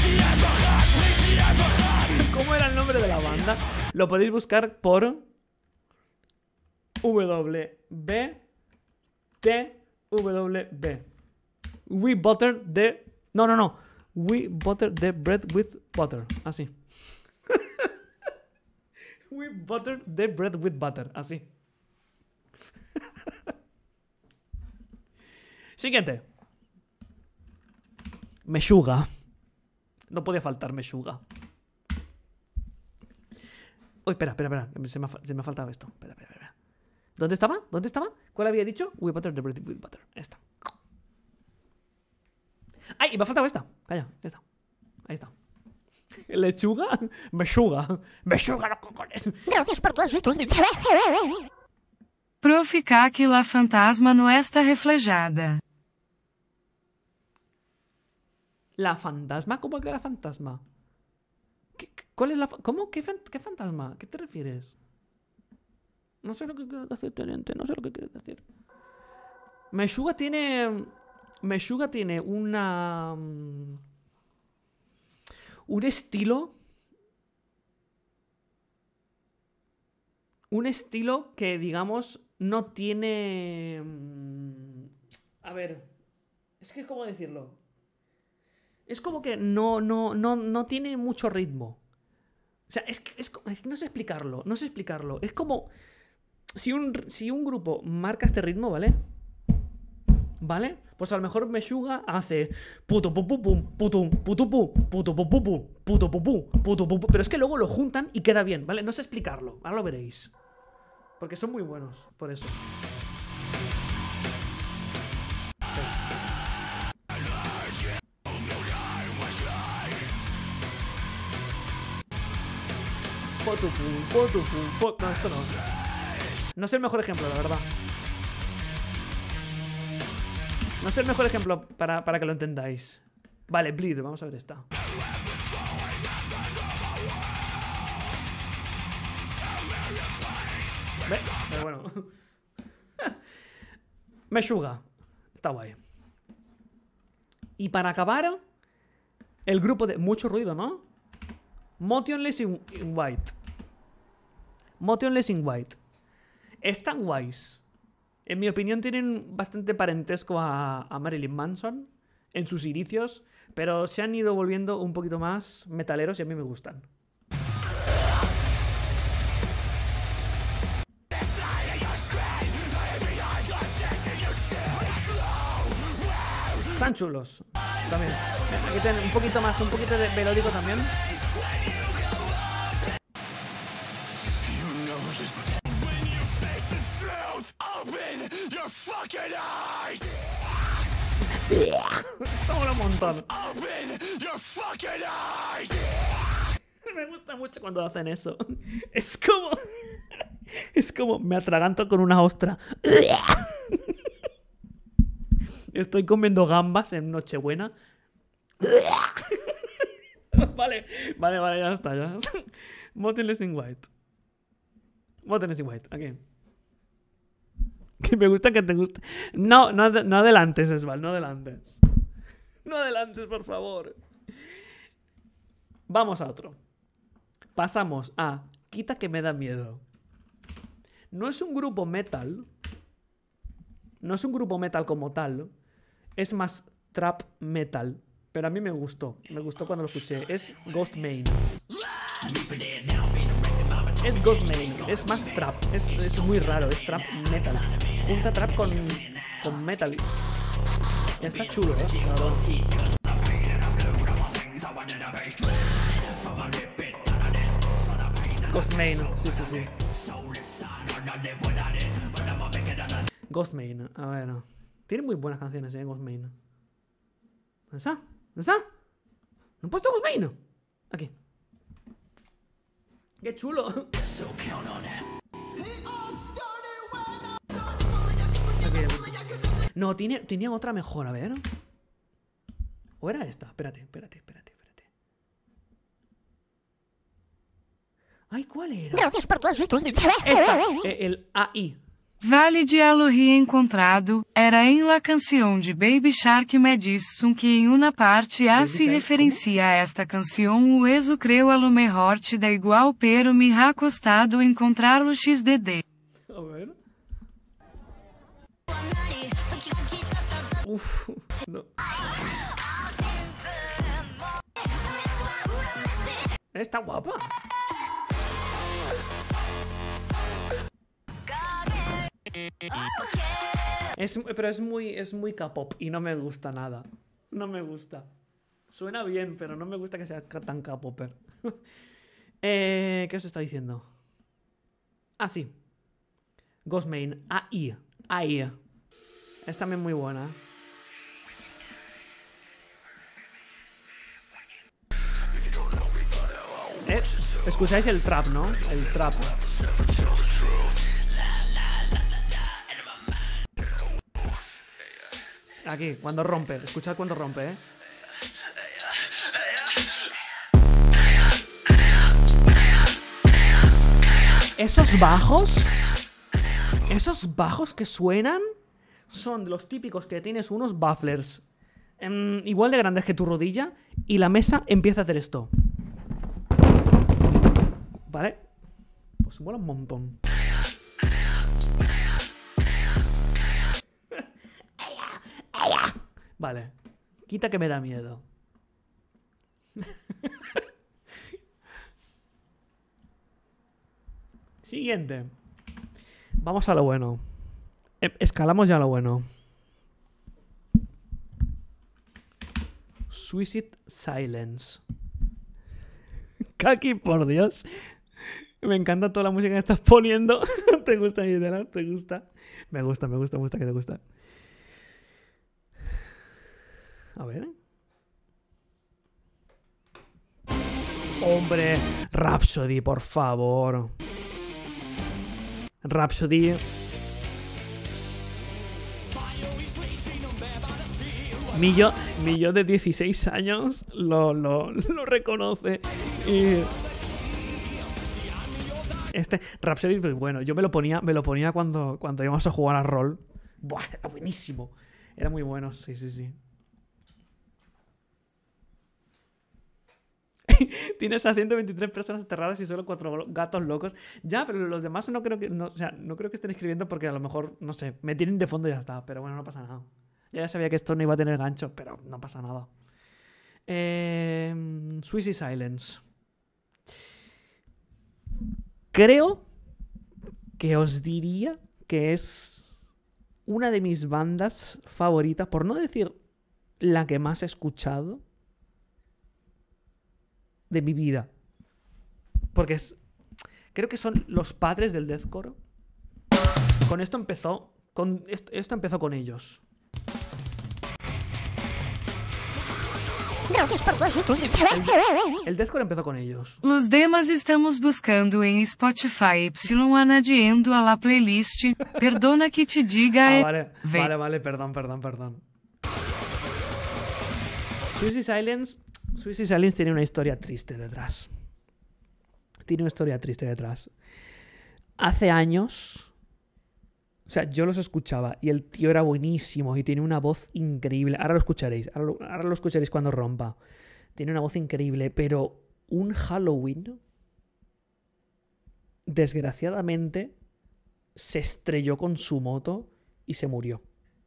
S1: ¿Cómo era el nombre de la banda? Lo podéis buscar por W B T W B. We butter the... No, no, no. We butter the bread with butter. Así. We butter the bread with butter. Así. Siguiente. Meshuga. No podía faltar Meshuga. Uy, espera, espera, espera. Se me ha, se me ha faltado esto. Espera, espera, espera. ¿Dónde estaba? ¿Dónde estaba? ¿Cuál había dicho? We butter the bread with butter. Esta. ¡Ay! Y me ha faltado esta. Calla, esta. Ahí está. ¿Lechuga? Meshuga. Meshuga los cojones.
S2: Gracias por todos estos...
S3: Pro ficar que la fantasma no está reflejada.
S1: ¿La fantasma? ¿Cómo que la fantasma? ¿Qué, ¿Cuál es la... ¿Cómo? ¿Qué, fan, ¿Qué fantasma? ¿Qué te refieres? No sé lo que quieres decir, teniente. No sé lo que quieres decir. Meshuga tiene... Meshuga tiene una... Un estilo... Un estilo que, digamos, no tiene... A ver... Es que, ¿cómo decirlo? Es como que no, no, no, no tiene mucho ritmo. O sea, es que, es, es que no sé explicarlo. No sé explicarlo. Es como... Si un, si un grupo marca este ritmo, ¿vale? ¿Vale? Pues a lo mejor Meshuga hace puto pu pu pum, putum, putu pu, puto pu pu pu, puto pu pu, puto pu pu. Pero es que luego lo juntan y queda bien, ¿vale? No sé explicarlo. Ahora lo veréis. Porque son muy buenos, por eso. Potupum, potupum, pot... No, esto no. No es el mejor ejemplo, la verdad. No es el mejor ejemplo para, para que lo entendáis. Vale, Bleed, vamos a ver esta. ¿Ve? Pero bueno. Meshuggah. Está guay. Y para acabar, el grupo de... Mucho ruido, ¿no? Motionless in, in White. Motionless in White. Están guays. En mi opinión tienen bastante parentesco a, a Marilyn Manson en sus inicios, pero se han ido volviendo un poquito más metaleros y a mí me gustan. Están chulos. También. Aquí tienen un poquito más, un poquito de melódico también. Está un montón. Me gusta mucho cuando hacen eso. Es como... Es como... Me atraganto con una ostra. Estoy comiendo gambas en Nochebuena. Vale, vale, vale, ya está, ya. Motionless in White. Motionless in White, aquí. Que me gusta que te guste. No, no, no adelantes, Esval, no adelantes. No adelantes, por favor. Vamos a otro. Pasamos a Quita que me da miedo. No es un grupo metal. No es un grupo metal como tal. Es más trap metal. Pero a mí me gustó. Me gustó cuando lo escuché. Es Ghostemane. Es Ghostemane. Es más trap. Es, es muy raro. Es trap metal. Junta trap con, con metal. Ya está chulo, ¿eh? Claro. Ghostemane. Sí, sí, sí. Ghostemane. A ver. Tiene muy buenas canciones, ¿eh? Ghostemane. ¿Dónde está? ¿Dónde está? ¿No he puesto Ghostemane? Aquí. ¡Qué chulo! Aquí. No, tiene, tenía otra mejor, a ver. ¿O era esta? Espérate, espérate, espérate, espérate. Ay, ¿cuál era?
S2: Gracias por todos estos...
S1: Esta, eh, el A I.
S3: Vale Diálogo Reencontrado era em la canção de Baby Shark Madison que em uma parte A
S1: Baby
S3: se
S1: Shark,
S3: referencia a esta canção o exo creu a lo mejor te da igual pero me ha costado encontrar o X D D.
S1: A ver. Uf, no. Está guapa. Es, pero es muy, es muy K-pop y no me gusta nada. No me gusta. Suena bien, pero no me gusta que sea tan K-popper. eh, ¿Qué os está diciendo? Ah, sí. Ghostemane. A I. A I. Es también muy buena. Eh, escucháis el trap, ¿no? El trap. Aquí, cuando rompe. Escuchad cuando rompe, ¿eh? Esos bajos... Esos bajos que suenan son los típicos que tienes unos bafflers eh, igual de grandes que tu rodilla y la mesa empieza a hacer esto. ¿Vale? Pues mola un montón. Vale. Quita que me da miedo. Siguiente. Vamos a lo bueno. Escalamos ya a lo bueno. Suicide Silence. Kaki, por Dios. Me encanta toda la música que estás poniendo. ¿Te gusta, Idela? ¿Te gusta? Me gusta, me gusta, me gusta que te gusta. A ver. Hombre, Rhapsody, por favor. Rhapsody. Mi yo, mi yo de dieciséis años lo, lo, lo reconoce. Y este Rhapsody, pues bueno, yo me lo ponía, me lo ponía cuando, cuando íbamos a jugar a rol. Buah, era buenísimo. Era muy bueno, sí, sí, sí. Tienes a ciento veintitrés personas aterradas y solo cuatro gatos locos. Ya, pero los demás no creo que, no, o sea, no creo que estén escribiendo porque a lo mejor, no sé, me tienen de fondo y ya está. Pero bueno, no pasa nada. Yo ya sabía que esto no iba a tener gancho, pero no pasa nada. Eh, Suicide Silence. Creo que os diría que es una de mis bandas favoritas, por no decir la que más he escuchado de mi vida. Porque es, creo que son los padres del deathcore. Con esto empezó, con esto, esto empezó con ellos.
S2: Gracias por todos estos
S1: El, el deathcore empezó con ellos.
S3: Los demás estamos buscando en Spotify Y añadiendo a la playlist. Perdona que te diga.
S1: Ah,
S3: eh,
S1: vale,
S3: ve-
S1: vale, vale, perdón, perdón, perdón. Suicide Silence, Suicide Silence tiene una historia triste detrás. Tiene una historia triste detrás. Hace años, o sea, yo los escuchaba y el tío era buenísimo y tiene una voz increíble. Ahora lo escucharéis, ahora lo, ahora lo escucharéis cuando rompa. Tiene una voz increíble, pero un Halloween, desgraciadamente, se estrelló con su moto y se murió.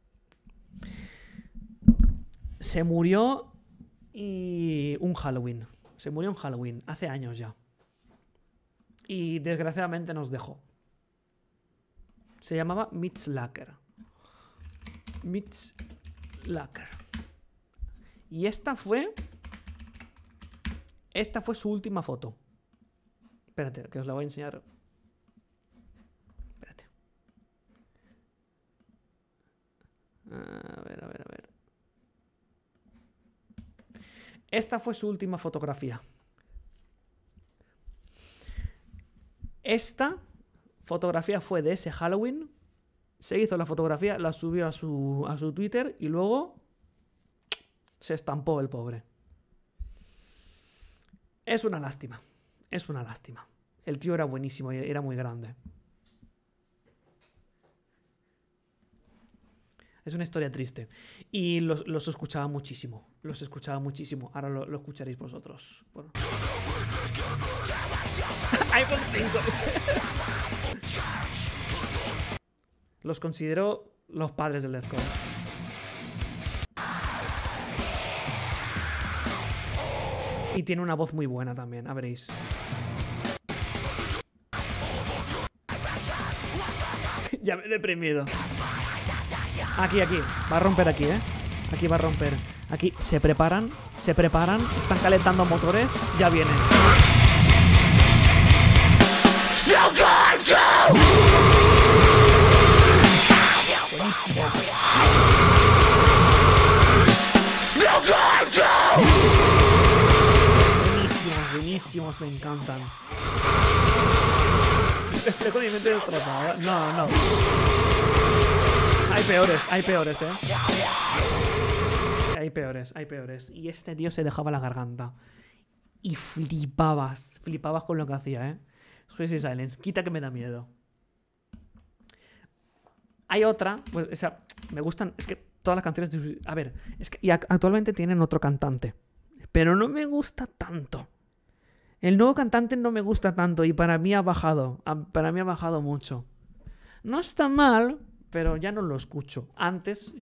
S1: Se murió y un Halloween. Se murió un Halloween, hace años ya. Y desgraciadamente nos dejó. Se llamaba Mitch Lacker. Mitch Lacker. Y esta fue... Esta fue su última foto. Espérate, que os la voy a enseñar. Espérate. A ver, a ver, a ver. Esta fue su última fotografía. Esta fotografía fue de ese Halloween. Se hizo la fotografía, la subió a su, a su Twitter y luego se estampó el pobre. Es una lástima. Es una lástima. El tío era buenísimo y era muy grande. Es una historia triste. Y los, los escuchaba muchísimo. Los escuchaba muchísimo. Ahora lo, lo escucharéis vosotros. Bueno. iPhone cinco. Los considero los padres del deathcore. Y tiene una voz muy buena también, a veréis. Ya me he deprimido. Aquí, aquí. Va a romper aquí, ¿eh? Aquí va a romper. Aquí se preparan, se preparan. Están calentando motores. Ya vienen. Buenísimo. Buenísimos, buenísimos, me encantan. Estoy con mi mente destrozada. No, no. Hay peores, hay peores, eh. Hay peores, hay peores. Y este tío se dejaba la garganta. Y flipabas, flipabas con lo que hacía, eh. Suicide Silence, quita que me da miedo. Hay otra, pues, o sea, me gustan, es que todas las canciones de... A ver, es que y actualmente tienen otro cantante, pero no me gusta tanto. El nuevo cantante no me gusta tanto y para mí ha bajado, para mí ha bajado mucho. No está mal, pero ya no lo escucho. Antes...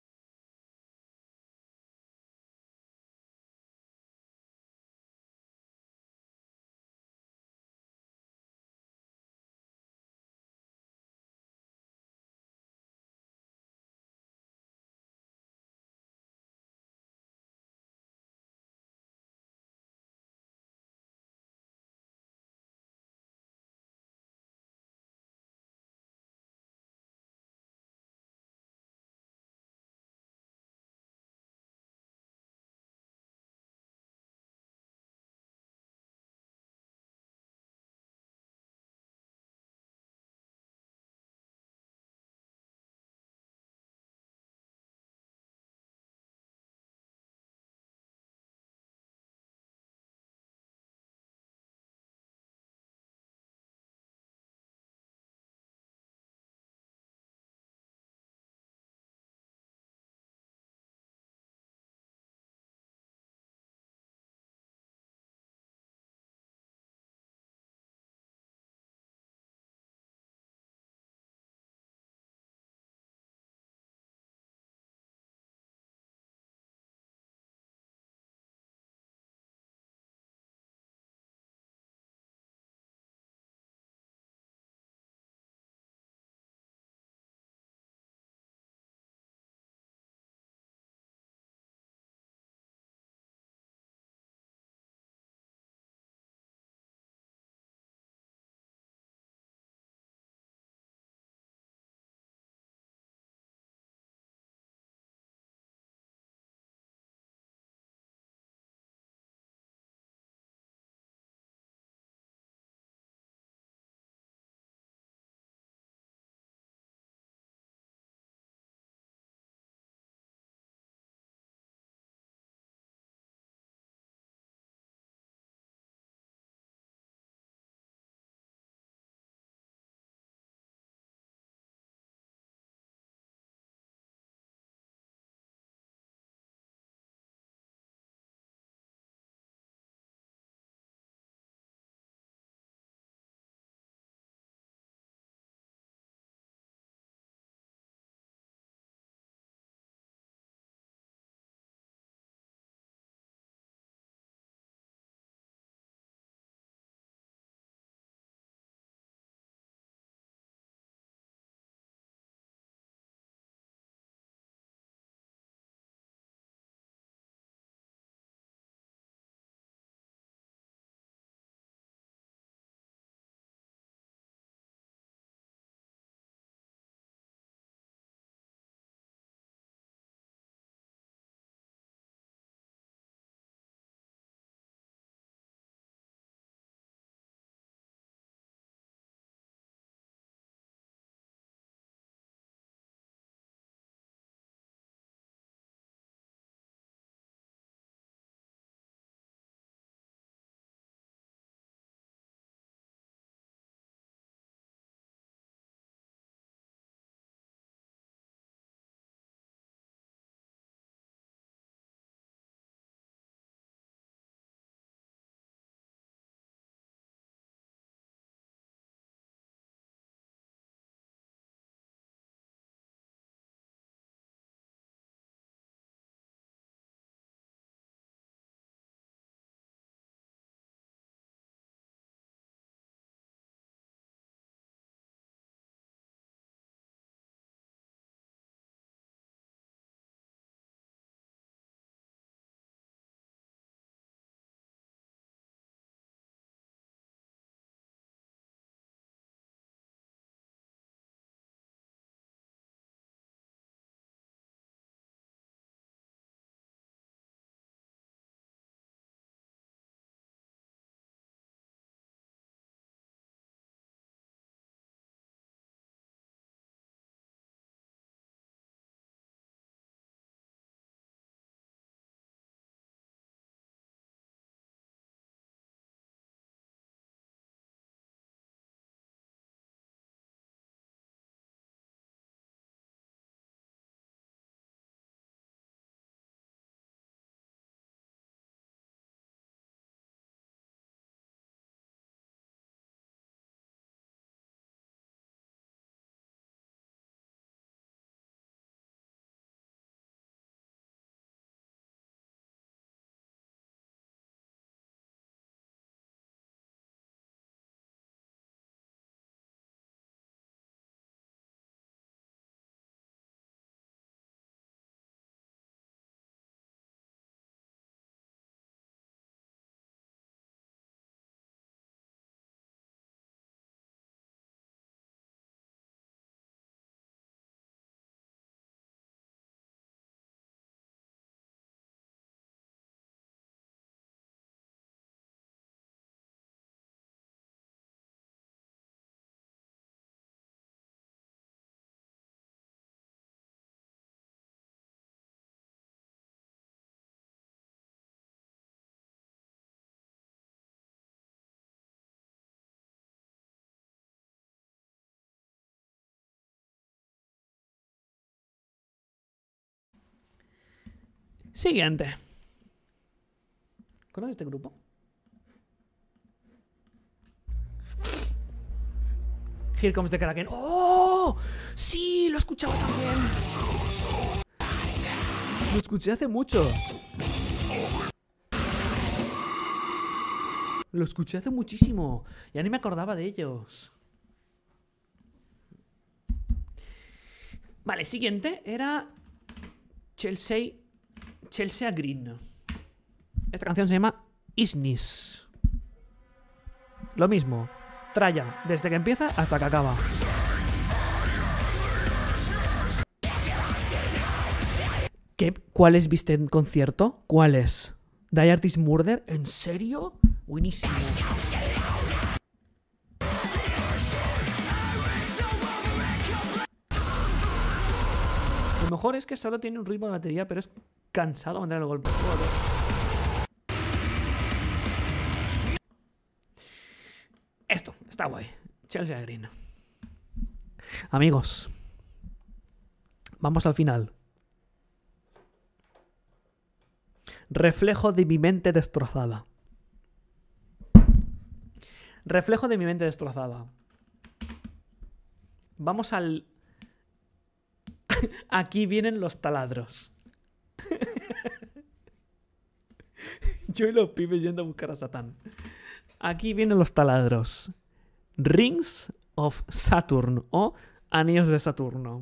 S1: Siguiente. ¿Conoces este grupo? Here Comes the Kraken. ¡Oh! ¡Sí! Lo he escuchado también. Lo escuché hace mucho. Lo escuché hace muchísimo. Ya ni me acordaba de ellos. Vale, siguiente era Chelsea Chelsea Green. Esta canción se llama Isnis. Lo mismo. Tralla, desde que empieza hasta que acaba. ¿Qué? ¿Cuáles viste en concierto? ¿Cuáles? Die Artist Murder, ¿en serio? Buenísimo. Lo mejor es que solo tiene un ritmo de batería, pero es cansado mantener el golpe. Esto, está guay. Chelsea Green. Amigos, vamos al final. Reflejo de mi mente destrozada. Reflejo de mi mente destrozada. Vamos al... Aquí vienen los taladros. Yo y los pibes yendo a buscar a Satán. Aquí vienen los taladros. Rings of Saturn o Anillos de Saturno.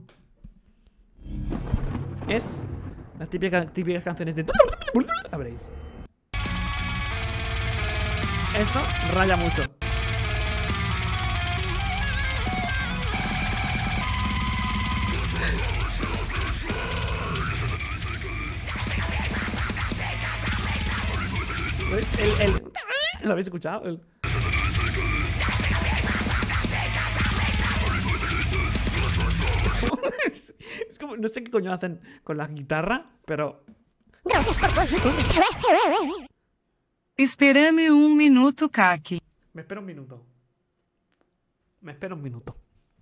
S1: Es las típicas, típicas canciones de... A veréis. Esto raya mucho. El, el... ¿Lo habéis escuchado? El... Es como, no sé qué coño hacen con la guitarra, pero...
S2: Gracias por todos los...
S3: Esperame um minuto, Kaki.
S1: Me espero un minuto. Me espero un minuto.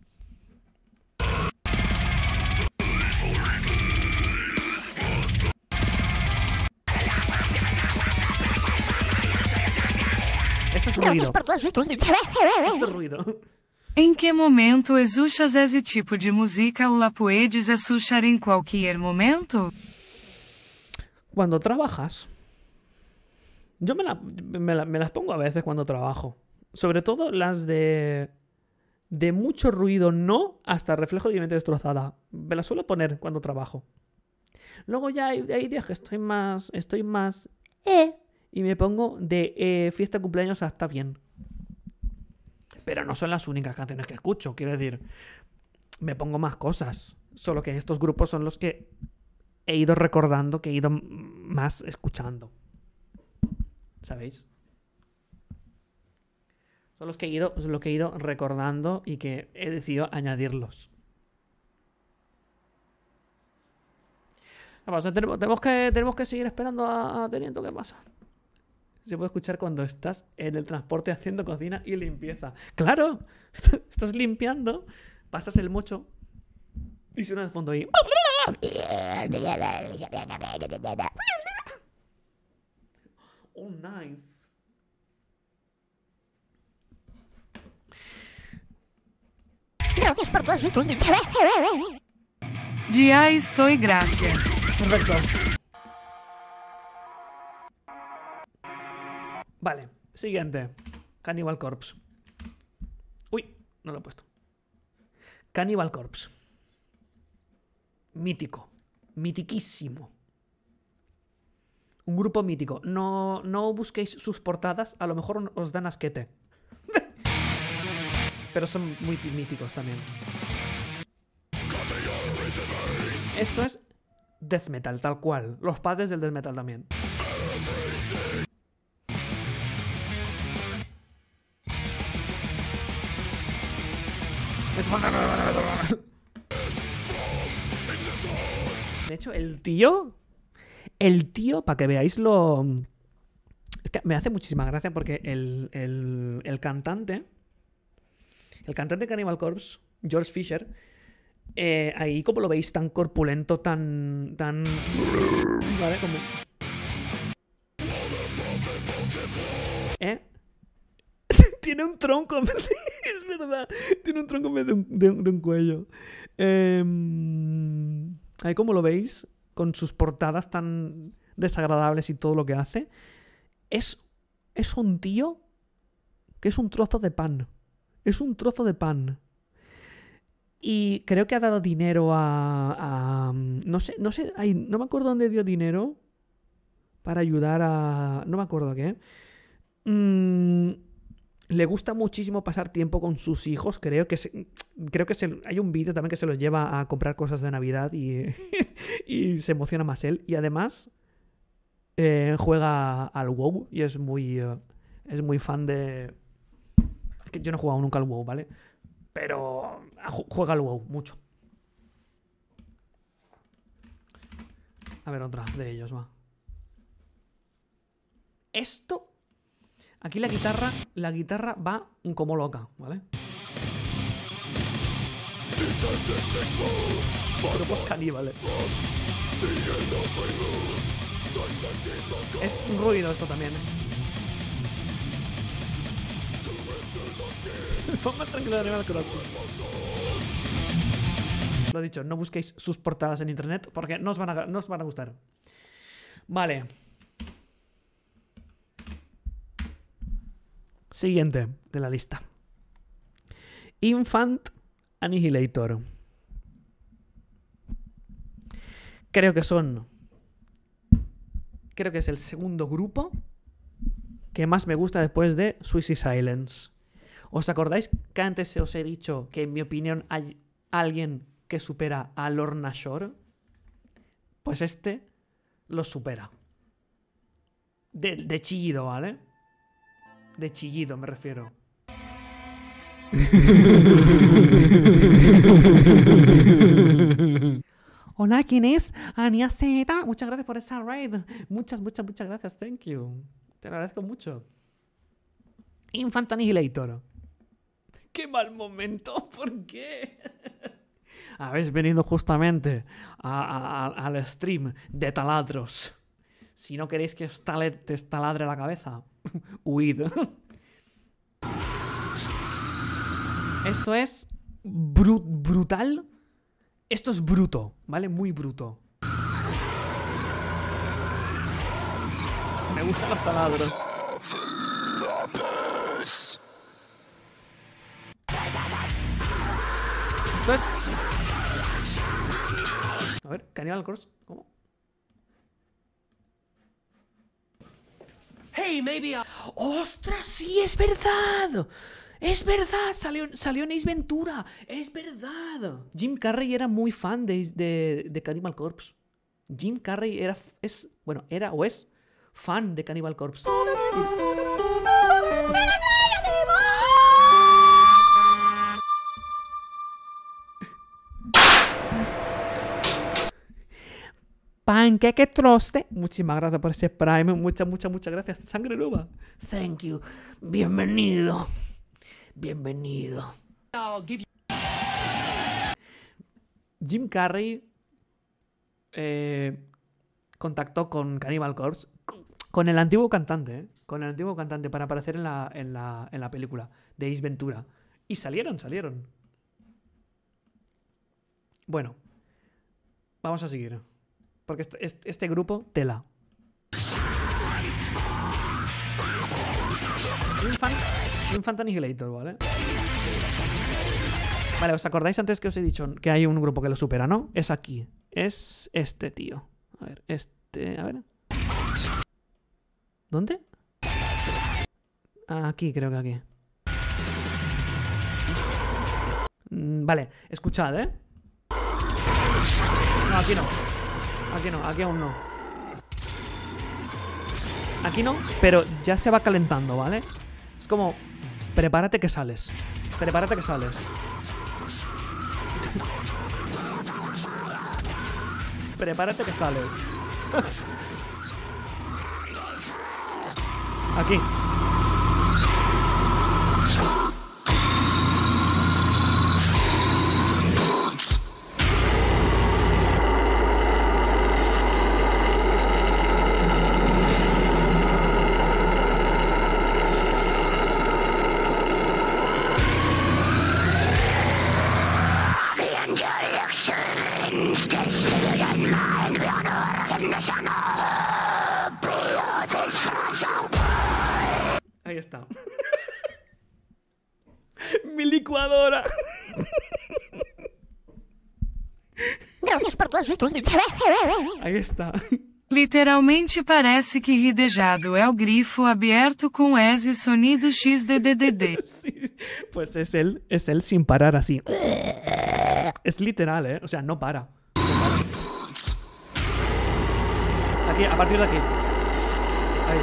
S1: Esto es ruido.
S2: Gracias por todos estos...
S1: Esto es ruido.
S3: Em que momento exuchas esse tipo de música ou la puedes escuchar em qualquer momento?
S1: Cuando trabajas... Yo me, la, me, la, me las pongo a veces cuando trabajo. Sobre todo las de... De mucho ruido, no, hasta reflejo de mi mente destrozada. Me las suelo poner cuando trabajo. Luego ya hay, hay días que estoy más... Estoy más... Eh, y me pongo de eh, fiesta de cumpleaños hasta bien. Pero no son las únicas canciones que escucho. Quiero decir, me pongo más cosas. Solo que estos grupos son los que he ido recordando, que he ido más escuchando. ¿Sabéis? Son los que he ido, son los que he ido recordando y que he decidido añadirlos. ¿Qué pasa? Tenemos, tenemos, que, tenemos que seguir esperando a, a Teniendo. ¿Qué pasa? Se puede escuchar cuando estás en el transporte haciendo cocina y limpieza. ¡Claro! Estás limpiando, pasas el mocho y suena de fondo ahí. Oh, nice.
S2: Gracias por todos estos...
S3: Ya estoy, gracias.
S1: Perfecto. Vale, siguiente. Cannibal Corpse. Uy, no lo he puesto. Cannibal Corpse. Mítico. Mitiquísimo. Un grupo mítico. No, no busquéis sus portadas. A lo mejor os dan asquete. Pero son muy míticos también. Esto es death metal, tal cual. Los padres del death metal también. De hecho, el tío... El tío, para que veáis lo... Es que me hace muchísima gracia porque el, el, el cantante... El cantante de Cannibal Corpse, George Fisher, Eh, ahí, como lo veis, tan corpulento, tan... tan... Vale, como... ¿Eh? Tiene un tronco en vez de... Es verdad. Tiene un tronco en vez de un, de, de un cuello. Eh, ahí, como lo veis, con sus portadas tan desagradables y todo lo que hace, es, es un tío que es un trozo de pan. Es un trozo de pan. Y creo que ha dado dinero a... a no sé, no sé, ay, no me acuerdo dónde dio dinero para ayudar a... No me acuerdo a qué. Mm, le gusta muchísimo pasar tiempo con sus hijos. Creo que se, creo que se, hay un vídeo también que se los lleva a comprar cosas de Navidad y, y se emociona más él. Y además eh, juega al WoW y es muy, uh, es muy fan de... Es que yo no he jugado nunca al WoW, ¿vale? Pero juega al WoW mucho. A ver, otra de ellos, va. Esto... Aquí la guitarra, la guitarra va como loca, ¿vale? Grupos caníbales. Es un ruido esto también, ¿eh? Son más tranquilos de Animal Crossing. Lo dicho, no busquéis sus portadas en internet porque no os van a, no os van a gustar. Vale. Siguiente de la lista. Infant Annihilator. Creo que son... Creo que es el segundo grupo que más me gusta después de Suicide Silence. ¿Os acordáis que antes os he dicho que en mi opinión hay alguien que supera a Lorna Shore? Pues este lo supera. De, de chillido, ¿vale? De chillido me refiero. Hola, ¿quién es? Ania Z. Muchas gracias por esa raid. Muchas, muchas, muchas gracias. Thank you. Te lo agradezco mucho. Infant Annihilator. ¡Qué mal momento! ¿Por qué? Habéis venido justamente a, a, a, al stream de taladros. Si no queréis que os tale, te taladre la cabeza, huid. Esto es bru brutal. Esto es bruto, ¿vale? Muy bruto. Me gustan los taladros. Esto es... A ver, Cannibal Corpse, ¿cómo?
S5: Hey, maybe I'll...
S1: ¡Ostras, sí, es verdad! ¡Es verdad! Salió, salió en Ace Ventura. ¡Es verdad! Jim Carrey era muy fan de, de, de Cannibal Corpse. Jim Carrey era... Es, bueno, era o es fan de Cannibal Corpse. Panqueque Troste. Muchísimas gracias por ese Prime. Muchas, muchas, muchas gracias. Sangre nueva. Thank you. Bienvenido. Bienvenido. Jim Carrey eh, contactó con Cannibal Corpse, con el antiguo cantante, ¿eh? Con el antiguo cantante para aparecer en la, en la, en la película de Ace Ventura. Y salieron, salieron. Bueno, vamos a seguir. Porque este, este, este grupo, tela. Infant, Infant Annihilator, ¿vale? Vale, ¿os acordáis antes que os he dicho que hay un grupo que lo supera, no? Es aquí. Es este tío. A ver, este... A ver... ¿Dónde? Aquí, creo que aquí. Mm, vale, escuchad, ¿eh? No, aquí no. Aquí no, aquí aún no. Aquí no, pero ya se va calentando, ¿vale? Es como... Prepárate que sales. Prepárate que sales. Prepárate que sales. Aquí. Ahí está. Mi licuadora.
S2: Gracias por todos estos vídeos.
S1: Ahí está.
S3: Literalmente parece que Ridejado é o grifo aberto com esse sonido X D D D D.
S1: Sí, pues es él, es él sin parar así. Es literal, ¿eh? O sea, no para. No para. Aquí, a partir de aquí. Ahí.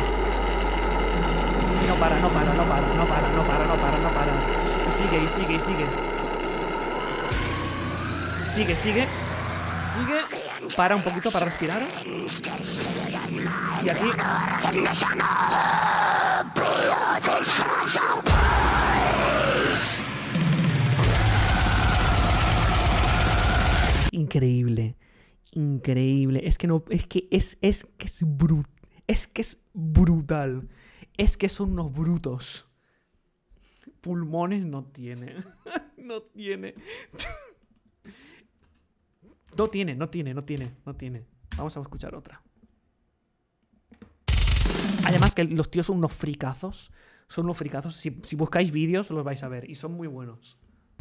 S1: No para, no para, no para, no para, no para, no para, no para. Y sigue, y sigue, y sigue. Sigue, sigue. Sigue. Para un poquito para respirar. Y aquí. Increíble. Increíble. Es que no. Es que es. Es que es brut. Es que es brutal. Es que son unos brutos. Pulmones no tiene. No tiene. No tiene, no tiene, no tiene, no tiene. Vamos a escuchar otra. Además que los tíos son unos fricazos. Son unos fricazos. Si, si buscáis vídeos los vais a ver. Y son muy buenos.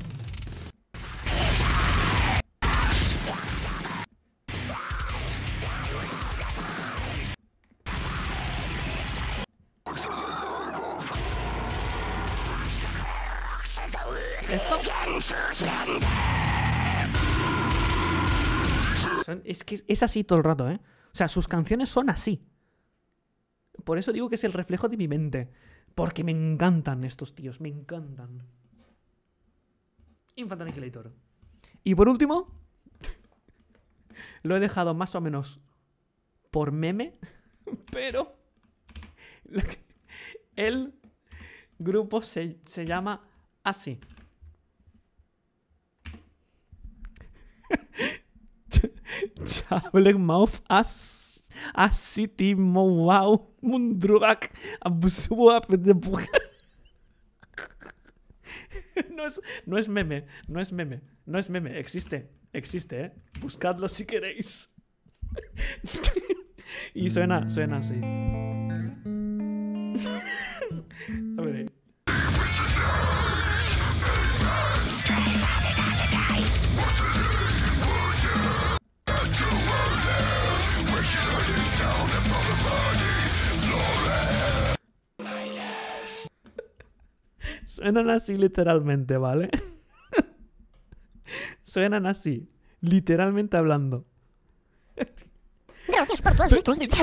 S1: ¿Esto? Son, es que es así todo el rato, ¿eh? O sea, sus canciones son así. Por eso digo que es el reflejo de mi mente. Porque me encantan estos tíos, me encantan. Infant Annihilator. Y por último, lo he dejado más o menos por meme, pero el grupo se, se llama así. Chableg Mouth as Asitimo Wow Mundruak Abusuap de No es, no es meme, no es meme, no es meme, existe, existe, ¿eh? Buscadlo si queréis. Y suena, suena así. A ver ahí. Suenan así literalmente, ¿vale? Suenan así, literalmente hablando.
S2: Gracias por todos estos vídeos.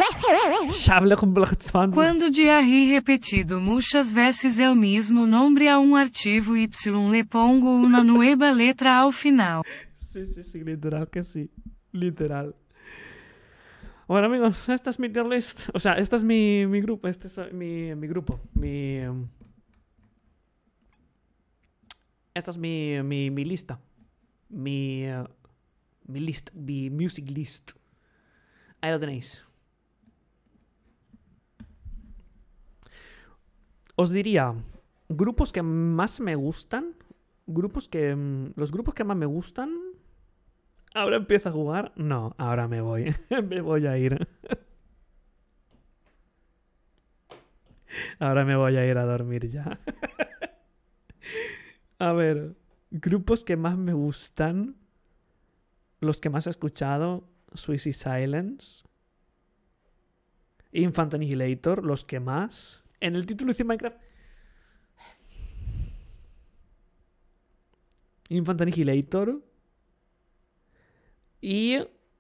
S3: Quando de arri repetido muitas vezes el mismo nombre a um arquivo y le pongo una nueva letra al final.
S1: Sí, sí, sí, literal que sí. Literal. Bueno, amigos, esta es mi tier list. O sea, esta es mi, mi grupo. Este es mi, mi grupo. Mi... Um... Esta es mi, mi, mi lista. Mi, uh, mi list. Mi music list. Ahí lo tenéis. Os diría, grupos que más me gustan. Grupos que... Um, los grupos que más me gustan... ¿Ahora empiezo a jugar? No, ahora me voy. Me voy a ir. Ahora me voy a ir a dormir ya. A ver, grupos que más me gustan. Los que más he escuchado. Suicide Silence. Infant Annihilator. Los que más. En el título dice Minecraft. Infant Annihilator. Y...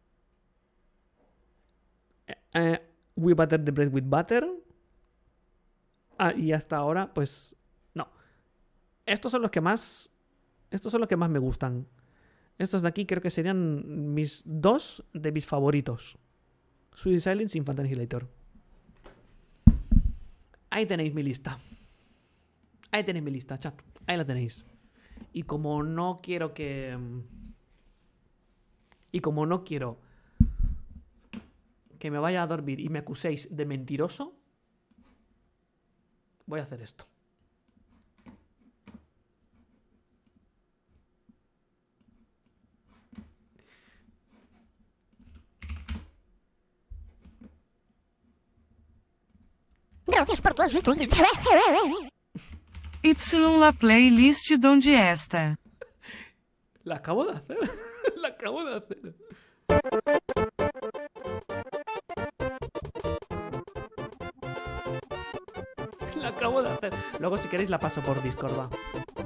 S1: Uh, We Butter the Bread with Butter. Ah, y hasta ahora, pues... No. Estos son los que más... Estos son los que más me gustan. Estos de aquí creo que serían mis dos de mis favoritos. Suicide Silence y Infant Annihilator. Ahí tenéis mi lista. Ahí tenéis mi lista, chat. Ahí la tenéis. Y como no quiero que... Y como no quiero que me vaya a dormir y me acuséis de mentiroso, voy a hacer esto.
S2: Gracias por todas vuestras...
S3: Y la playlist donde está.
S1: La acabo de hacer. La acabo de hacer. La acabo de hacer. Luego, si queréis, la paso por Discord, va.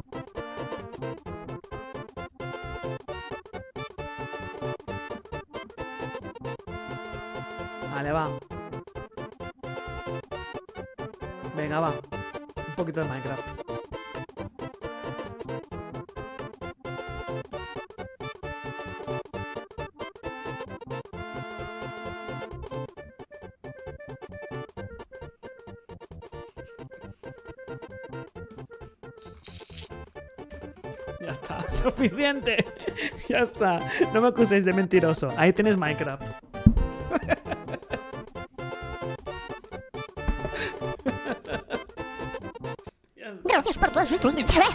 S1: Vale, va. Venga, va. Un poquito de Minecraft. Ya está, suficiente. Ya está. No me acuséis de mentiroso. Ahí tenéis Minecraft.
S2: Gracias por todas vuestras...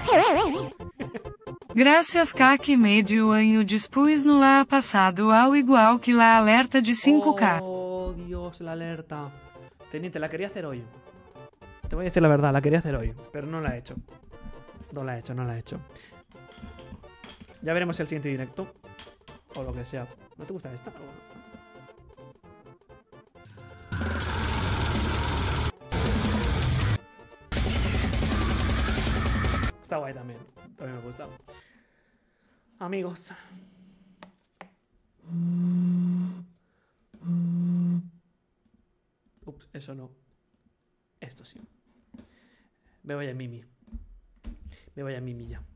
S3: Graças Kaki Medio Anho dispus no lá passado ao igual que la alerta de cinco K.
S1: Oh, Dios, la alerta. Teniente, la quería hacer hoy. Te voy a decir la verdad, la quería hacer hoy, pero no la he hecho. No la he hecho, no la he hecho. Ya veremos el siguiente directo. O lo que sea. ¿No te gusta esta? Está guay también. También me gusta. Amigos. Ups, eso no. Esto sí. Me voy a Mimi. Me voy a Mimi ya.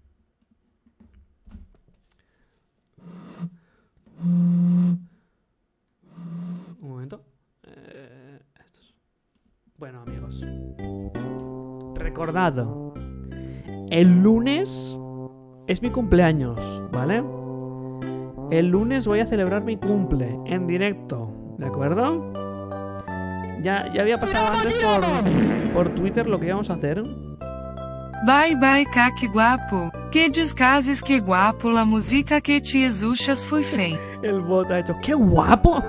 S1: Un momento. Eh, estos. Bueno, amigos. Recordad. El lunes es mi cumpleaños, ¿vale? El lunes voy a celebrar mi cumple en directo, ¿de acuerdo? Ya, ya había pasado antes por, por Twitter lo que íbamos a hacer.
S3: Bye bye Kaki guapo. Que descases que guapo la música que te exuchas foi feita.
S1: El bot ha hecho ¡qué guapo!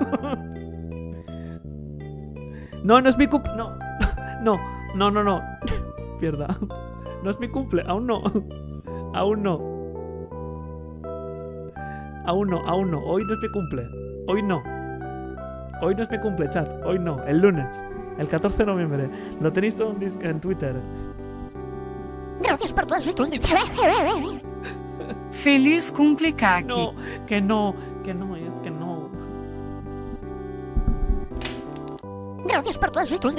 S1: No, no es mi cumple. No, no, no, no, no. Pierda. No es mi cumple, aún no. Aún no. Aún no, aún no. Hoy no es mi cumple. Hoy no. Hoy no es mi cumple, chat. Hoy no. El lunes. El catorce de noviembre. Lo tenéis todo en, en Twitter.
S2: Gracias por todas vuestras...
S3: Feliz cumple Kaki.
S1: No, que no. Que no, es que no.
S2: Gracias por todas vuestras...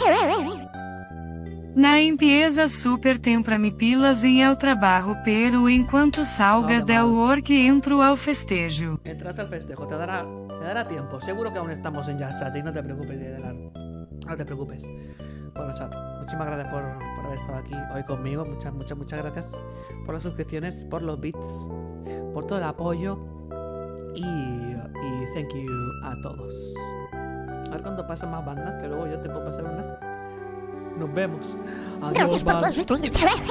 S3: Na empresa super tem pra me pilas e eu trabalho pero enquanto salga
S1: Vale,
S3: del
S1: vale.
S3: work entro ao festejo.
S1: Entras al festejo, te dará, te dará tiempo. Seguro que aún estamos en Just Chat y no te preocupes, Yedelar. No te preocupes. Bueno, chat, muchísimas gracias por, por haber estado aquí hoy conmigo. Muchas, muchas, muchas gracias por las suscripciones, por los bits, por todo el apoyo. Y, y thank you a todos. A ver cuándo pasan más bandas, que luego yo te puedo pasar unas. Nos vemos. Adiós,
S2: Gracias por
S1: bye.
S2: todas vuestras...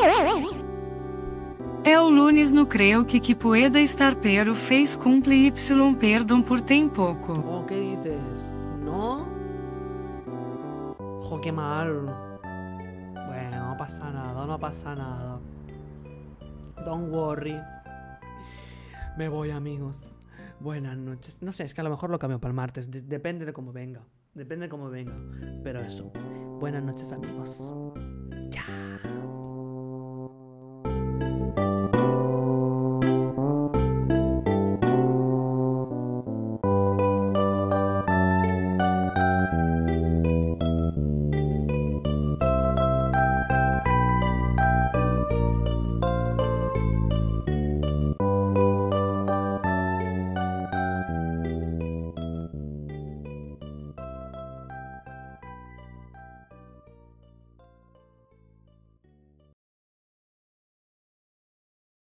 S3: É o lunes no creu que que pueda estar pero fez cumple y perdón por tem pouco.
S1: Oh, ¿qué dices? ¿No? Jo, qué mal. Bueno, no pasa nada, no pasa nada. Don't worry. Me voy, amigos. Buenas noches. No sé, es que a lo mejor lo cambio para el martes. De- depende de cómo venga. Depende de cómo venga. Pero eso. Buenas noches, amigos.